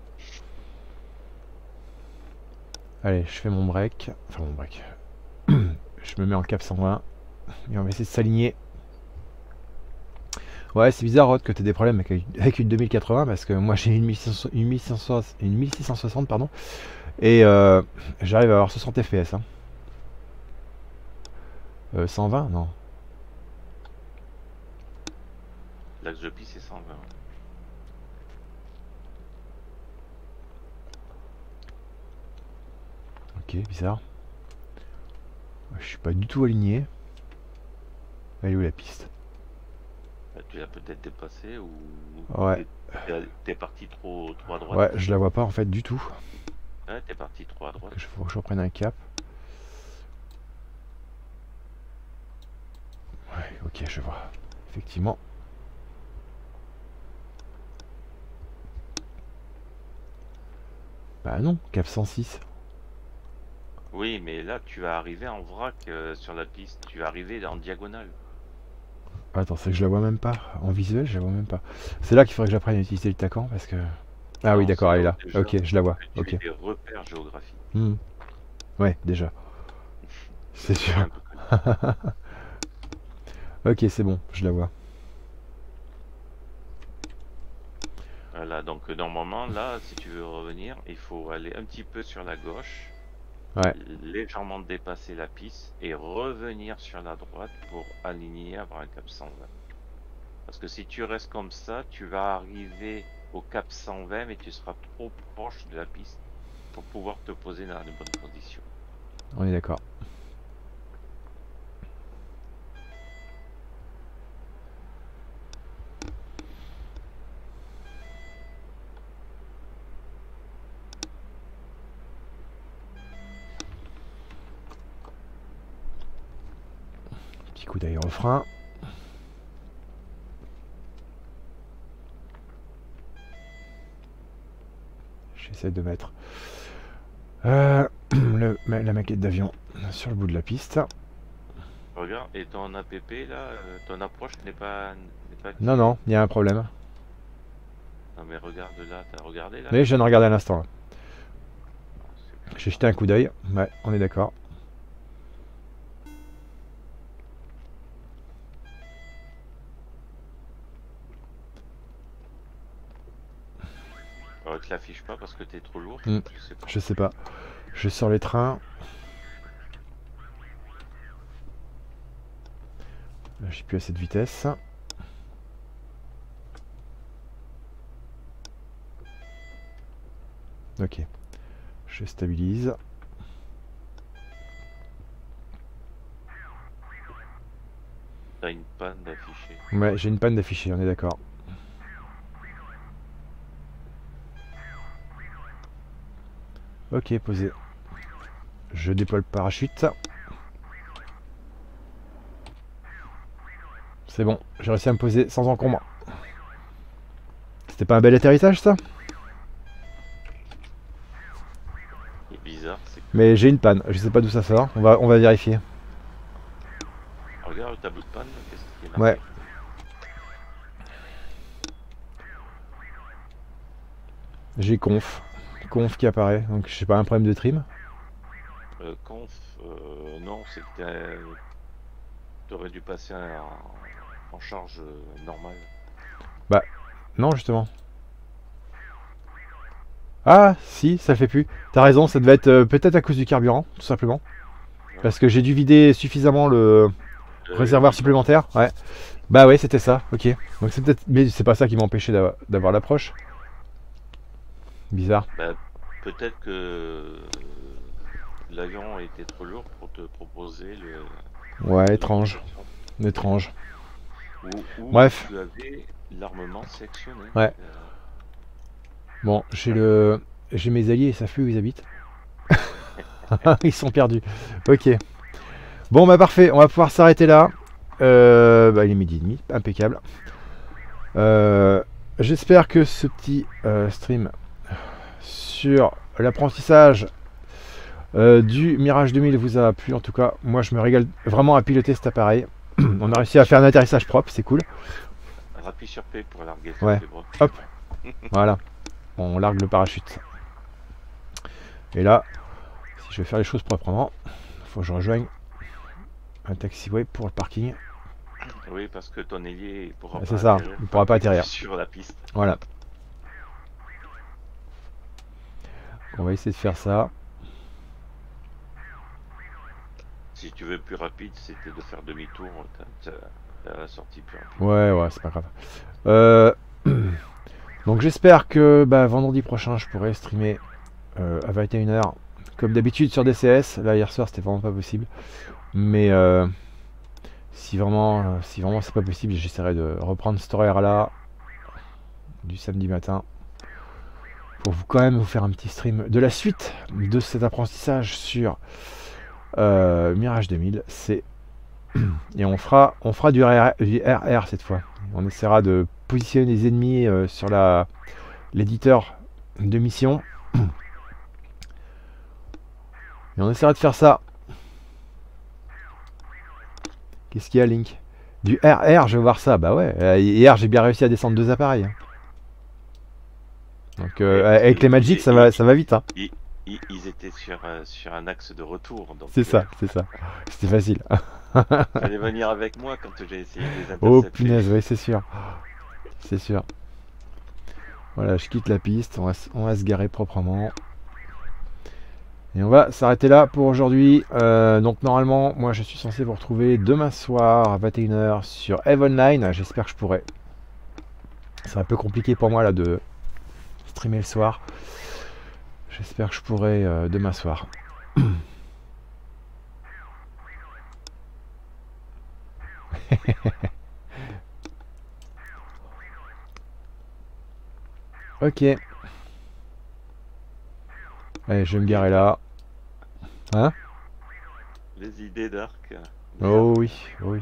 Allez, je fais mon break. Enfin, mon break. Je me mets en cap 120. Et on va essayer de s'aligner. Ouais, c'est bizarre, Rod, que tu aies des problèmes avec une 2080 parce que moi j'ai une 1660, pardon. Et j'arrive à avoir 60 fps. Hein. 120, non. L'axe de piste c'est 120. Ok, bizarre. Je suis pas du tout aligné. Elle est où la piste? Tu l'as peut-être dépassé ou ouais. T'es parti trop à droite. Ouais, je la vois pas en fait du tout. Ouais, t'es parti trop à droite. Faut que je reprenne un cap. Ouais, ok, je vois. Effectivement. Bah non, cap 106. Oui, mais là tu vas arriver en vrac sur la piste. Tu vas arriver en diagonale. Attends, c'est que je la vois même pas. En visuel, je la vois même pas. C'est là qu'il faudrait que j'apprenne à utiliser le taquant parce que. Ah non, oui, d'accord, elle est là. Ok, je la vois. Ok. Des repères géographiques. Ouais, déjà. C'est sûr. Ok, c'est bon, je la vois. Voilà, donc normalement, là, si tu veux revenir, il faut aller un petit peu sur la gauche. Ouais. Légèrement dépasser la piste et revenir sur la droite pour aligner, avoir un cap 120. Parce que si tu restes comme ça, tu vas arriver au cap 120 mais tu seras trop proche de la piste pour pouvoir te poser dans de bonnes conditions. On est d'accord. Petit coup d'aérofrein. J'essaie de mettre la maquette d'avion sur le bout de la piste. Regarde, et ton APP là, ton approche n'est pas Non, non, il y a un problème. Non mais regarde là, t'as regardé là? Oui, je viens de regarder à l'instant. J'ai jeté un coup d'œil. Ouais, on est d'accord. Alors, tu l'affiches pas parce que t'es trop lourd. Je sais pas. Je sors les trains. J'ai plus assez de vitesse. Ok. Je stabilise. T'as une panne d'afficher. Ouais, j'ai une panne d'afficher, on est d'accord. Ok, posé. Je déploie le parachute. C'est bon, j'ai réussi à me poser sans encombre. C'était pas un bel atterrissage ça? C'est bizarre. Mais j'ai une panne, je sais pas d'où ça sort, on va vérifier. Regarde le tableau de panne, qu'est-ce qui est marqué? Ouais. J'ai conf qui apparaît, donc je sais pas, un problème de trim. Non, c'est que t'aurais dû passer en charge normale. Bah, non justement. Ah, si, ça le fait plus. T'as raison, ça devait être peut-être à cause du carburant, tout simplement. Parce que j'ai dû vider suffisamment le réservoir supplémentaire. Ouais. Bah ouais, c'était ça, ok. Donc c'est peut-être... Mais c'est pas ça qui m'empêchait d'avoir l'approche. Bizarre. Bah, peut-être que l'avion était trop lourd pour te proposer le... Ouais, étrange. Étrange. Ou Bref. tu avais l'armement sélectionné. Ouais. Bon, j'ai mes alliés, ils savent plus où ils habitent. Ils sont perdus. Ok. Bon bah parfait, on va pouvoir s'arrêter là. Bah, il est 12h30, impeccable. J'espère que ce petit stream sur l'apprentissage du Mirage 2000 vous a plu. En tout cas, moi je me régale vraiment à piloter cet appareil. On a réussi à faire un atterrissage propre, c'est cool. Appuie sur P pour larguer. Ouais. Hop. Voilà. On largue le parachute. Et là, si je veux faire les choses proprement, il faut que je rejoigne un taxiway pour le parking. Oui, parce que ton ailier il pourra c'est ça, il pourra pas atterrir sur la piste. Voilà. On va essayer de faire ça. Si tu veux plus rapide, c'était de faire demi-tour. T'as la sortie plus rapide. Ouais, c'est pas grave. Donc j'espère que vendredi prochain je pourrai streamer à 21h comme d'habitude sur DCS. Là hier soir c'était vraiment pas possible. Mais si vraiment c'est pas possible, j'essaierai de reprendre cet horaire là du samedi matin pour quand même vous faire un petit stream de la suite de cet apprentissage sur Mirage 2000. Et on fera du RR cette fois. On essaiera de positionner les ennemis sur l'éditeur de mission. Et on essaiera de faire ça. Qu'est-ce qu'il y a, Link? Du RR, je vais voir ça. Bah ouais, hier j'ai bien réussi à descendre 2 appareils. Donc avec les Magic, ça va vite. Hein. Ils étaient sur un axe de retour. C'est ça. C'était facile. Fallait venir avec moi quand j'ai essayé de les intercepter. Oh punaise, oui, c'est sûr. C'est sûr. Voilà, je quitte la piste, on va se garer proprement. Et on va s'arrêter là pour aujourd'hui. Donc normalement, moi je suis censé vous retrouver demain soir à 21h sur EVE Online. J'espère que je pourrai. C'est un peu compliqué pour moi là de streamer le soir. J'espère que je pourrai demain soir. Ok. Allez, je vais me garer là. Hein? Les idées d'arc. Oh oui.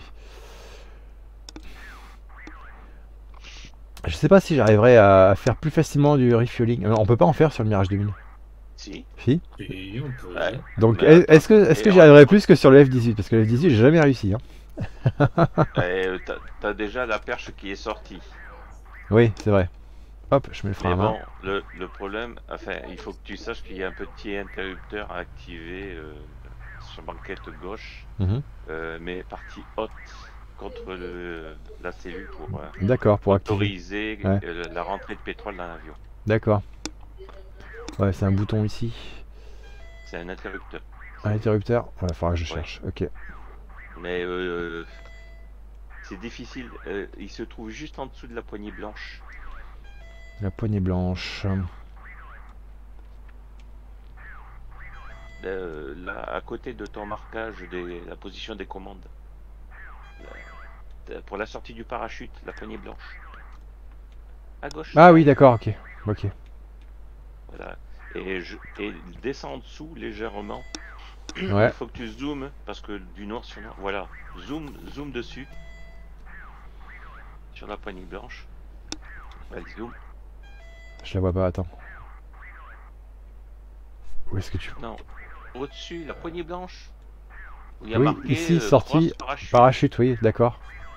Je sais pas si j'arriverai à faire plus facilement du refueling. On peut pas en faire sur le Mirage 2000. Si. Si. Et on peut. Ouais. Donc est-ce que j'y arriverai plus que sur le F18? Parce que le F18 j'ai jamais réussi. Hein. T'as déjà la perche qui est sortie. Oui, c'est vrai. Hop, je mets le frein Mais à main. bon, le problème, enfin, il faut que tu saches qu'il y a un petit interrupteur à activer sur banquette gauche, mais partie haute contre la cellule pour d'accord, pour activer. autoriser la rentrée de pétrole dans l'avion. D'accord. Ouais, c'est un bouton ici. C'est un interrupteur. Un interrupteur? Ouais, il faudra que je cherche. Ok. Mais c'est difficile. Il se trouve juste en dessous de la poignée blanche. La poignée blanche. Là, à côté de ton marquage de la position des commandes. Pour la sortie du parachute, la poignée blanche. À gauche. Ah oui, d'accord, ok. Voilà. Et descends en dessous légèrement. Ouais. Il faut que tu zoomes parce que du noir sur noir. Voilà. Zoom dessus. Sur la poignée blanche. Vas-y, zoom. Je la vois pas, attends. Où est-ce que tu... Non. Au-dessus, la poignée blanche. Où il y a Oui, marqué ici, sortie, parachute. parachute, oui, d'accord.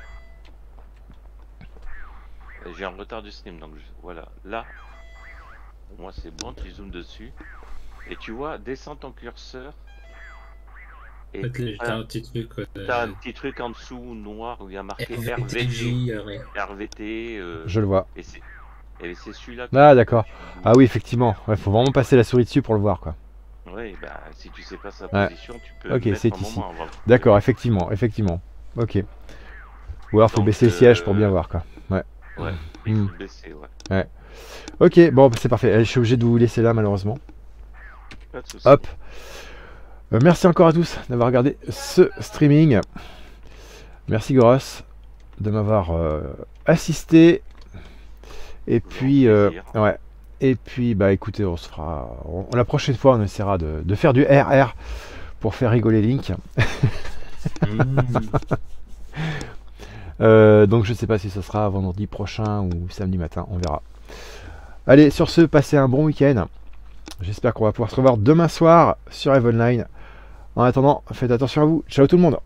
J'ai un retard du stream, donc voilà. Là, pour moi c'est bon, tu zoomes dessus. Et tu vois, descends ton curseur. Et t'as un petit truc. T'as un petit truc en dessous noir où il y a marqué RVTJ, RVT. Je le vois. Et c'est celui-là. Ah, d'accord. Ah oui, effectivement. Ouais, faut vraiment passer la souris dessus pour le voir, quoi. Oui, bah si tu sais pas sa Ouais. position, tu peux Ok, mettre c'est un ici. moment avant. D'accord, effectivement, effectivement. Ok. Ou alors faut Donc, baisser le siège pour bien voir, quoi. Ouais. Ouais, il faut le baisser, ouais. Ouais. Ok, bon, c'est parfait. Je suis obligé de vous laisser là, malheureusement. Pas de soucis. Hop. Merci encore à tous d'avoir regardé ce streaming. Merci Goros de m'avoir assisté. Et puis, ouais. Et puis, bah écoutez, on se fera. La prochaine fois, on essaiera de faire du RR pour faire rigoler Link. Donc, je sais pas si ce sera vendredi prochain ou samedi matin, on verra. Allez, sur ce, passez un bon week-end. J'espère qu'on va pouvoir se revoir demain soir sur EVE Online. En attendant, faites attention à vous. Ciao tout le monde.